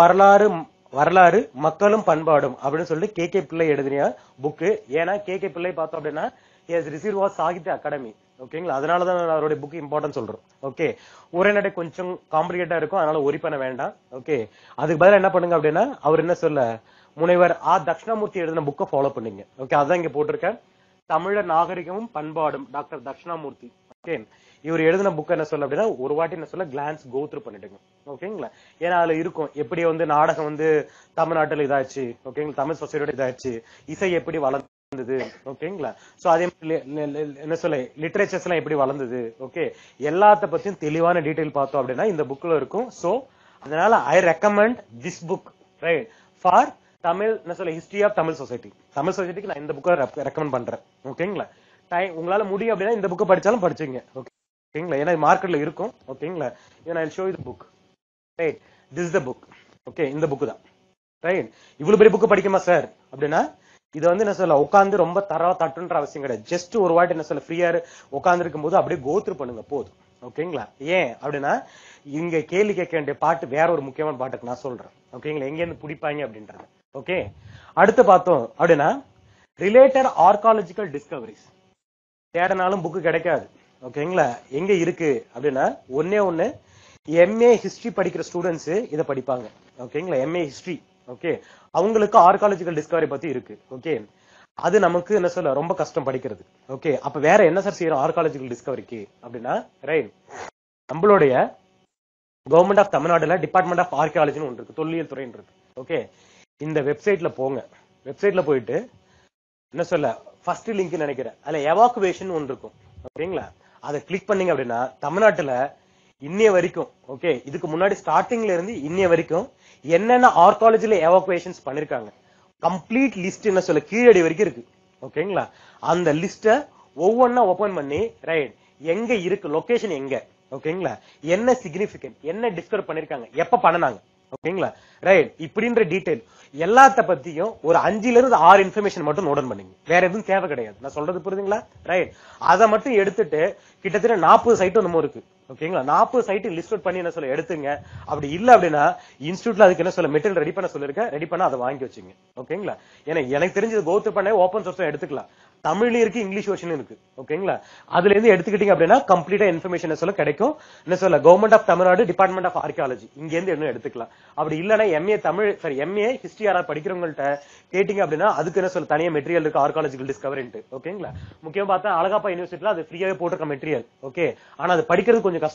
வரலாறு மக்களும் பண்பாடும் அப்படின்னு சொல்லிட்டு கே பிள்ளை எழுதின புக்கு. ஏன்னா கே பிள்ளை பார்த்தோம் அப்படின்னா ரிசீவ் வாஸ் சாகித்ய அகாடமி. ஓகேங்களா? அதனாலதான் அவருடைய புக் இம்பார்ட்டன்ட் சொல்றோம். ஓகே, உரைநடை கொஞ்சம் காம்ப்ளிகேட்டா இருக்கும், அதனால ஒரி பண்ண வேண்டாம். ஓகே, அதுக்கு பதிலா என்ன பண்ணுங்க அப்படின்னா அவர் என்ன சொல்ல முனைவர் தட்சிணாமூர்த்தி எழுதின புக்கை ஃபாலோ பண்ணீங்க. ஓகே, அதான் இங்க போட்டிருக்கேன், தமிழர் நாகரிகமும் பண்பாடும், டாக்டர் தட்சிணாமூர்த்தி. ஓகே, இவர் எழுதின புக் என்ன சொல்ல அப்படின்னா ஒரு வாட்டி என்ன சொல்ல கிளான்ஸ் கோத்ரூ பண்ணிடுங்க. ஓகேங்களா? ஏன்னா அதுல இருக்கும் எப்படி வந்து நாடகம் வந்து தமிழ்நாட்டில் இதாச்சு, ஓகேங்களா, தமிழ் சொசைட்டியோட இதாச்சு, இசை எப்படி வளர்ந்தது, ஓகேங்களா, சோ அதே என்ன சொல்ல லிட்டரேச்சர்ஸ் எல்லாம் எப்படி வளர்ந்தது, ஓகே, எல்லாத்த பத்தியும் தெளிவான டீடைல் பார்த்தோம் அப்படின்னா இந்த புக்ல இருக்கும். சோ அதனால I recommend this book, right, for Tamil என்ன சொல்ல history of Tamil society. Tamil சொசைட்டிக்கு நான் இந்த புக்கை ரெக்கமெண்ட் பண்றேன். ஓகேங்களா? உங்களால முடியும் அப்படின்னா இந்த புக்கை படிச்சாலும் படிச்சுங்க. ஓகேங்களா? ஏன்னா மார்க்கெட்ல இருக்கும். ஓகேங்களா? I show you the book. Right, this is the book. Okay, இந்த புக் தான். ரைட், இவ்வளவு பெரிய புக் படிக்குமா சார் அப்படின்னா இது வந்து என்ன சொல்ல உட்காந்து ரொம்ப தரவா தட்டுன்ற அவசியம் கிடையாது. ஜஸ்ட் ஒரு வாட்டி என்ன சொல்ல ஃப்ரீயா உட்கார்ந்து இருக்கும் போது அப்படியே கோத்ரூ பண்ணுங்க போதும். ஓகேங்களா? ஏன் அப்படின்னா இங்க கேள்வி கேட்க வேண்டிய பாட்டு வேற ஒரு முக்கியமான பாட்டுக்கு நான் சொல்றேன். ஓகேங்களா? எங்க இருந்து பிடிப்பாங்க அப்படின்றது. ஓகே, அடுத்து பார்த்தோம் அப்படின்னா ரிலேட்டட் ஆர்காலஜிக்கல் டிஸ்கவரிஸ் தேடனாலும் புக்கு கிடைக்காது. ஓகேங்களா? எங்க இருக்கு அப்படின்னா ஒண்ணு எம்ஏ ஹிஸ்டரி படிக்கிற ஸ்டூடெண்ட்ஸ் இதை படிப்பாங்க. ஓகேங்களா? MA history. ஓகே, அவங்களுக்கு ஆர்காலஜிக்கல் டிஸ்கவரி பத்தி இருக்கு. ஓகே, அது நமக்கு என்ன சொல்ல ரொம்ப கஷ்டம் படிக்கிறது. ஓகே, அப்ப வேற என்ன சார் செய்யறோம் ஆர்காலஜிக்கல் டிஸ்கவரிக்கு அப்படின்னா ரைட், நம்மளுடைய கவர்மெண்ட் ஆஃப் தமிழ்நாடுல டிபார்ட்மெண்ட் ஆஃப் ஆர்கியாலஜின்னு ஒன்று இருக்கு, தொல்லியல் துறைன்னு இருக்கு. ஓகே, இந்த வெப்சைட்ல போங்க. வெப்சைட்ல போயிட்டு என்ன சொல்ல ஃபர்ஸ்ட் லிங்க் நினைக்கிறேன், அதுல எவாக்குவேஷன் ஒன்று இருக்கும். ஓகேங்களா? அதை கிளிக் பண்ணீங்க அப்படின்னா தமிழ்நாட்டுல இன்னைய வரைக்கும், ஓகே, இதுக்கு முன்னாடி ஸ்டார்டிங்ல இருந்து இன்னைய வரைக்கும் என்னென்ன ஆர்காலஜில எவாக்குவேஷன்ஸ் பண்ணிருக்காங்க கம்ப்ளீட் லிஸ்ட் என்ன சொல்ல கீழடி வரைக்கும் இருக்கு. ஓகேங்களா? அந்த லிஸ்ட ஒவ்வொன்னா ஓபன் பண்ணி ரைட் எங்க இருக்கு, லொகேஷன் எங்க, ஓகேங்களா, என்ன சிக்னிபிகன்ட், என்ன டிஸ்கவர் பண்ணிருக்காங்க, எப்ப பண்ணனாங்க, ஓகேங்களா, ரைட், இப்படின்ற டீடைல் எல்லாத்த பத்தியும் ஒரு 5ல இருந்து 6 இன்ஃபர்மேஷன் மட்டும் நோட் பண்ணீங்க. வேற எதுவும் தேவை கிடையாது. நான் சொல்றது புரியுதுங்களா? ரைட், அதை மட்டும் எடுத்துட்டு கிட்டத்தட்ட 40 சைட் ஒன்னும் இருக்கு. ஓகேங்களா? 40 சைட் லிஸ்ட் அவுட் பண்ணி என்ன சொல்ல எடுத்துங்க. அப்படி இல்ல அப்படின்னா இன்ஸ்டியூட்ல அதுக்கு என்ன சொல்ல மெட்டீரியல் ரெடி பண்ண சொல்லிருக்கேன், ரெடி பண்ண அதை வாங்கி வச்சுங்க. ஓகேங்களா? ஏன்னா எனக்கு தெரிஞ்சது கோத்து பண்ண ஓபன் சோர்ஸ் எடுத்துக்கலாம், தமிழ்லயும் இருக்கு, இங்கிலீஷ் வெர்ஷனும் இருக்கு. ஓகேங்களா? அதுல இருந்து எடுத்துக்கிட்டீங்க அப்படின்னா கம்ப்ளீட்டா இன்ஃபர்மேஷன் சொல்ல கிடைக்கும். என்ன சொல்ல government of Tamil Nadu department of archaeology இங்க இருந்து என்ன எடுத்துக்கலாம். அப்படி இல்லன்னா MA Tamil sorry MA history யாராவது படிக்கிறவங்கள்ட்ட கேட்டீங்க அப்படின்னா அதுக்கு என்ன சொல்ல தனியா மெட்டீரியல் இருக்கு, ஆர்காலஜிக்கல் டிஸ்கவரின்ட்டு. ஓகேங்களா? முக்கியமா பார்த்தா அழகாப்பா யூனிவர்சிட்டில அது ஃப்ரீயாவே போட்டிருக்க மெட்டீரியல். ஓகே, ஆனா அது படிக்கிறது கொஞ்சம் கஷ்டம்.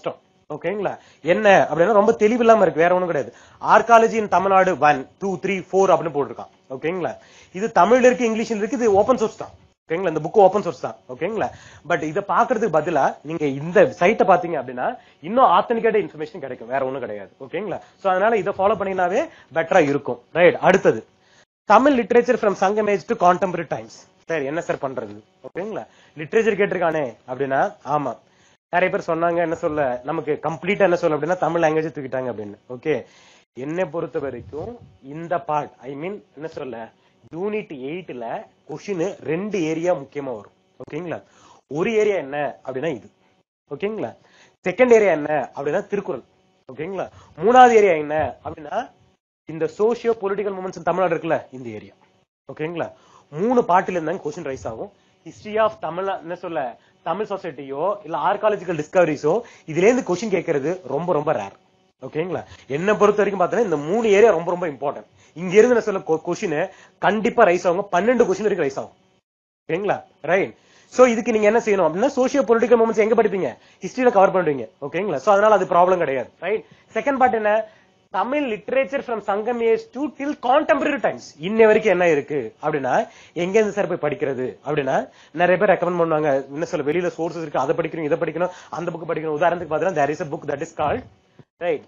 ஓகேங்களா? என்ன அப்படின்னா ரொம்ப தெளிவில்லாம இருக்கு, வேற ஒண்ணும் கிடையாது. ஆர்காலஜி இன் தமிழ்நாடு 1 2 3 4 அப்படின்னு போட்டிருக்கான். ஓகேங்களா? இது தமிழ்ல இருக்கு, இங்கிலீஷ்ல இருக்கு, இது ஓபன் சோர்ஸ் தான். ஓகேங்களா? இந்த புக் ஓபன் சோர்ஸ் தான். ஓகேங்களா? பட் இத பாக்குறதுக்கு பதிலா நீங்க இந்த சைட்டை பாத்தீங்க அப்படின்னா இன்னும் ஆத்தென்டிகேட் இன்ஃபர்மேஷன் கிடைக்கும், வேற ஒண்ணும் கிடையாது. ஓகேங்களா? சோ அதனால இதை ஃபாலோ பண்ணினாவே பெட்டரா இருக்கும். ரைட், அடுத்தது Tamil literature from Sangam age to contemporary times. சரி, என்ன சார் பண்றது? ஓகேங்களா? லிட்டரேச்சர் கேட்டிருக்கானே அப்படின்னா, ஆமா நிறைய பேர் சொன்னாங்க, என்ன சொல்ல நமக்கு கம்ப்ளீட்டா என்ன சொல்ல அப்படின்னா தமிழ் லாங்குவேஜ் தூக்கிட்டாங்க அப்படின்னு. ஓகே, என்னை பொறுத்த வரைக்கும் இந்த பார்ட் என்ன சொல்ல யூனிட் 8ல கொஸ்டின் 2 ஏரியா முக்கியமா வரும். ஓகேங்களா? ஒரு ஏரியா என்ன அப்படின்னா இது. ஓகேங்களா? செகண்ட் ஏரியா என்ன அப்படின்னா திருக்குறள். ஓகேங்களா? மூணாவது ஏரியா என்ன அப்படின்னா இந்த சோசியோ பொலிட்டிக்கல் மூவ்மெண்ட்ஸ் தமிழ்நாடு இருக்குல்ல, இந்த ஏரியா. ஓகேங்களா? 3 பார்ட்டில இருந்தாங்க கொஸ்டின் ரைஸ் ஆகும். ஹிஸ்டரி ஆஃப் தமிழ் என்ன சொல்ல தமிழ் சொசைட்டியோ இல்ல ஆர்காலஜிக்கல் டிஸ்கவரிஸோ இதுல இருந்து கொஸ்டின் கேட்கறது ரொம்ப ரொம்ப ரேர். ஓகேங்களா? என்ன பொறுத்த வரைக்கும் பார்த்தா இந்த 3 ஏரியா ரொம்ப ரொம்ப இம்பார்ட்டன்ட். இங்க இருந்து என்ன சொல்ல கொஸ்டின் கண்டிப்பா ரைஸ் ஆகும், 12 கொஸ்டின் வரைக்கும் ரைஸ் ஆகும். ஓகேங்களா? ரைட். சோ இதுக்கு நீங்க என்ன செய்யணும் அப்படின்னா சோசியோ பொலிட்டிக்கல் மூவ்மெண்ட்ஸ் எங்க படிப்பீங்க, ஹிஸ்டரியில கவர் பண்ணுவீங்க. ஓகேங்களா? சோ அதனால அது ப்ராப்ளம் கிடையாது. ரைட். செகண்ட் பார்ட் என்ன, Tamil literature from Sangam age to till contemporary times. இன்ன வரைக்கும் என்ன இருக்கு அப்படின்னா எங்க இருந்து சார் போய் படிக்கிறது அப்படின்னா நிறைய பேர் ரெக்கமெண்ட் பண்ணுவாங்க, என்ன சொல்ல வெளியில சோர்சஸ் இருக்கு, அதை படிக்கணும் இதை படிக்கணும் அந்த புக் படிக்கணும். உதாரணத்துக்கு பாத்தீங்கன்னா there is a book that is called right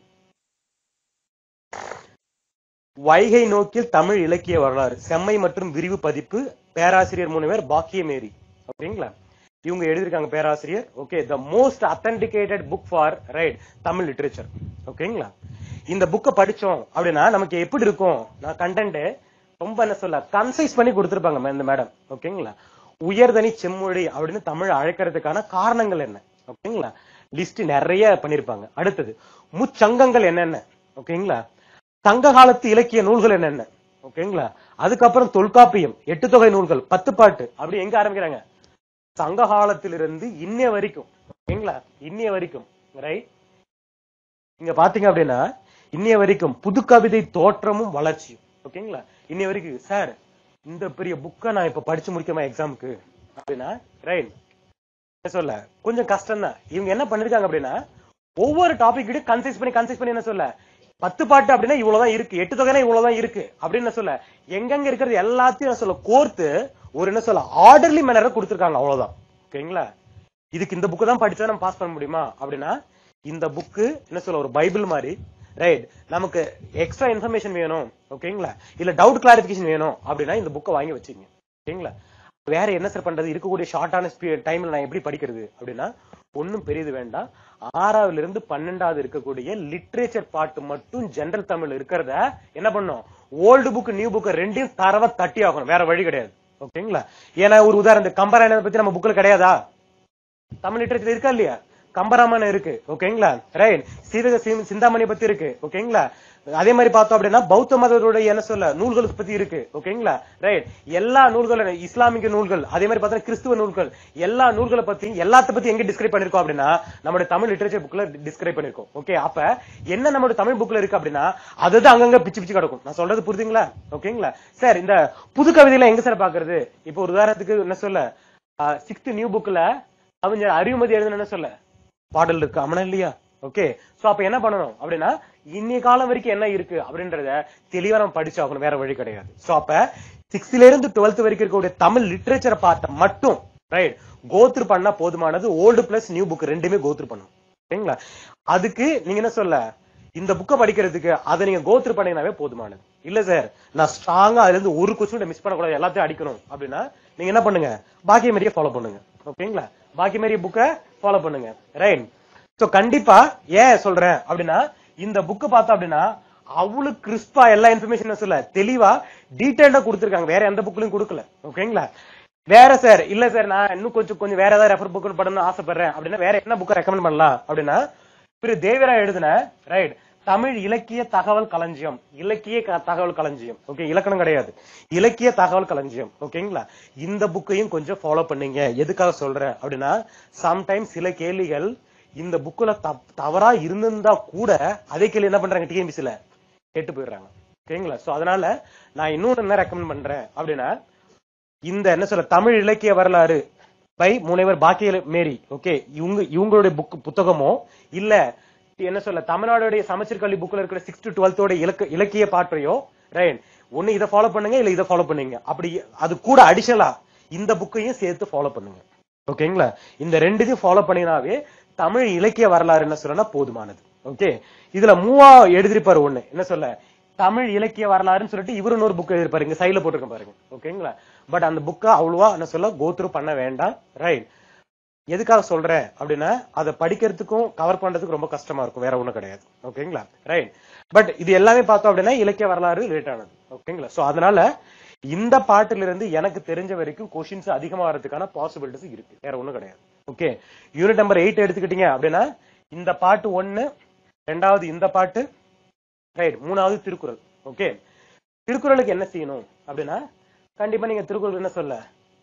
Vaigai நோக்கில் தமிழ் இலக்கிய வரலாறு, செம்மை மற்றும் விரிவு பதிப்பு, பேராசிரியர் முனைவர் பாக்கியமேரி. ஓகேங்களா? இவங்க எழுதிருக்காங்க பேராசிரியர். Okay, the most authenticated book for right Tamil literature. ஓகேங்களா? இந்த புக்கை படிச்சோம் அப்படின்னா நமக்கு எப்படி இருக்கும், நான் கண்டென்ட் ரொம்ப என்ன சொல்ல கன்சைஸ் பண்ணி கொடுத்திருப்பாங்க இந்த மேடம். ஓகேங்களா? உயர்தனி செம்மொழி அப்படின்னு தமிழ் அழைக்கிறதுக்கான காரணங்கள் என்ன, ஓகேங்களா, லிஸ்ட் நிறைய பண்ணிருப்பாங்க. அடுத்தது முச்சங்கங்கள் என்னென்ன, ஓகேங்களா, சங்க காலத்து இலக்கிய நூல்கள் என்னென்ன, ஓகேங்களா, அதுக்கப்புறம் தொல்காப்பியம், 8 தொகை நூல்கள், 10 பாட்டு, அப்படி எங்க ஆரம்பிக்கிறாங்க சங்க காலத்திலிருந்து இன்னைய வரைக்கும். ஓகேங்களா? இன்னைய வரைக்கும். ரைட். இங்க பாத்தீங்க அப்படின்னா இன்னைய வரைக்கும் புது கவிதை தோற்றமும் வளர்ச்சியும். ஓகேங்களா? இன்னைய வரைக்கும் சார் இந்த பெரிய புக்கை நான் இப்ப படிச்சு முடிக்கமா எக்ஸாமுக்கு அப்படின்னா ரைட் சொல்ல கொஞ்சம் கஷ்டம் தான். இவங்க என்ன பண்ணிருக்காங்க அப்படின்னா ஒவ்வொரு டாபிக் கன்சைஸ் பண்ணி என்ன சொல்ல 10 பாட்டு அப்படின்னா இவ்வளவுதான் இருக்கு, 8 தொகைனா இவ்வளவுதான் இருக்கு அப்படின்னு சொல்ல எங்கெங்க இருக்கிறது எல்லாத்தையும் சொல்ல கோர்த்து ஒரு என்ன சொல்ல ஆர்டர்லி மேனரை கொடுத்திருக்காங்க, அவ்வளவுதான். ஓகேங்களா? இதுக்கு இந்த புக்கு தான் படிச்சா நம்ம பாஸ் பண்ண முடியுமா அப்படின்னா இந்த புக்கு என்ன சொல்ல ஒரு பைபிள் மாதிரி. ரைட். நமக்கு எக்ஸ்ட்ரா இன்ஃபர்மேஷன் வேணும், ஓகேங்களா, இல்ல டவுட் கிளாரிபிகேஷன் வேணும் அப்படின்னா இந்த புக்கை வாங்கி வச்சுங்க. ஓகேங்களா? வேற என்ன சார் பண்றது, இருக்கக்கூடிய ஷார்ட்டான டைம்ல நான் எப்படி படிக்கிறது அப்படின்னா ஒன்னும் பெரியது வேண்டாம். 6வது இருந்து 12வது இருக்கக்கூடிய லிட்ரேச்சர் பார்ட் மட்டும் ஜெனரல் தமிழ் இருக்கிறத என்ன பண்ணும், ஓல்டு புக் நியூ புக் ரெண்டையும் தரவா தட்டி ஆகணும், வேற வழி கிடையாது. ஓகேங்களா? ஏன்னா ஒரு உதாரணத்துக்கு கம்பராமாயணத்தை பத்தி நம்ம புக்ல கிடையாதா, தமிழ் லிட்டரேச்சர் இருக்கா இல்லையா, கம்பராமாயணம் இருக்கு. ஓகேங்களா? ரைட். சீவக சிந்தாமணி பத்தி இருக்கு. ஓகேங்களா? அதே மாதிரி பார்த்தோம் அப்படின்னா பௌத்த மதத்துடைய என்ன சொல்ல நூல்கள் பத்தி இருக்கு. ஓகேங்களா? ரைட். எல்லா நூல்கள், இஸ்லாமிக நூல்கள், அதே மாதிரி பார்த்தா கிறிஸ்துவ நூல்கள், எல்லா நூல்களை பத்தி எல்லாத்த பத்தி எங்க டிஸ்கிரைப் பண்ணிருக்கோம் அப்படின்னா நம்மளுடைய தமிழ் லிட்டரேச்சர் புக்ல டிஸ்கிரைப் பண்ணிருக்கோம். ஓகே, அப்ப என்ன நம்மளுடைய தமிழ் புக்ல இருக்கு அப்படின்னா அதுதான் அங்கங்க பிச்சு பிச்சு கிடக்கும். நான் சொல்றது புரியுதுங்களா? ஓகேங்களா? சார் இந்த புது கவிதையில எங்க சார் பாக்குறது, இப்போ ஒரு உதாரணத்துக்கு என்ன சொல்ல 6th நியூ புக்ல அவங்க அறிவுமதி எழுதுன என்ன சொல்ல பாடல் இருக்கு, ஆமனா இல்லையா? ஓகே, சோ அப்ப என்ன பண்ணணும் அப்படின்னா இன்னைய காலம் வரைக்கும் என்ன இருக்கு அப்படின்றத தெளிவா நம்ம படிச்சாகணும், வேற வழி கிடையாது. சோ அப்ப 6th இருந்து 12th வரைக்கும் இருக்கக்கூடிய தமிழ் லிட்டரேச்சரை பார்த்த மட்டும் ரைட் கோத்ரு பண்ணா போதுமானது. ஓல்டு பிளஸ் நியூ புக் ரெண்டுமே கோத்ரு பண்ணணும். ஓகேங்களா? அதுக்கு நீங்க என்ன சொல்ல இந்த புக்கை படிக்கிறதுக்கு அதை நீங்க கோத்ரு பண்ணீங்கன்னாவே போதுமானது. இல்ல சார் நான் ஸ்ட்ராங்கா அதுல இருந்து ஒரு கொஸ்டின் மிஸ் பண்ணக்கூடாது, எல்லாத்தையும் அடிக்கணும் அப்படின்னா நீங்க என்ன பண்ணுங்க, பாக்கியமேரியை ஃபாலோ பண்ணுங்க. ஓகேங்களா? பாக்கியமேரி புக்கை ஃபாலோ பண்ணுங்க. ரைட். சோ கண்டிப்பா ஏன் சொல்றேன் அப்படின்னா இந்த புக்கு பார்த்தா அப்படின்னா அவ்வளவு கிறிஸ்பா எல்லா இன்ஃபர்மேஷன் சொல்ல தெளிவா டீடைல்டா கொடுத்திருக்காங்க, வேற எந்த புக்லயும் கொடுக்கல. ஓகேங்களா? வேற சார் இல்ல சார் நான் இன்னும் கொஞ்சம் வேற ஏதாவது ரெஃபர் புக் பண்ணணும்னு ஆசைப்படுறேன் அப்படின்னா வேற என்ன புக்கை ரெக்கமெண்ட் பண்ணலாம் அப்படின்னா திரு தேவரா எழுதின ரைட் தமிழ் இலக்கிய தகவல் களஞ்சியம், இலக்கிய தகவல் களஞ்சியம். ஓகே, இலக்கணம் கிடையாது, இலக்கிய தகவல் களஞ்சியம். ஓகேங்களா? இந்த புக்கையும் கொஞ்சம் ஃபாலோ பண்ணீங்க. எதுக்காக சொல்றேன் அப்படின்னா சம்டைம்ஸ் சில கேள்விகள் இந்த புக்ல தவறா இருந்திருந்தா கூட அதே கேள்வி என்ன பண்றாங்க டிஎன்பிசில கேட்டு போயிடுறாங்க. ஓகேங்களா? சோ அதனால நான் இன்னொன்னு என்ன ரெக்கமெண்ட் பண்றேன் அப்படின்னா இந்த என்ன சொல்ல தமிழ் இலக்கிய வரலாறு பை முனைவர் பாக்கிய மேரி. ஓகே, இவங்களுடைய புத்தகமோ இல்ல என்ன சொல்ல தமிழ்நாடுடைய சமச்சீர் கல்வி புக்ல இருக்கிற 6th to 12th இலக்கிய பாற்றையோ ரைட் ஒண்ணு இதை ஃபாலோ பண்ணுங்க இல்ல இதை ஃபாலோ பண்ணுங்க. அப்படி அது கூட அடிஷனலா இந்த புக்கையும் சேர்த்து ஃபாலோ பண்ணுங்க. ஓகேங்களா? இந்த ரெண்டுத்தையும் ஃபாலோ பண்ணினாவே தமிழ் இலக்கிய வரலாறு என்ன சொல்லனா போதுமானது. ஓகே, இதுல மூவா எழுதிருப்பாரு ஒண்ணு என்ன சொல்ல தமிழ் இலக்கிய வரலாறுன்னு சொல்லிட்டு இவரு இன்னொரு புக் எழுதிருப்பாரு, இங்க சைடுல போட்டிருக்க பாருங்க. ஓகேங்களா? பட் அந்த புக்கை அவ்வளவா என்ன சொல்ல கோத்ரூ பண்ண வேண்டாம். ரைட், எதுக்காக சொல்றேன் அப்படின்னா அதை படிக்கிறதுக்கும் கவர் பண்றதுக்கு ரொம்ப கஷ்டமா இருக்கும், வேற ஒண்ணும் கிடையாது. ஓகேங்களா? ரைட், பட் இது எல்லாமே பார்த்தோம் அப்படின்னா இலக்கிய வரலாறு ரிலேட் ஆனது. ஓகேங்களா? சோ அதனால இந்த பாட்டுல இருந்து எனக்கு தெரிஞ்ச வரைக்கும் கொஸ்டின்ஸ் அதிகமா வரதுக்கான பாசிபிலிட்டிஸ் இருக்கு, வேற ஒண்ணும் கிடையாது. ஓகே, யூனிட் நம்பர் 8 எடுத்துக்கிட்டீங்க அப்படின்னா இந்த பாட்டு 1, ரெண்டாவது இந்த பாட்டு, ரைட், மூணாவது திருக்குறள். ஓகே, திருக்குறளுக்கு என்ன செய்யணும் அப்படின்னா கண்டிப்பா நீங்க திருக்குறள் என்ன சொல்ல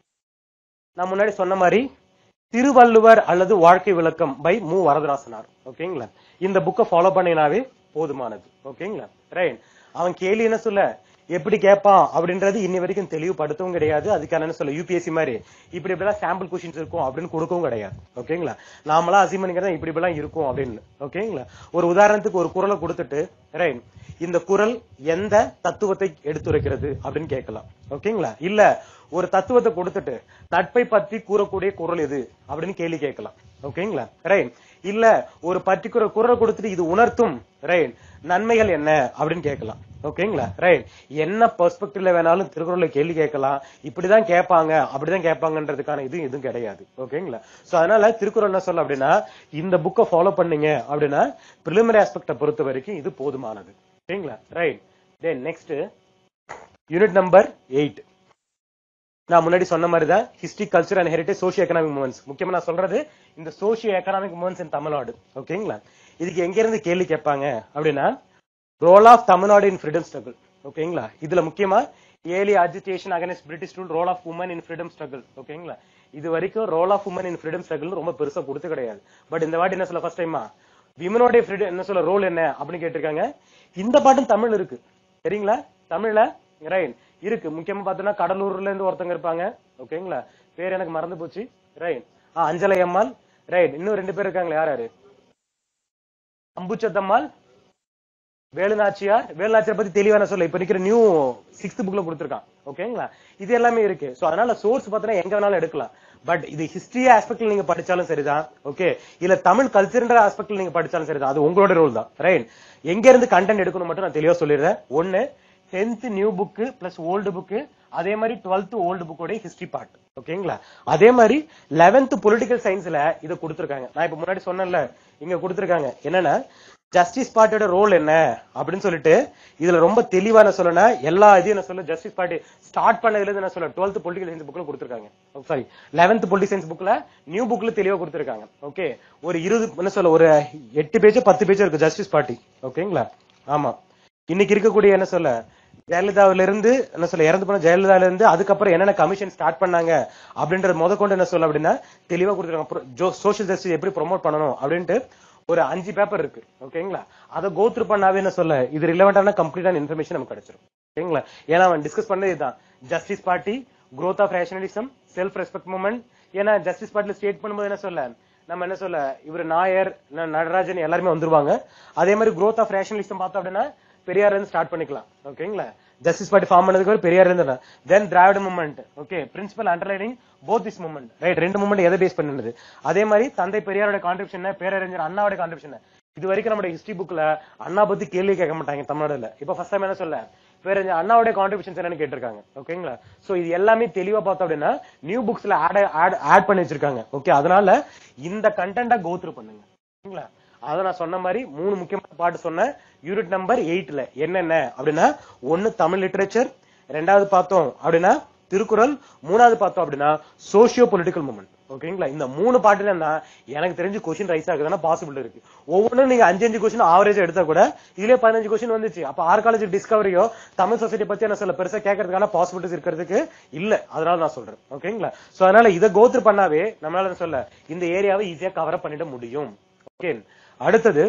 நான் முன்னாடி சொன்ன மாதிரி திருவள்ளுவர் அல்லது வாழ்க்கை விளக்கம் பை மு வரதராசனார். ஓகேங்களா? இந்த புக்கை ஃபாலோ பண்ணினாவே போதுமானது. ஓகேங்களா? ரைட், அவன் கேள்வி என்ன சொல்ல எப்படி கேட்பான் அப்படின்றது இன்னி வரைக்கும் தெளிவுபடுத்தவும் கிடையாது. அதுக்கான என்ன சொல்ல யூபிஎஸ்சி மாதிரி இப்படி இப்படிலாம் சாம்பிள் கொஸ்டின்ஸ் இருக்கும் அப்படின்னு கொடுக்கவும் கிடையாது. ஓகேங்களா? நாமளா அசீவ் பண்ணிக்கிறதா இப்படி இப்படிலாம் இருக்கும் அப்படின்னு. ஓகேங்களா? ஒரு உதாரணத்துக்கு ஒரு குறளை கொடுத்துட்டு ரைட் இந்த குறள் எந்த தத்துவத்தை எடுத்துரைக்கிறது அப்படின்னு கேட்கலாம். ஓகேங்களா? இல்ல ஒரு தத்துவத்தை கொடுத்துட்டு நட்பை பற்றி கூறக்கூடிய குறள் எது அப்படின்னு கேள்வி கேட்கலாம். ஓகேங்களா? ரைட், இல்ல ஒரு பர்டிகுலர் குறள் கொடுத்துட்டு இது உணர்த்தும் ரைட் நன்மைகள் என்ன அப்படின்னு கேட்கலாம். ஓகேங்களா? ரைட், என்ன பெர்ஸ்பெக்டிவ்ல வேணாலும் திருக்குறள்ல கேள்வி கேட்கலாம். இப்படிதான் கேட்பாங்க அப்படிதான் கேட்பாங்கன்றதுக்கான இது எதுவும் கிடையாது. ஓகேங்களா? சோ அதனால திருக்குறள் என்ன சொல்ல அப்படின்னா இந்த புக்கை ஃபாலோ பண்ணீங்க அப்படின்னா பிரிலிமினரி ஆஸ்பெக்ட பொறுத்த வரைக்கும் இது போதுமானது. ஓகேங்களா? Right, then next unit number 8. நான் முன்னாடி சொன்ன மாதிரி தான் history, culture and heritage, socio economic movements. முக்கியமா நான் சொல்றது இந்த socio economic movements in Tamil Nadu. ஓகேங்களா? இதுக்கு எங்க இருந்து கேள்வி கேட்பாங்க அப்படின்னா role of Tamil Nadu in freedom struggle. ஓகேங்களா? இதுல முக்கியமா early agitation against British rule, role of women in freedom struggle. ஓகேங்களா? இது வரைக்கும் role of women in freedom struggle ரொம்ப பெருசா கொடுத்து கிடையாது. பட் இந்த வாட்டி என்ன சொல்ல ஃபர்ஸ்ட் டைமா விமனோட ஃப்ரீடம் என்ன சொல்ல ரோல் என்ன அப்படின்னு கேட்டிருக்காங்க. இந்த பாட்டும் தமிழ் இருக்கு சரிங்களா? தமிழ்ல ரைட் இருக்கு. முக்கியமா பார்த்தோம்னா கடலூர்ல இருந்து ஒருத்தங்க இருப்பாங்க. ஓகேங்களா? பேர் எனக்கு மறந்து போச்சு. ரைட், அஞ்சலை அம்மாள். ரைட், இன்னும் 2 பேர் இருக்காங்களே, யார் யாரு? அம்புச்சத்தம்மாள், வேலுநாச்சியார். வேலுநாச்சியார் பத்தி தெளிவான சொல்ல இப்ப இருக்கிற நியூ 6th புக்ல கொடுத்திருக்கான். ஓகேங்களா? இது எல்லாமே இருக்கு. சோ அதனால சோர்ஸ் பார்த்தா எங்க வேணாலும் எடுக்கலாம். பட் இது ஹிஸ்டரி ஆஸ்பெக்ட்ல நீங்க படிச்சாலும் சரிதான். ஓகே, இல்ல தமிழ் கல்ச்சர் ஆஸ்பெக்ட்ல நீங்க படிச்சாலும் சரிதான். அது உங்களோட ரோல் தான். ரைட், எங்க இருந்து கண்டென்ட் எடுக்கணும் மட்டும் நான் தெளிவா சொல்லிடுறேன். 1 10th new book plus old book, அதே மாதிரி 12th ஓல்டு புக்கோட ஹிஸ்டரி பார்ட். ஓகேங்களா? அதே மாதிரி 11th பொலிட்டிக்கல் சயின்ஸ்ல இதை கொடுத்திருக்காங்க. நான் இப்ப முன்னாடி சொன்னேன்ல இங்க கொடுத்திருக்காங்க. என்னன்னா ஜஸ்டிஸ் பார்ட்டியோட ரோல் என்ன அப்படின்னு சொல்லிட்டு இதுல ரொம்ப தெளிவான சொல்லனா எல்லா இதையும் என்ன சொல்ல ஜஸ்டிஸ் பார்ட்டி ஸ்டார்ட் பண்ணதுல இருந்து என்ன சொல்ல 12th பொலிட்டிக்கல் சயின்ஸ் புக்ல கொடுத்திருக்காங்க. சாரி 11th பொலிட்டிக்கல் சயின்ஸ் புக்ல நியூ புக்ல தெளிவா கொடுத்திருக்காங்க. ஓகே, ஒரு 20 என்ன சொல்ல ஒரு 8 பேஜ் 10 பேஜ் இருக்கு ஜஸ்டிஸ் பார்ட்டி. ஓகேங்களா? ஆமா, இன்னைக்கு இருக்கக்கூடிய என்ன சொல்ல ஜெயலலிதாவில இருந்து என்ன சொல்ல இறந்து போன ஜெயலலிதாவில இருந்து அதுக்கப்புறம் என்னென்ன கமிஷன் ஸ்டார்ட் பண்ணாங்க அப்படின்றது முதற்கொண்டு என்ன சொல்ல அப்படின்னா தெளிவா கொடுத்துருக்காங்க. சோஷியல் ஜஸ்டிஸ் எப்படி ப்ரொமோட் பண்ணணும் அப்படின்ட்டு ஒரு 5 பேப்பர் இருக்கு. ஓகேங்களா? அதை கோ த்ரூ பண்ணாவே என்ன சொல்ல இது ரிலவெண்டான கம்ப்ளீட்டான இன்ஃபர்மேஷன் நமக்கு கிடைச்சிடும். ஓகேங்களா? ஏன்னா அவன் டிஸ்கஸ் பண்ணது இதுதான், Justice Party, growth of rationalism, self respect movement. ஏன்னா ஜஸ்டிஸ் பார்ட்டில ஸ்டேட் பண்ணும்போது என்ன சொல்ல நம்ம என்ன சொல்ல இவர் நாயர் நடராஜன் எல்லாருமே வந்துருவாங்க. அதே மாதிரி growth ஆஃப் ரேஷனலிசம் பார்த்தோம் அப்படின்னா பெரியார் இருந்து ஸ்டார்ட் பண்ணிக்கலாம். ஓகேங்களா? ஜஸ்டிஸ் பார்ட்டி ஃபார்ம் பண்ணதுக்கு பெரியார் இருந்து then Dravida movement. Okay, principal underlining both this movement. Right, 2 movement எதை பேஸ் பண்ணுது. அதே மாதிரி தந்தை பெரியாரோட கான்ட்ரிபியூஷன், பேரறிஞர் அண்ணாவோட கான்ட்ரிபியூஷன். இது வரைக்கும் நம்ம ஹிஸ்டரி புக்ல அண்ணா பத்தி கேள்வி கேட்க மாட்டாங்க தமிழ்நாடுல. இப்ப ஃபர்ஸ்ட் டைம் என்ன சொல்ல பேரறிஞர் அண்ணாவோட கான்ட்ரிபியூஷன் என்னன்னு கேட்டிருக்காங்க. ஓகேங்களா? சோ இது எல்லாமே தெளிவா பார்த்தோம் அப்படின்னா நியூ புக்ஸ்ல ஆட் பண்ணி வச்சிருக்காங்க. ஓகே, அதனால இந்த கண்டென்ட்டை கோ த்ரூ பண்ணுங்க. ஓகேங்களா? அதை நான் சொன்ன மாதிரி 3 முக்கியமான பாட்டு சொன்னேன். யூனிட் நம்பர் 8ல என்னென்ன அப்படின்னா 1 தமிழ் லிட்டரேச்சர், 2வது பார்த்தோம் அப்படின்னா திருக்குறள், 3வது பார்த்தோம் அப்படின்னா சோஷியோ பொலிட்டிக்கல் மூவ்மெண்ட். ஓகேங்களா? இந்த 3 பாட்டுல தான் எனக்கு தெரிஞ்சு கொஸ்டின் ரைஸ் ஆகுதுன்னா பாசிபிள் இருக்கு. ஒவ்வொன்றும் நீங்க 5 கொஸ்டின் ஆவரேஜ் எடுத்தா கூட இதுலயே 15 கொஸ்டின் வந்துச்சு. அப்ப ஆர்காலஜி டிஸ்கவரியோ தமிழ் சொசைட்டி பத்தி என்ன சொல்ல பெருசா கேட்கறதுக்கான பாசிபிலிட்டிஸ் இருக்கிறதுக்கு இல்ல. அதனால நான் சொல்றேன். ஓகேங்களா? சோ அதனால இதை கோத்ரு பண்ணாவே நம்மளால சொல்ல இந்த ஏரியாவை ஈஸியா கவர் பண்ணிட முடியும். ஓகே, அடுத்தது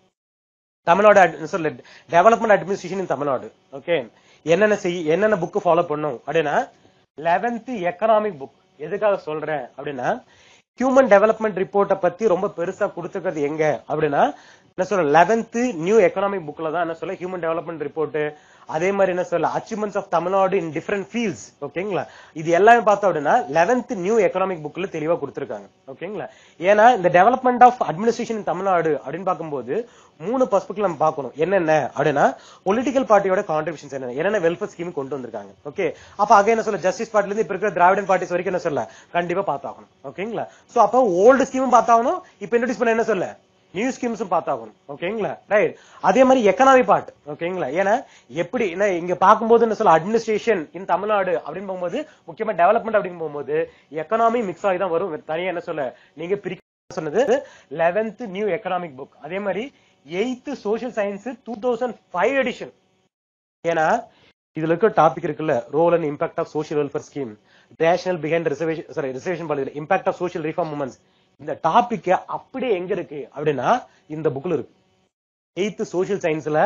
தமிழ்நாடு சொல்ல development administration in Tamil Nadu. Okay, என்னென்ன புக் ஃபாலோ பண்ணும் அப்படின்னா 11th எக்கனாமிக் புக். எதுக்காக சொல்றேன் அப்படின்னா ஹியூமன் டெவலப்மெண்ட் ரிப்போர்ட்டை பத்தி ரொம்ப பெருசா கொடுத்துக்கிறது எங்க அப்படின்னா என்ன சொல்ல 11th நியூ எக்கனாமிக் புக்ல தான் என்ன சொல்ல ஹியூமன் டெவலப்மெண்ட் ரிப்போர்ட், அதே மாதிரி என்ன சொல்ல achievements of Tamil Nadu in different fields. ஓகேங்களா, இது எல்லாமே பார்த்தோம் அப்படின்னா 11th நியூ எக்கனாமிக் புக்ல தெளிவா கொடுத்திருக்காங்க. ஓகேங்களா, ஏன்னா இந்த development of administration in Tamil Nadu அப்படின்னு பார்க்கும்போது 3 பெர்ஸ்பெக்டிவ் நம்ம பார்க்கணும். என்னென்ன அப்படின்னா பொலிட்டிக்கல் பார்ட்டியோட கான்ட்ரிபியூஷன்ஸ் என்னென்ன வெல்ஃபேர் ஸ்கீம் கொண்டு வந்திருக்காங்க. ஓகே, அப்ப அங்க என்ன சொல்ல ஜஸ்டிஸ் பார்ட்டில இருந்து இப்ப இருக்கிற திராவிடன் பார்ட்டிஸ் வரைக்கும் என்ன சொல்ல கண்டிப்பா பார்த்தாகணும். ஓகேங்களா, சோ அப்ப ஓல்டு ஸ்கீமும் பார்த்தாகணும், இப்ப இன்ட்ரோடியூஸ் பண்ண என்ன சொல்ல நியூ ஸ்கீம்ஸும் பார்த்தாகணும். ஓகேங்களா, ரைட். அதே மாதிரி எக்கனாமி பார்ட். ஓகேங்களா, ஏன்னா எப்படி இங்க பார்க்கும்போது என்ன சொல்ல அட்மினிஸ்ட்ரேஷன் இன் தமிழ்நாடு அப்படின்னு போகும்போது முக்கியமா டெவலப்மெண்ட் அப்படின்னு போகும்போது எக்கனாமி மிக்ஸ் ஆகி தான் வரும். தனியா என்ன சொல்ல நீங்க பிரிக்க சொன்னது 11th நியூ எக்கனாமிக் புக். அதே மாதிரி 8th சோசியல் சயின்ஸ் 2005 எடிஷன். ஏன்னா இதுல இருக்க டாபிக் இருக்குல்ல role and impact of social welfare scheme, rational behind reservation policy, impact of social reform movements. இந்த டாபிக் அப்படியே எங்க இருக்கு அப்படின்னா இந்த புக்ல இருக்கு. 8th சோசியல் சயின்ஸ்ல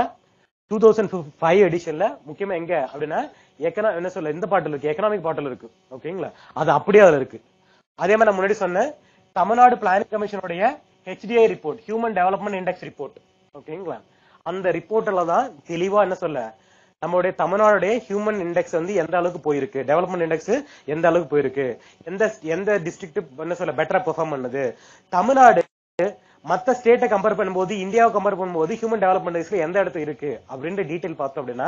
2005 எடிஷன்ல முக்கியமா எங்க அப்படின்னா என்ன சொல்ல இந்த பாட்டில் இருக்கு, எக்கனாமிக் பாட்டில் இருக்கு. ஓகேங்களா, அது அப்படியே அதுல இருக்கு. அதே மாதிரி நான் முன்னாடி சொன்ன தமிழ்நாடு பிளானிங் கமிஷனுடைய HDI report, human development index report. ஓகேங்களா, அந்த ரிப்போர்ட்ல தான் தெளிவா என்ன சொல்ல நம்மளுடைய தமிழ்நாடுடைய ஹியூமன் இண்டெக்ஸ் வந்து எந்த அளவுக்கு போயிருக்கு, டெவலப்மெண்ட் இண்டெக்ஸ் எந்த அளவுக்கு போயிருக்கு, எந்த டிஸ்ட்ரிக்ட் என்ன சொல்ல பெட்டரா பெர்ஃபார்ம் பண்ணுது, தமிழ்நாடு மத்த ஸ்டேட்டை கம்பேர் பண்ணும்போது இந்தியாவை கம்பேர் பண்ணும்போது ஹியூமன் டெவலப்மெண்ட் இண்டெக்ஸ்ல எந்த இடத்துல இருக்கு அப்படின்ற டீடைல் பார்த்தோம் அப்படின்னா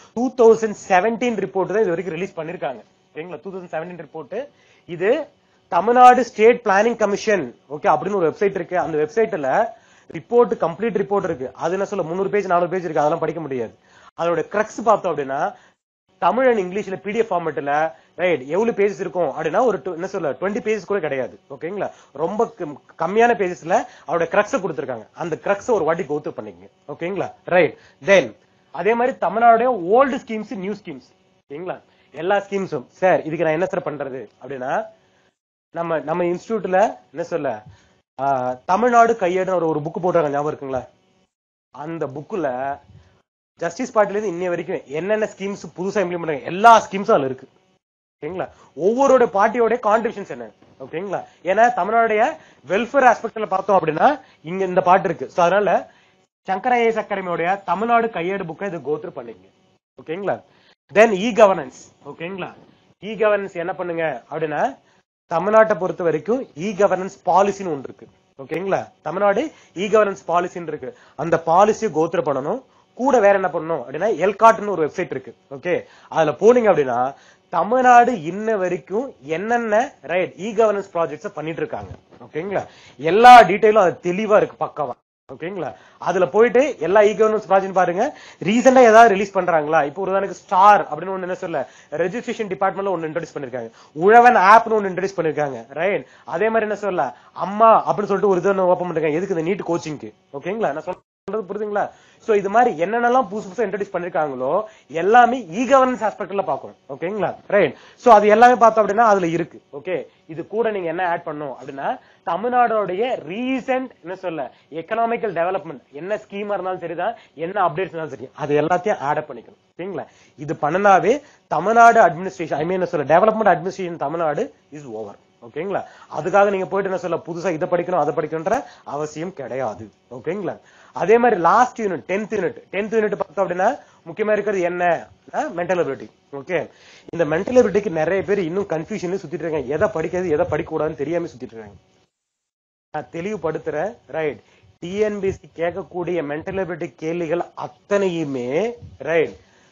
2017 ரிப்போர்ட் தான் இது வரைக்கும் ரிலீஸ் பண்ணிருக்காங்க. ஓகேங்களா, 2017 ரிப்போர்ட். இது Tamil Nadu state planning commission okay அப்படின்னு ஒரு வெப்சைட் இருக்கு. அந்த வெப்சைட்ல ரிப்போர்ட் கம்ப்ளீட் ரிப்போர்ட் இருக்கு. அது என்ன சொல்ல 300 பேஜ் 400 பேஜ் இருக்கு, அதெல்லாம் படிக்க முடியாது. அதோட கிரக்ஸ் பார்த்தோம் அப்படின்னா தமிழ் அண்ட் இங்கிலீஷ்ல PDF ஃபார்மேட்ல ரைட் எவ்வளவு பேஜஸ் இருக்கும் அப்படின்னா ஒரு என்ன சொல்ல 20 பேஜஸ் கூட கிடையாது. ஓகேங்களா, ரொம்ப கம்மியான பேஜஸ்ல அவரோட கிரக்ஸ் கொடுத்திருக்காங்க. அந்த கிரக்ஸ் ஒரு வாட்டி கோத்து பண்ணிக்கங்க. ஓகேங்களா, ரைட். தென் அதே மாதிரி தமிழ்நாடுடைய ஓல்டு ஸ்கீம்ஸ், நியூ ஸ்கீம்ஸ். ஓகேங்களா, எல்லா ஸ்கீம்ஸும் சார் இதுக்கு நான் என்ன சார் பண்றது அப்படின்னா நம்ம இன்ஸ்டிடியூட்ல என்ன சொல்ல தமிழ்நாடு கையேடுன்னு ஒரு புக் போட்டாங்க, ஞாபகம் இருக்குங்களா? அந்த புக்ல ஜஸ்டிஸ் பார்ட்டில இருந்து இன்னைய வரைக்கும் என்னென்ன ஸ்கீம்ஸ் புதுசா இம்ப்ளிமெண்ட் பண்ணாங்க எல்லா ஸ்கீம்ஸும் அதுல இருக்கு. ஓகேங்களா, ஒவ்வொருடைய பார்ட்டியோட கான்ட்ரிபியூஷன்ஸ் என்ன. ஓகேங்களா, ஏன்னா தமிழ்நாடுடைய வெல்ஃபேர் ஆஸ்பெக்ட்ல பார்த்தோம் அப்படின்னா இங்க இந்த பாட்டு இருக்கு. சோ அதனால சங்கர் IAS அகாடமியோட தமிழ்நாடு கையேடு புக்கை இது கோத்ரூ பண்ணிக்கங்க. ஓகேங்களா, தென் கவர்னன்ஸ். ஓகேங்களா, கவர்னன்ஸ் என்ன பண்ணுங்க அப்படின்னா தமிழ்நாட்டை பொறுத்த வரைக்கும் கவர்னன்ஸ் பாலிசின்னு ஒன்று இருக்கு. ஓகேங்களா, தமிழ்நாடு கவர்னன்ஸ் பாலிசின்னு இருக்கு. அந்த பாலிசியை கோத்ரூ பண்ணணும். கூட வேற என்ன பண்ணணும் அப்படின்னா எல்காட்னு ஒரு வெப்சைட் இருக்கு. ஓகே, அதுல போனீங்க அப்படின்னா தமிழ்நாடு இன்ன வரைக்கும் என்னென்ன ரைட் கவர்னன்ஸ் ப்ராஜெக்ட்ஸ் பண்ணிட்டு இருக்காங்க. ஓகேங்களா, எல்லா டீடைலும் அது தெளிவா இருக்கு பக்காவா. ஓகேங்களா, அதுல போயிட்டு எல்லா கவர்னன்ஸ் ப்ராஜெக்ட் பாருங்க. ரீசெண்டா ஏதாவது ரிலீஸ் பண்றாங்களா? இப்போ ஒரு உதாரணத்துக்கு ஸ்டார் அப்படின்னு ஒண்ணு என்ன சொல்ல ரெஜிஸ்ட்ரேஷன் டிபார்ட்மெண்ட்ல ஒன்னு இன்ட்ரோடியூஸ் பண்ணிருக்காங்க. உழவன் ஆப்னு ஒன்னு இன்ட்ரோடியூஸ் பண்ணிருக்காங்க. ரைட், அதே மாதிரி என்ன சொல்ல அம்மா அப்படின்னு சொல்லிட்டு ஒரு இது ஓபன் பண்ணிருக்காங்க. எதுக்கு இந்த நீட் கோச்சிங்க்கு. ஓகேங்களா, நான் சொல்றது புரியுதுங்களா? சோ இது மாதிரி என்னென்னலாம் புதுசா இன்ட்ரோடியூஸ் பண்ணிருக்காங்களோ எல்லாமே கவர்னன்ஸ் ஆஸ்பெக்ட்ல பாக்கணும். ஓகேங்களா, ரைட். சோ அது எல்லாமே பார்த்தோம் அப்படின்னா அதுல இருக்கு. ஓகே, இது கூட நீங்க என்ன ஆட் பண்ணும் அப்படின்னா தமிழ்நாடுடைய ரீசெண்ட் என்ன சொல்ல எக்கனாமிக்கல் டெவலப்மெண்ட் என்ன ஸ்கீமா இருந்தாலும் சரிதான், என்ன அப்டேட்ஸ் இருந்தாலும் சரி, அது எல்லாத்தையும் ஆட் பண்ணிக்கணும். ஓகேங்களா, இது பண்ணனாவே தமிழ்நாடு அட்மினிஸ்ட்ரேஷன் என்ன சொல்ல development administration Tamil Nadu is over. ஓகேங்களா, அதுக்காக நீங்க போயிட்டு என்ன சொல்ல புதுசா இதை படிக்கணும் அதை படிக்கணும்ன்ற அவசியம் கிடையாது. ஓகேங்களா, அதே மாதிரி லாஸ்ட் யூனிட் 10th யூனிட் பார்த்தோம் அப்படின்னா முக்கியமா இருக்கிறது என்ன மென்டல் எபிலிட்டி. ஓகே, இந்த மென்டல் எபிலிட்டிக்கு நிறைய பேர் இன்னும் கன்ஃபியூஷன்ல சுத்திட்டு இருக்காங்க. எதை படிக்கிறது எதை படிக்க கூடாதுன்னு தெரியாம சுத்திட்டு இருக்காங்க. நான் தெளிவுபடுத்துறேன். ரைட், TNPSC கேட்கக்கூடிய மென்டல் எபிலிட்டி கேள்விகள் அத்தனையுமே ரைட்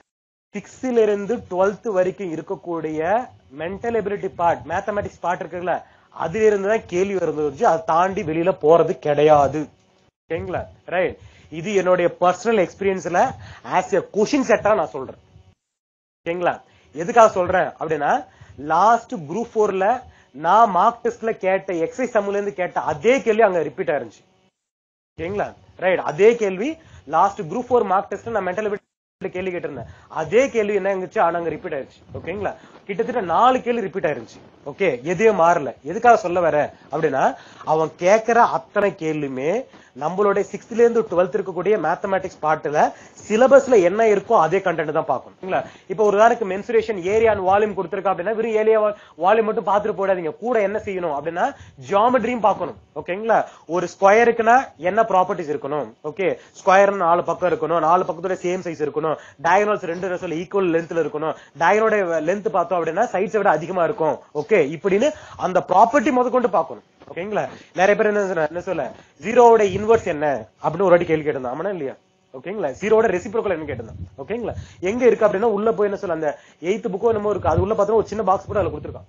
6th இருந்து 12th வரைக்கும் இருக்கக்கூடிய mental ability part mathematics part இருக்குல்ல அதுல இருந்து தான் கேள்வி வருது. அதை தாண்டி வெளியில போறது கிடையாது. ஓகேங்களா, ரைட். இது என்னுடைய பர்சனல் எக்ஸ்பீரியன்ஸ்ல ஆஸ் எ கொஸ்டின் செட்டா நான் சொல்றேன். ஓகேங்களா, எதுக்காக சொல்றேன் அப்படின்னா லாஸ்ட் குரூப் 4ல நான் மார்க் டெஸ்ட்ல கேட்ட எக்ஸைஸ் சம்ல இருந்து கேட்ட அதே கேள்வி அங்க ரிப்பீட் ஆயிருச்சு. ஓகேங்களா, ரைட். அதே கேள்வி லாஸ்ட் குரூப் 4 மார்க் டெஸ்ட்ல நான் மென்டல் எபிலிட்டி கேள்வி கேட்டிருந்தேன். அதே கேள்வி என்ன இருந்துச்சு, ஆனா அங்க ரிப்பீட் ஆயிருச்சு. ஓகேங்களா, கிட்டத்தட்ட 4 கேள்வி ரிப்பீட் ஆயிருச்சு. ஓகே, எதுவே மாறல. எதுக்காக சொல்ல வர அப்படின்னா, அவன் கேட்கிற அத்தனை கேள்வியுமே நம்மளுடைய 6th இருந்து 12th இருக்கக்கூடிய மேத்தமேட்டிக்ஸ் பார்ட்ல சிலபஸ்ல என்ன இருக்கோ அதே கண்டென்ட் தான் பார்க்கணும். இப்ப ஒரு உதாரணத்துக்கு மென்சுரேஷன் ஏரியா அண்ட் வால்யூம் கொடுத்திருக்கா அப்படின்னா வெறும் ஏரியா வால்யூம் மட்டும் பார்த்துட்டு போடாதீங்க. கூட என்ன செய்யணும் அப்படின்னா ஜியோமெட்ரியும் பார்க்கணும். ஓகேங்களா, ஒரு ஸ்கொயருக்குன்னா என்ன ப்ராப்பர்ட்டிஸ் இருக்கணும், ஓகே, ஸ்கொயர் 4 பக்கம் இருக்கணும், 4 பக்கத்தோட சேம் சைஸ் இருக்கணும், டயகனல்ஸ் 2 ஈக்குவல் லென்த்ல இருக்கணும், டயகனோட லென்த் பார்த்தோம் அப்படின்னா சைட்ஸை விட அதிகமா இருக்கும். ஓகே, இப்படின்னு அந்த ப்ராப்பர்ட்டி முதற்கொண்டு பார்க்கணும். ஓகேங்களா, நிறைய பேர் என்ன சொல்ல ஜீரோவோட இன்வெர்ஸ் என்ன அப்படின்னு ஒரு வாட்டி கேள்வி கேட்டிருந்தான். ஆமாண்ணா இல்லையா? ஓகேங்களா, ஜீரோட ரெசிப்ரோக்கல் என்ன கேட்டிருந்தான். ஓகேங்களா, எங்க இருக்கு அப்படின்னா உள்ள போய் என்ன சொல்ல அந்த 8th புக்கோ என்னமோ இருக்கு, அது உள்ள பார்த்தா ஒரு சின்ன பாக்ஸ் கூட அதுல கொடுத்துருக்கான்.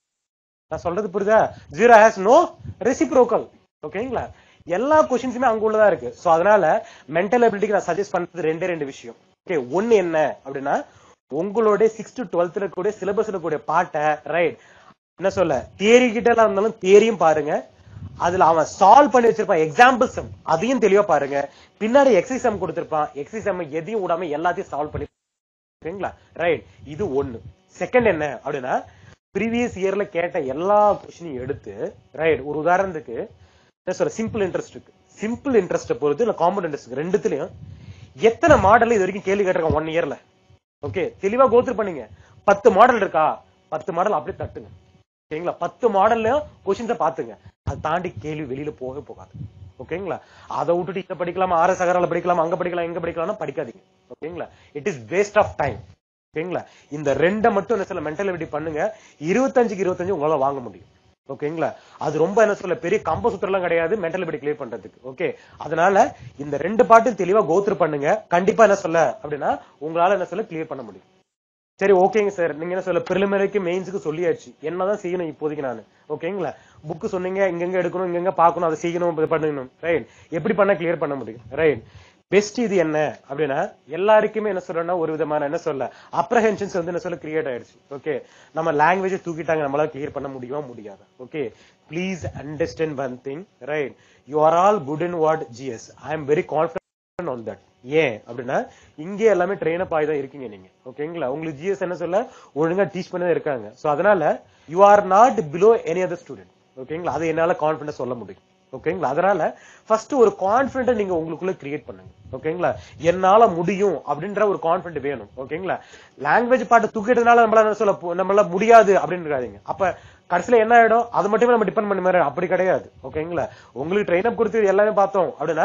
நான் சொல்றது புரியுதா? Zero has no reciprocal. ஓகேங்களா, எல்லா கொஸ்டின்ஸுமே அங்க உள்ளதா இருக்கு. சோ அதனால மென்டல் எபிலிட்டிக்கு நான் சஜஸ்ட் பண்றது ரெண்டு விஷயம். ஓகே, ஒன்னு என்ன அப்படின்னா உங்களோட 6th to 12th இருக்கக்கூடிய சிலபஸ்ல இருக்கக்கூடிய பாட்டை ரைட் என்ன சொல்ல தியரி கிட்ட இருந்தாலும் தியரியும் பாருங்க, அதுல அவன் சால்வ் பண்ணி வச்சிருப்பான் எக்ஸாம்பிள்ஸ், அதையும் தெளிவா பாருங்க. பின்னாடி எக்ஸைஸ் கொடுத்திருப்பான், எக்ஸைஸ் எதையும் விடாம எல்லாத்தையும் சால்வ் பண்ணி. ஓகேங்களா, ரைட், இது ஒண்ணு. செகண்ட் என்ன அப்படின்னா ப்ரீவியஸ் இயர்ல கேட்ட எல்லா கொஸ்டினையும் எடுத்து ரைட் ஒரு உதாரணத்துக்கு என்ன சொல்ற சிம்பிள் இன்ட்ரெஸ்ட் இருக்கு, சிம்பிள் இன்ட்ரெஸ்ட் பொறுத்து இல்ல காம்பவுண்ட் இன்ட்ரெஸ்ட் ரெண்டுத்துலயும் எத்தனை மாடல் இது வரைக்கும் கேள்வி கேட்டிருக்கான் 1 இயர்ல. ஓகே, தெளிவா கோத்ரூ பண்ணீங்க. 10 மாடல் இருக்கா, 10 மாடல் அப்படியே தட்டுங்க. ஓகேங்களா, 10 மாடல்லையும் கொஸ்டின்ஸை பாத்துங்க. அதை தாண்டி கேள்வி வெளியில போகாது. ஓகேங்களா, அதை விட்டுட்டு இதை படிக்கலாம், ஆர்எஸ் அகரால படிக்கலாம், அங்க படிக்கலாம், எங்க படிக்கலாம் படிக்காதீங்க. ஓகேங்களா, it is waste of time. ஓகேங்களா, இந்த 2 மட்டும் என்ன சொல்ல மென்டல் எபிலிட்டி பண்ணுங்க. 25க்கு 25 உங்களால வாங்க முடியும். ஓகேங்களா, அது ரொம்ப என்ன சொல்ல பெரிய கம்ப சுத்திரலாம் கிடையாது மென்டல் எபிலிட்டி கிளியர் பண்றதுக்கு. ஓகே, அதனால இந்த 2 பாட்டும் தெளிவா கோத்ரூ பண்ணுங்க. கண்டிப்பா என்ன சொல்ல அப்படின்னா உங்களால என்ன சொல்ல கிளியர் பண்ண முடியும். சரி, ஓகேங்க சார், நீங்க என்ன சொல்ல பிரிலிமினரிக்கு மெயின்ஸுக்கு சொல்லியாச்சு, என்னதான் செய்யணும் இப்போதைக்கு நான். ஓகேங்களா, புக்கு சொன்னீங்க, இங்கங்க எடுக்கணும், இங்கங்க பாக்கணும், அதை செய்யணும், பண்ணணும், ரைட். எப்படி பண்ண கிளியர் பண்ண முடியும், ரைட். பெஸ்ட் இது என்ன அப்படின்னா எல்லாருக்குமே என்ன சொல்றேன்னா ஒரு விதமான என்ன சொல்ல அப்ரஹென்ஷன்ஸ் வந்து என்ன சொல்ல கிரியேட் ஆயிடுச்சு. ஓகே, நம்ம லாங்குவேஜ் தூக்கிட்டாங்க, நம்மளால கிளியர் பண்ண முடியுமா முடியாது. Okay, please understand one thing, right. You are all good in what GS. I am very confident on that. ஏன் அப்படின்னா இங்கே எல்லாமே ட்ரெயின் அப் ஆகிதான் இருக்கீங்க நீங்க. ஓகேங்களா, உங்களுக்கு ஜிஎஸ் என்ன சொல்ல ஒழுங்கா டீச் பண்ணதான் இருக்காங்க. சோ அதனால you are not below any other student. ஓகேங்களா, அதை என்னால கான்ஃபிடன்ஸ் சொல்ல முடியும். ஓகேங்களா, அதனால ஃபர்ஸ்ட் ஒரு கான்பிடன்ட் நீங்க உங்களுக்குள்ள கிரியேட் பண்ணுங்க. ஓகேங்களா, என்னால முடியும் அப்படின்ற ஒரு கான்பிடன்ட் வேணும். ஓகேங்களா, லாங்குவேஜ் பாட்டு தூக்கிட்டதுனால நம்மளால முடியாது அப்படின்னு இருக்காதீங்க. அப்ப கடைசியில என்ன ஆயிடும், அது மட்டுமே நம்ம டிபெண்ட் பண்ண மாதிரி அப்படி கிடையாது. ஓகேங்களா, உங்களுக்கு ட்ரெயின் அப் கொடுத்து எல்லாமே பார்த்தோம் அப்படின்னா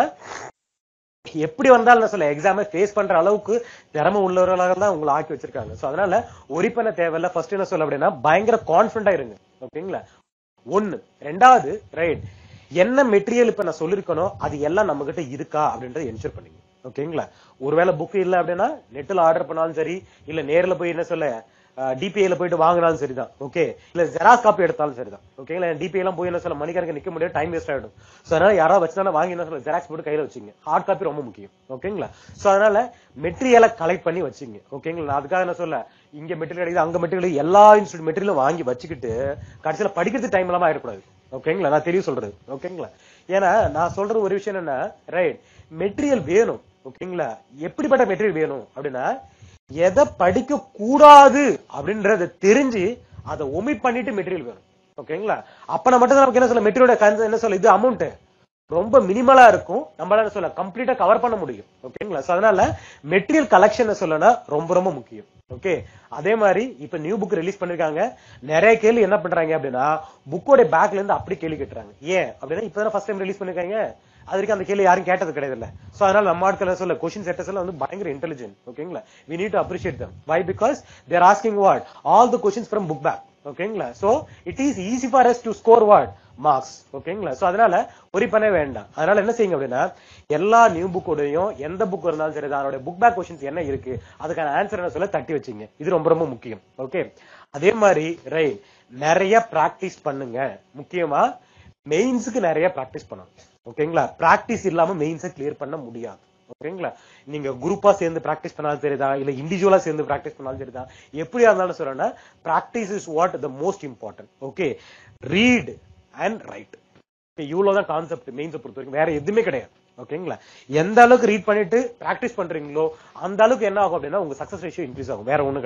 எப்படி வந்தாலும் என்ன சொல்ல எக்ஸாமை ஃபேஸ் பண்ற அளவுக்கு திறமை உள்ளவர்களாக தான் உங்களை ஆக்கி வச்சிருக்காங்க. சோ அதனால ஒரி பண்ண தேவையில்ல. ஃபர்ஸ்ட் என்ன சொல்ல அப்படின்னா பயங்கர கான்பிடண்டா இருங்க. ஓகேங்களா, ஒன்னு. ரெண்டாவது ரைட் என்ன மெட்டீரியல் இப்ப நான் சொல்லிருக்கணும் அது எல்லாம் நம்ம கிட்ட இருக்கா அப்படின்றத என்ஷூர் பண்ணீங்க. ஓகேங்களா, ஒருவேளை புக் இல்ல அப்படின்னா நெட்ல ஆர்டர் பண்ணாலும் சரி, இல்ல நேர்ல போய் என்ன சொல்ல டிபிஐல போயிட்டு வாங்கினாலும் சரிதான். ஓகே, இல்ல ஜெராக்ஸ் காப்பி எடுத்தாலும் சரிதான். ஓகேங்களா, டிபிஐ எல்லாம் போய் என்ன சொல்ல மணிக்கணக்கு நிக்க முடியாது, டைம் வேஸ்ட் ஆயிடும். சோ அதனால யாராவது வச்சுனா வாங்கி என்ன சொல்ல ஜெராக்ஸ் போட்டு கையில வச்சுங்க. ஹார்ட் காப்பி ரொம்ப முக்கியம். ஓகேங்களா, சோ அதனால மெட்டீரியலை கலெக்ட் பண்ணி வச்சுங்க. ஓகேங்களா, அதுக்காக என்ன சொல்ல இங்க மெட்டீரியல் கிடைக்குது அங்க மெட்டீரியல் எல்லா இன்ஸ்டியூட் மெட்டீரியலும் வாங்கி வச்சுக்கிட்டு கடைசியில படிக்கிறது டைம் இல்லாம ஆயிடக்கூடாது. ஓகேங்களா, நான் தெளிவு சொல்றது. ஓகேங்களா, ஏன்னா நான் சொல்றது ஒரு விஷயம் என்ன ரைட் மெட்டீரியல் வேணும். ஓகேங்களா, எப்படிப்பட்ட மெட்டீரியல் வேணும் அப்படின்னா எதை படிக்க கூடாது அப்படின்றத தெரிஞ்சு அதை ஒமிட் பண்ணிட்டு மெட்டீரியல் வேணும். ஓகேங்களா, அப்ப நான் மட்டும் நமக்கு என்ன சொல்ல மெட்டீரியல் என்ன சொல்ல இது அமௌண்ட் ரொம்ப மினிமலா இருக்கும், நம்மளால சொல்ல கம்ப்ளீட்டா கவர் பண்ண முடியும். ஓகேங்களா, அதனால மெட்டீரியல் கலெக்ஷன் சொல்லனா ரொம்ப ரொம்ப முக்கியம். ஓகே, அதே மாதிரி இப்ப நியூ புக் ரிலீஸ் பண்ணிருக்காங்க. நிறைய கேள்வி என்ன பண்றாங்க அப்படின்னா புக்கோட பேக்ல இருந்து அப்படி கேள்வி கேட்டுறாங்க. ஏன் அப்படின்னா இப்பதான் ஃபர்ஸ்ட் டைம் ரிலீஸ் பண்ணிருக்காங்க, அது வரைக்கும் அந்த கேள்வி யாரும் கேட்டது கிடையாது இல்ல. சோ அதனால நம்ம ஆட்கள் சொல்ல கொஸ்டின் செட்டர்ஸ் எல்லாம் வந்து பயங்கர இன்டெலிஜென்ட். ஓகேங்களா, we need to appreciate them. Why? Because they are asking what all the questions from book back. ஓகேங்களா, so it is easy for us to score what marks. ஓகேங்களா, சோ அதனால worry பண்ண வேண்டாம். அதனால என்ன செய்யுங்க அப்படின்னா எல்லா நியூ புக்கோடையும் எந்த புக் இருந்தாலும் சரி அதோட புக் பேக் கொஸ்டின்ஸ் என்ன இருக்கு அதுக்கான ஆன்சர் என்ன சொல்ல தட்டி வச்சுங்க. இது ரொம்ப ரொம்ப முக்கியம். ஓகே, அதே மாதிரி ரைட் நிறைய பிராக்டிஸ் பண்ணுங்க. முக்கியமா மெயின்ஸுக்கு நிறைய பிராக்டிஸ் பண்ணணும். ஓகேங்களா, பிராக்டிஸ் இல்லாம மெயின்ஸை கிளியர் பண்ண முடியாது. ஓகேங்களா, நீங்க குரூப்பா சேர்ந்து பிராக்டிஸ் பண்ணாலும் சரிதான், இல்ல இண்டிவிஜுவலா சேர்ந்து பிராக்டிஸ் பண்ணாலும் சரிதான், எப்படியா இருந்தாலும் சொல்றேன்னா practice is what the most important. Okay, read and write. இவ்வளவுதான் கான்செப்ட் மெயின்ஸை பொறுத்த வரைக்கும், வேற எதுவுமே கிடையாது. ஓகேங்களா, எந்த அளவுக்கு ரீட் பண்ணிட்டு பிராக்டிஸ் பண்றீங்களோ அந்த அளவுக்கு என்ன ஆகும் அப்படின்னா உங்க சக்சஸ் ரேஷியோ இன்க்ரீஸ் ஆகும், வேற ஒண்ணும் கிடையாது.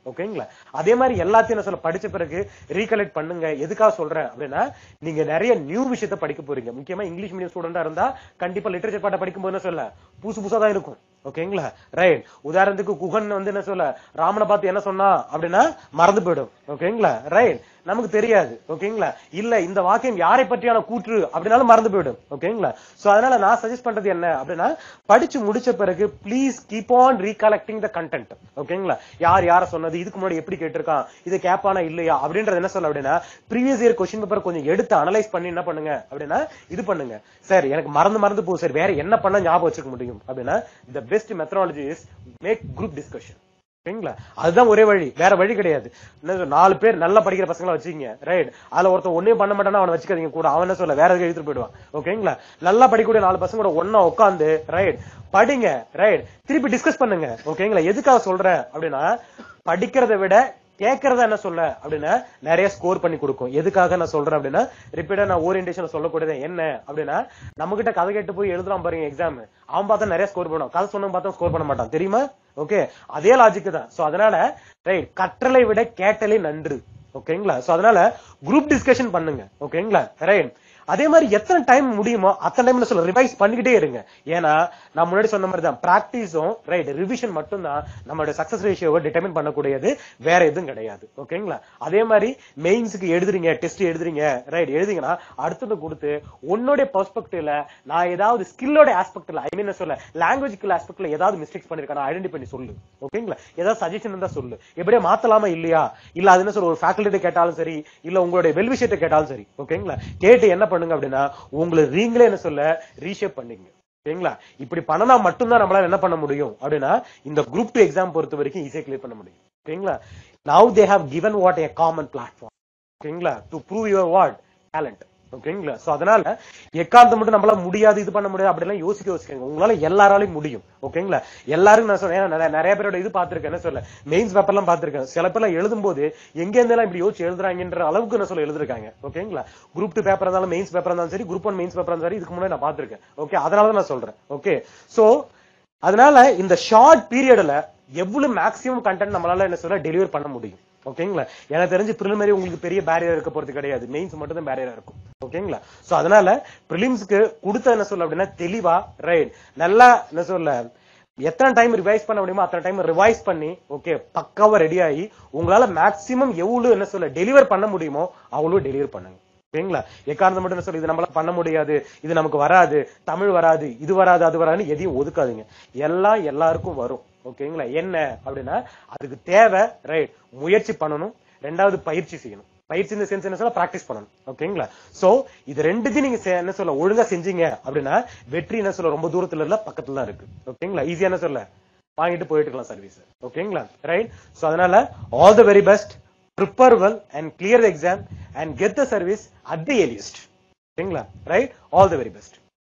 ஓகேங்களா? அதே மாதிரி எல்லாத்தையும் என்ன சொல்ல படிச்ச பிறகு ரீகலெக்ட் பண்ணுங்க. எதுக்காக சொல்றேன் அப்படின்னா, நீங்க நிறைய நியூ விஷயத்தை படிக்க போறீங்க. முக்கியமா இங்கிலீஷ் மீடியம் ஸ்டூடெண்டா இருந்தா கண்டிப்பா லிட்டரேச்சர் பாட்டை படிக்கும் போது என்ன சொல்ல புதுசு புதுசா தான் இருக்கும். ஓகேங்களா? ரைட். உதாரணத்துக்கு குகன் வந்து என்ன சொல்ல ராமனை பார்த்து என்ன சொன்னா அப்படின்னா மறந்து போயிடும். ஓகேங்களா? ரைட். நமக்கு தெரியாது. ஓகேங்களா? இல்ல இந்த வாக்கியம் யாரை பற்றியான கூற்று அப்படினாலும் மறந்து போயிடும். ஓகேங்களா? சோ அதனால நான் சஜஸ்ட் பண்றது என்ன அப்படின்னா, படிச்சு முடிச்ச பிறகு please keep on recollecting the content. ஓகேங்களா? யார் யார சொன்னது, இதுக்கு முன்னாடி எப்படி கேட்டிருக்கான், இது கேப்பானா இல்லையா அப்படின்றது என்ன சொல்ல அப்படின்னா, ப்ரீவியஸ் இயர் கொஸ்டின் பேப்பர் கொஞ்சம் எடுத்து அனலைஸ் பண்ணி என்ன பண்ணுங்க அப்படின்னா இது பண்ணுங்க. சார் எனக்கு மறந்து போகுது சார், வேற என்ன பண்ண ஞாபகம் வச்சுக்க முடியும் அப்படின்னா, the best methodology is make group discussion. ஓகேங்களா? அதுதான் ஒரே வழி, வேற வழி கிடையாது. 4 பேர் நல்லா படிக்கிற பசங்களா வச்சுக்கீங்க. ரைட். அதுல ஒருத்தன் ஒன்னே பண்ண மாட்டானா அவனை வச்சுக்காதீங்க கூட. அவன் என்ன சொல்ல வேற எதுக்கு எடுத்துட்டு போயிடுவான். ஓகேங்களா? நல்லா படிக்கக்கூடிய 4 பசங்க கூட ஒன்னா உட்காந்து ரைட் படிங்க. ரைட். திருப்பி டிஸ்கஸ் பண்ணுங்க. ஓகேங்களா? எதுக்காக சொல்றேன் அப்படின்னா, படிக்கிறதை விட கேட்கறதா என்ன சொல்ல அப்படின்னா நிறைய ஸ்கோர் பண்ணி கொடுக்கும். எதுக்காக நான் சொல்றேன் அப்படின்னா, ரிப்பீட்டா நான் ஓரியன்டேஷன் சொல்லக்கூடியது என்ன அப்படின்னா, நம்ம கிட்ட கதை கேட்டு போய் எழுதலாம் பாருங்க எக்ஸாம், அவன் பார்த்தா நிறைய ஸ்கோர் பண்ணுவான், கதை சொன்ன பார்த்தா ஸ்கோர் பண்ண மாட்டான். தெரியுமா? ஓகே, அதே லாஜிக் தான். சோ அதனால ரைட், கற்றலை விட கேட்டலே நன்று. ஓகேங்களா? சோ அதனால குரூப் டிஸ்கஷன் பண்ணுங்க. ஓகேங்களா? ரைட். அதே மாதிரி எத்தனை டைம் முடியுமோ அத்தனை டைம் சொல்ல ரிவைஸ் பண்ணிக்கிட்டே இருங்க. ஏன்னா நான் முன்னாடி சொன்ன மாதிரி தான் பிராக்டிஸும் ரைட் ரிவிஷன் மட்டும் தான் நம்மளோட சக்சஸ் ரேஷியோவை டிட்டர்மின் பண்ணக்கூடியது, வேற எதுவும் கிடையாது. ஓகேங்களா? அதே மாதிரி மெயின்ஸுக்கு எழுதுறீங்க, டெஸ்ட் எழுதுறீங்க, ரைட் எழுதிங்கன்னா அடுத்தது கொடுத்து உன்னோட பெர்ஸ்பெக்டிவ்ல நான் ஏதாவது ஸ்கில்லோட ஆஸ்பெக்ட்ல ஐ மீன் சொல்ல லாங்குவேஜ் ஆஸ்பெக்ட்ல ஏதாவது மிஸ்டேக்ஸ் பண்ணிருக்கேன் ஐடென்டிஃபை பண்ணி சொல்லு. ஓகேங்களா? ஏதாவது சஜஷன் இருந்தா சொல்லு. எப்படியே மாத்தலாமா இல்லையா, இல்ல அது என்ன சொல்ல ஒரு ஃபேக்கல்ட்டி கேட்டாலும் சரி, இல்ல உங்களுடைய வெல் விஷயத்தை கேட்டாலும் சரி. ஓகேங்களா? கேட்டு என்ன பண்ணுங்க அப்படின்னா உங்களை நீங்களே என்ன சொல்ல ரீஷேப் பண்ணீங்க. ஓகேங்களா? இப்படி பண்ணனா மட்டும்தான் நம்மளால என்ன பண்ண முடியும் அப்படின்னா இந்த குரூப் 2 எக்ஸாம் பொறுத்த வரைக்கும் ஈஸியா கிளியர் பண்ண முடியும். ஓகேங்களா? Now they have given what a common platform. ஓகேங்களா? To prove your what talent. ஓகேங்களா? சோ அதனால எக்காந்த மட்டும் நம்மளால முடியாது, இது பண்ண முடியாது அப்படிலாம் யோசிக்காங்க. உங்களால எல்லாராலையும் முடியும். ஓகேங்களா? எல்லாரும் நான் சொல்றேன், நிறைய பேரோட இது பாத்துருக்கேன், என்ன சொல்ல மெயின்ஸ் பேப்பர் எல்லாம் பாத்துருக்கேன். சில பேர்லாம் எழுதும் போது எங்க இருந்தெல்லாம் இப்படி யோசிச்சு எழுதுறாங்கன்ற அளவுக்கு என்ன சொல்ல எழுதிருக்காங்க. ஓகேங்களா? குரூப் 2 பேப்பர் இருந்தாலும் மெயின்ஸ் பேப்பர் இருந்தாலும் சரி, குரூப் 1 மெயின்ஸ் பேப்பர் இருந்தாலும் சரி, இதுக்கு முன்னாடி நான் பாத்துருக்கேன். ஓகே, அதனாலதான் நான் சொல்றேன். ஓகே, சோ அதனால இந்த ஷார்ட் பீரியட்ல எவ்வளவு மேக்ஸிமம் கண்டென்ட் நம்மளால என்ன சொல்ல டெலிவர் பண்ண முடியும். ஓகேங்களா? எனக்கு தெரிஞ்சு பிரிலிமினரி உங்களுக்கு பெரிய பேரியர் இருக்க போறது கிடையாது, மெயின்ஸ் மட்டும் தான் பேரியரா இருக்கும். ஓகேங்களா? சோ அதனால பிரிலிம்ஸ்க்கு கொடுத்த என்ன சொல்ல அப்படின்னா தெளிவா ரைட் நல்லா என்ன சொல்ல எத்தனை டைம் ரிவைஸ் பண்ண முடியுமோ அத்தனை டைம் ரிவைஸ் பண்ணி ஓகே பக்காவா ரெடி ஆகி உங்களால மேக்ஸிமம் எவ்வளவு என்ன சொல்ல டெலிவர் பண்ண முடியுமோ அவ்வளவு டெலிவர் பண்ணுங்க. ஓகேங்களா? எக்காரணம் மட்டும் என்ன சொல்ல இது நம்மளால பண்ண முடியாது, இது நமக்கு வராது, தமிழ் வராது, இது வராது, அது வராதுன்னு எதையும் ஒதுக்காதீங்க. எல்லாம் எல்லாருக்கும் வரும். ஓகேங்களா? என்ன அப்படின்னா அதுக்கு தேவை ரைட் முயற்சி பண்ணணும், ரெண்டாவது பயிற்சி செய்யணும். பயிற்சி இந்த சென்ஸ் என்ன சொல்ல பிராக்டிஸ் பண்ணணும். ஓகேங்களா? சோ இது ரெண்டுத்தையும் நீங்க என்ன சொல்ல ஒழுங்கா செஞ்சீங்க அப்படின்னா வெற்றி என்ன சொல்ல ரொம்ப தூரத்துல இல்ல பக்கத்துல தான் இருக்கு. ஓகேங்களா? ஈஸியா என்ன சொல்ல வாங்கிட்டு போயிட்டு இருக்கலாம் சர்வீஸ். ஓகேங்களா? ரைட். சோ அதனால all the very best, prepare well and clear the exam and get the service at the earliest. ஓகேங்களா? Right. All the very best.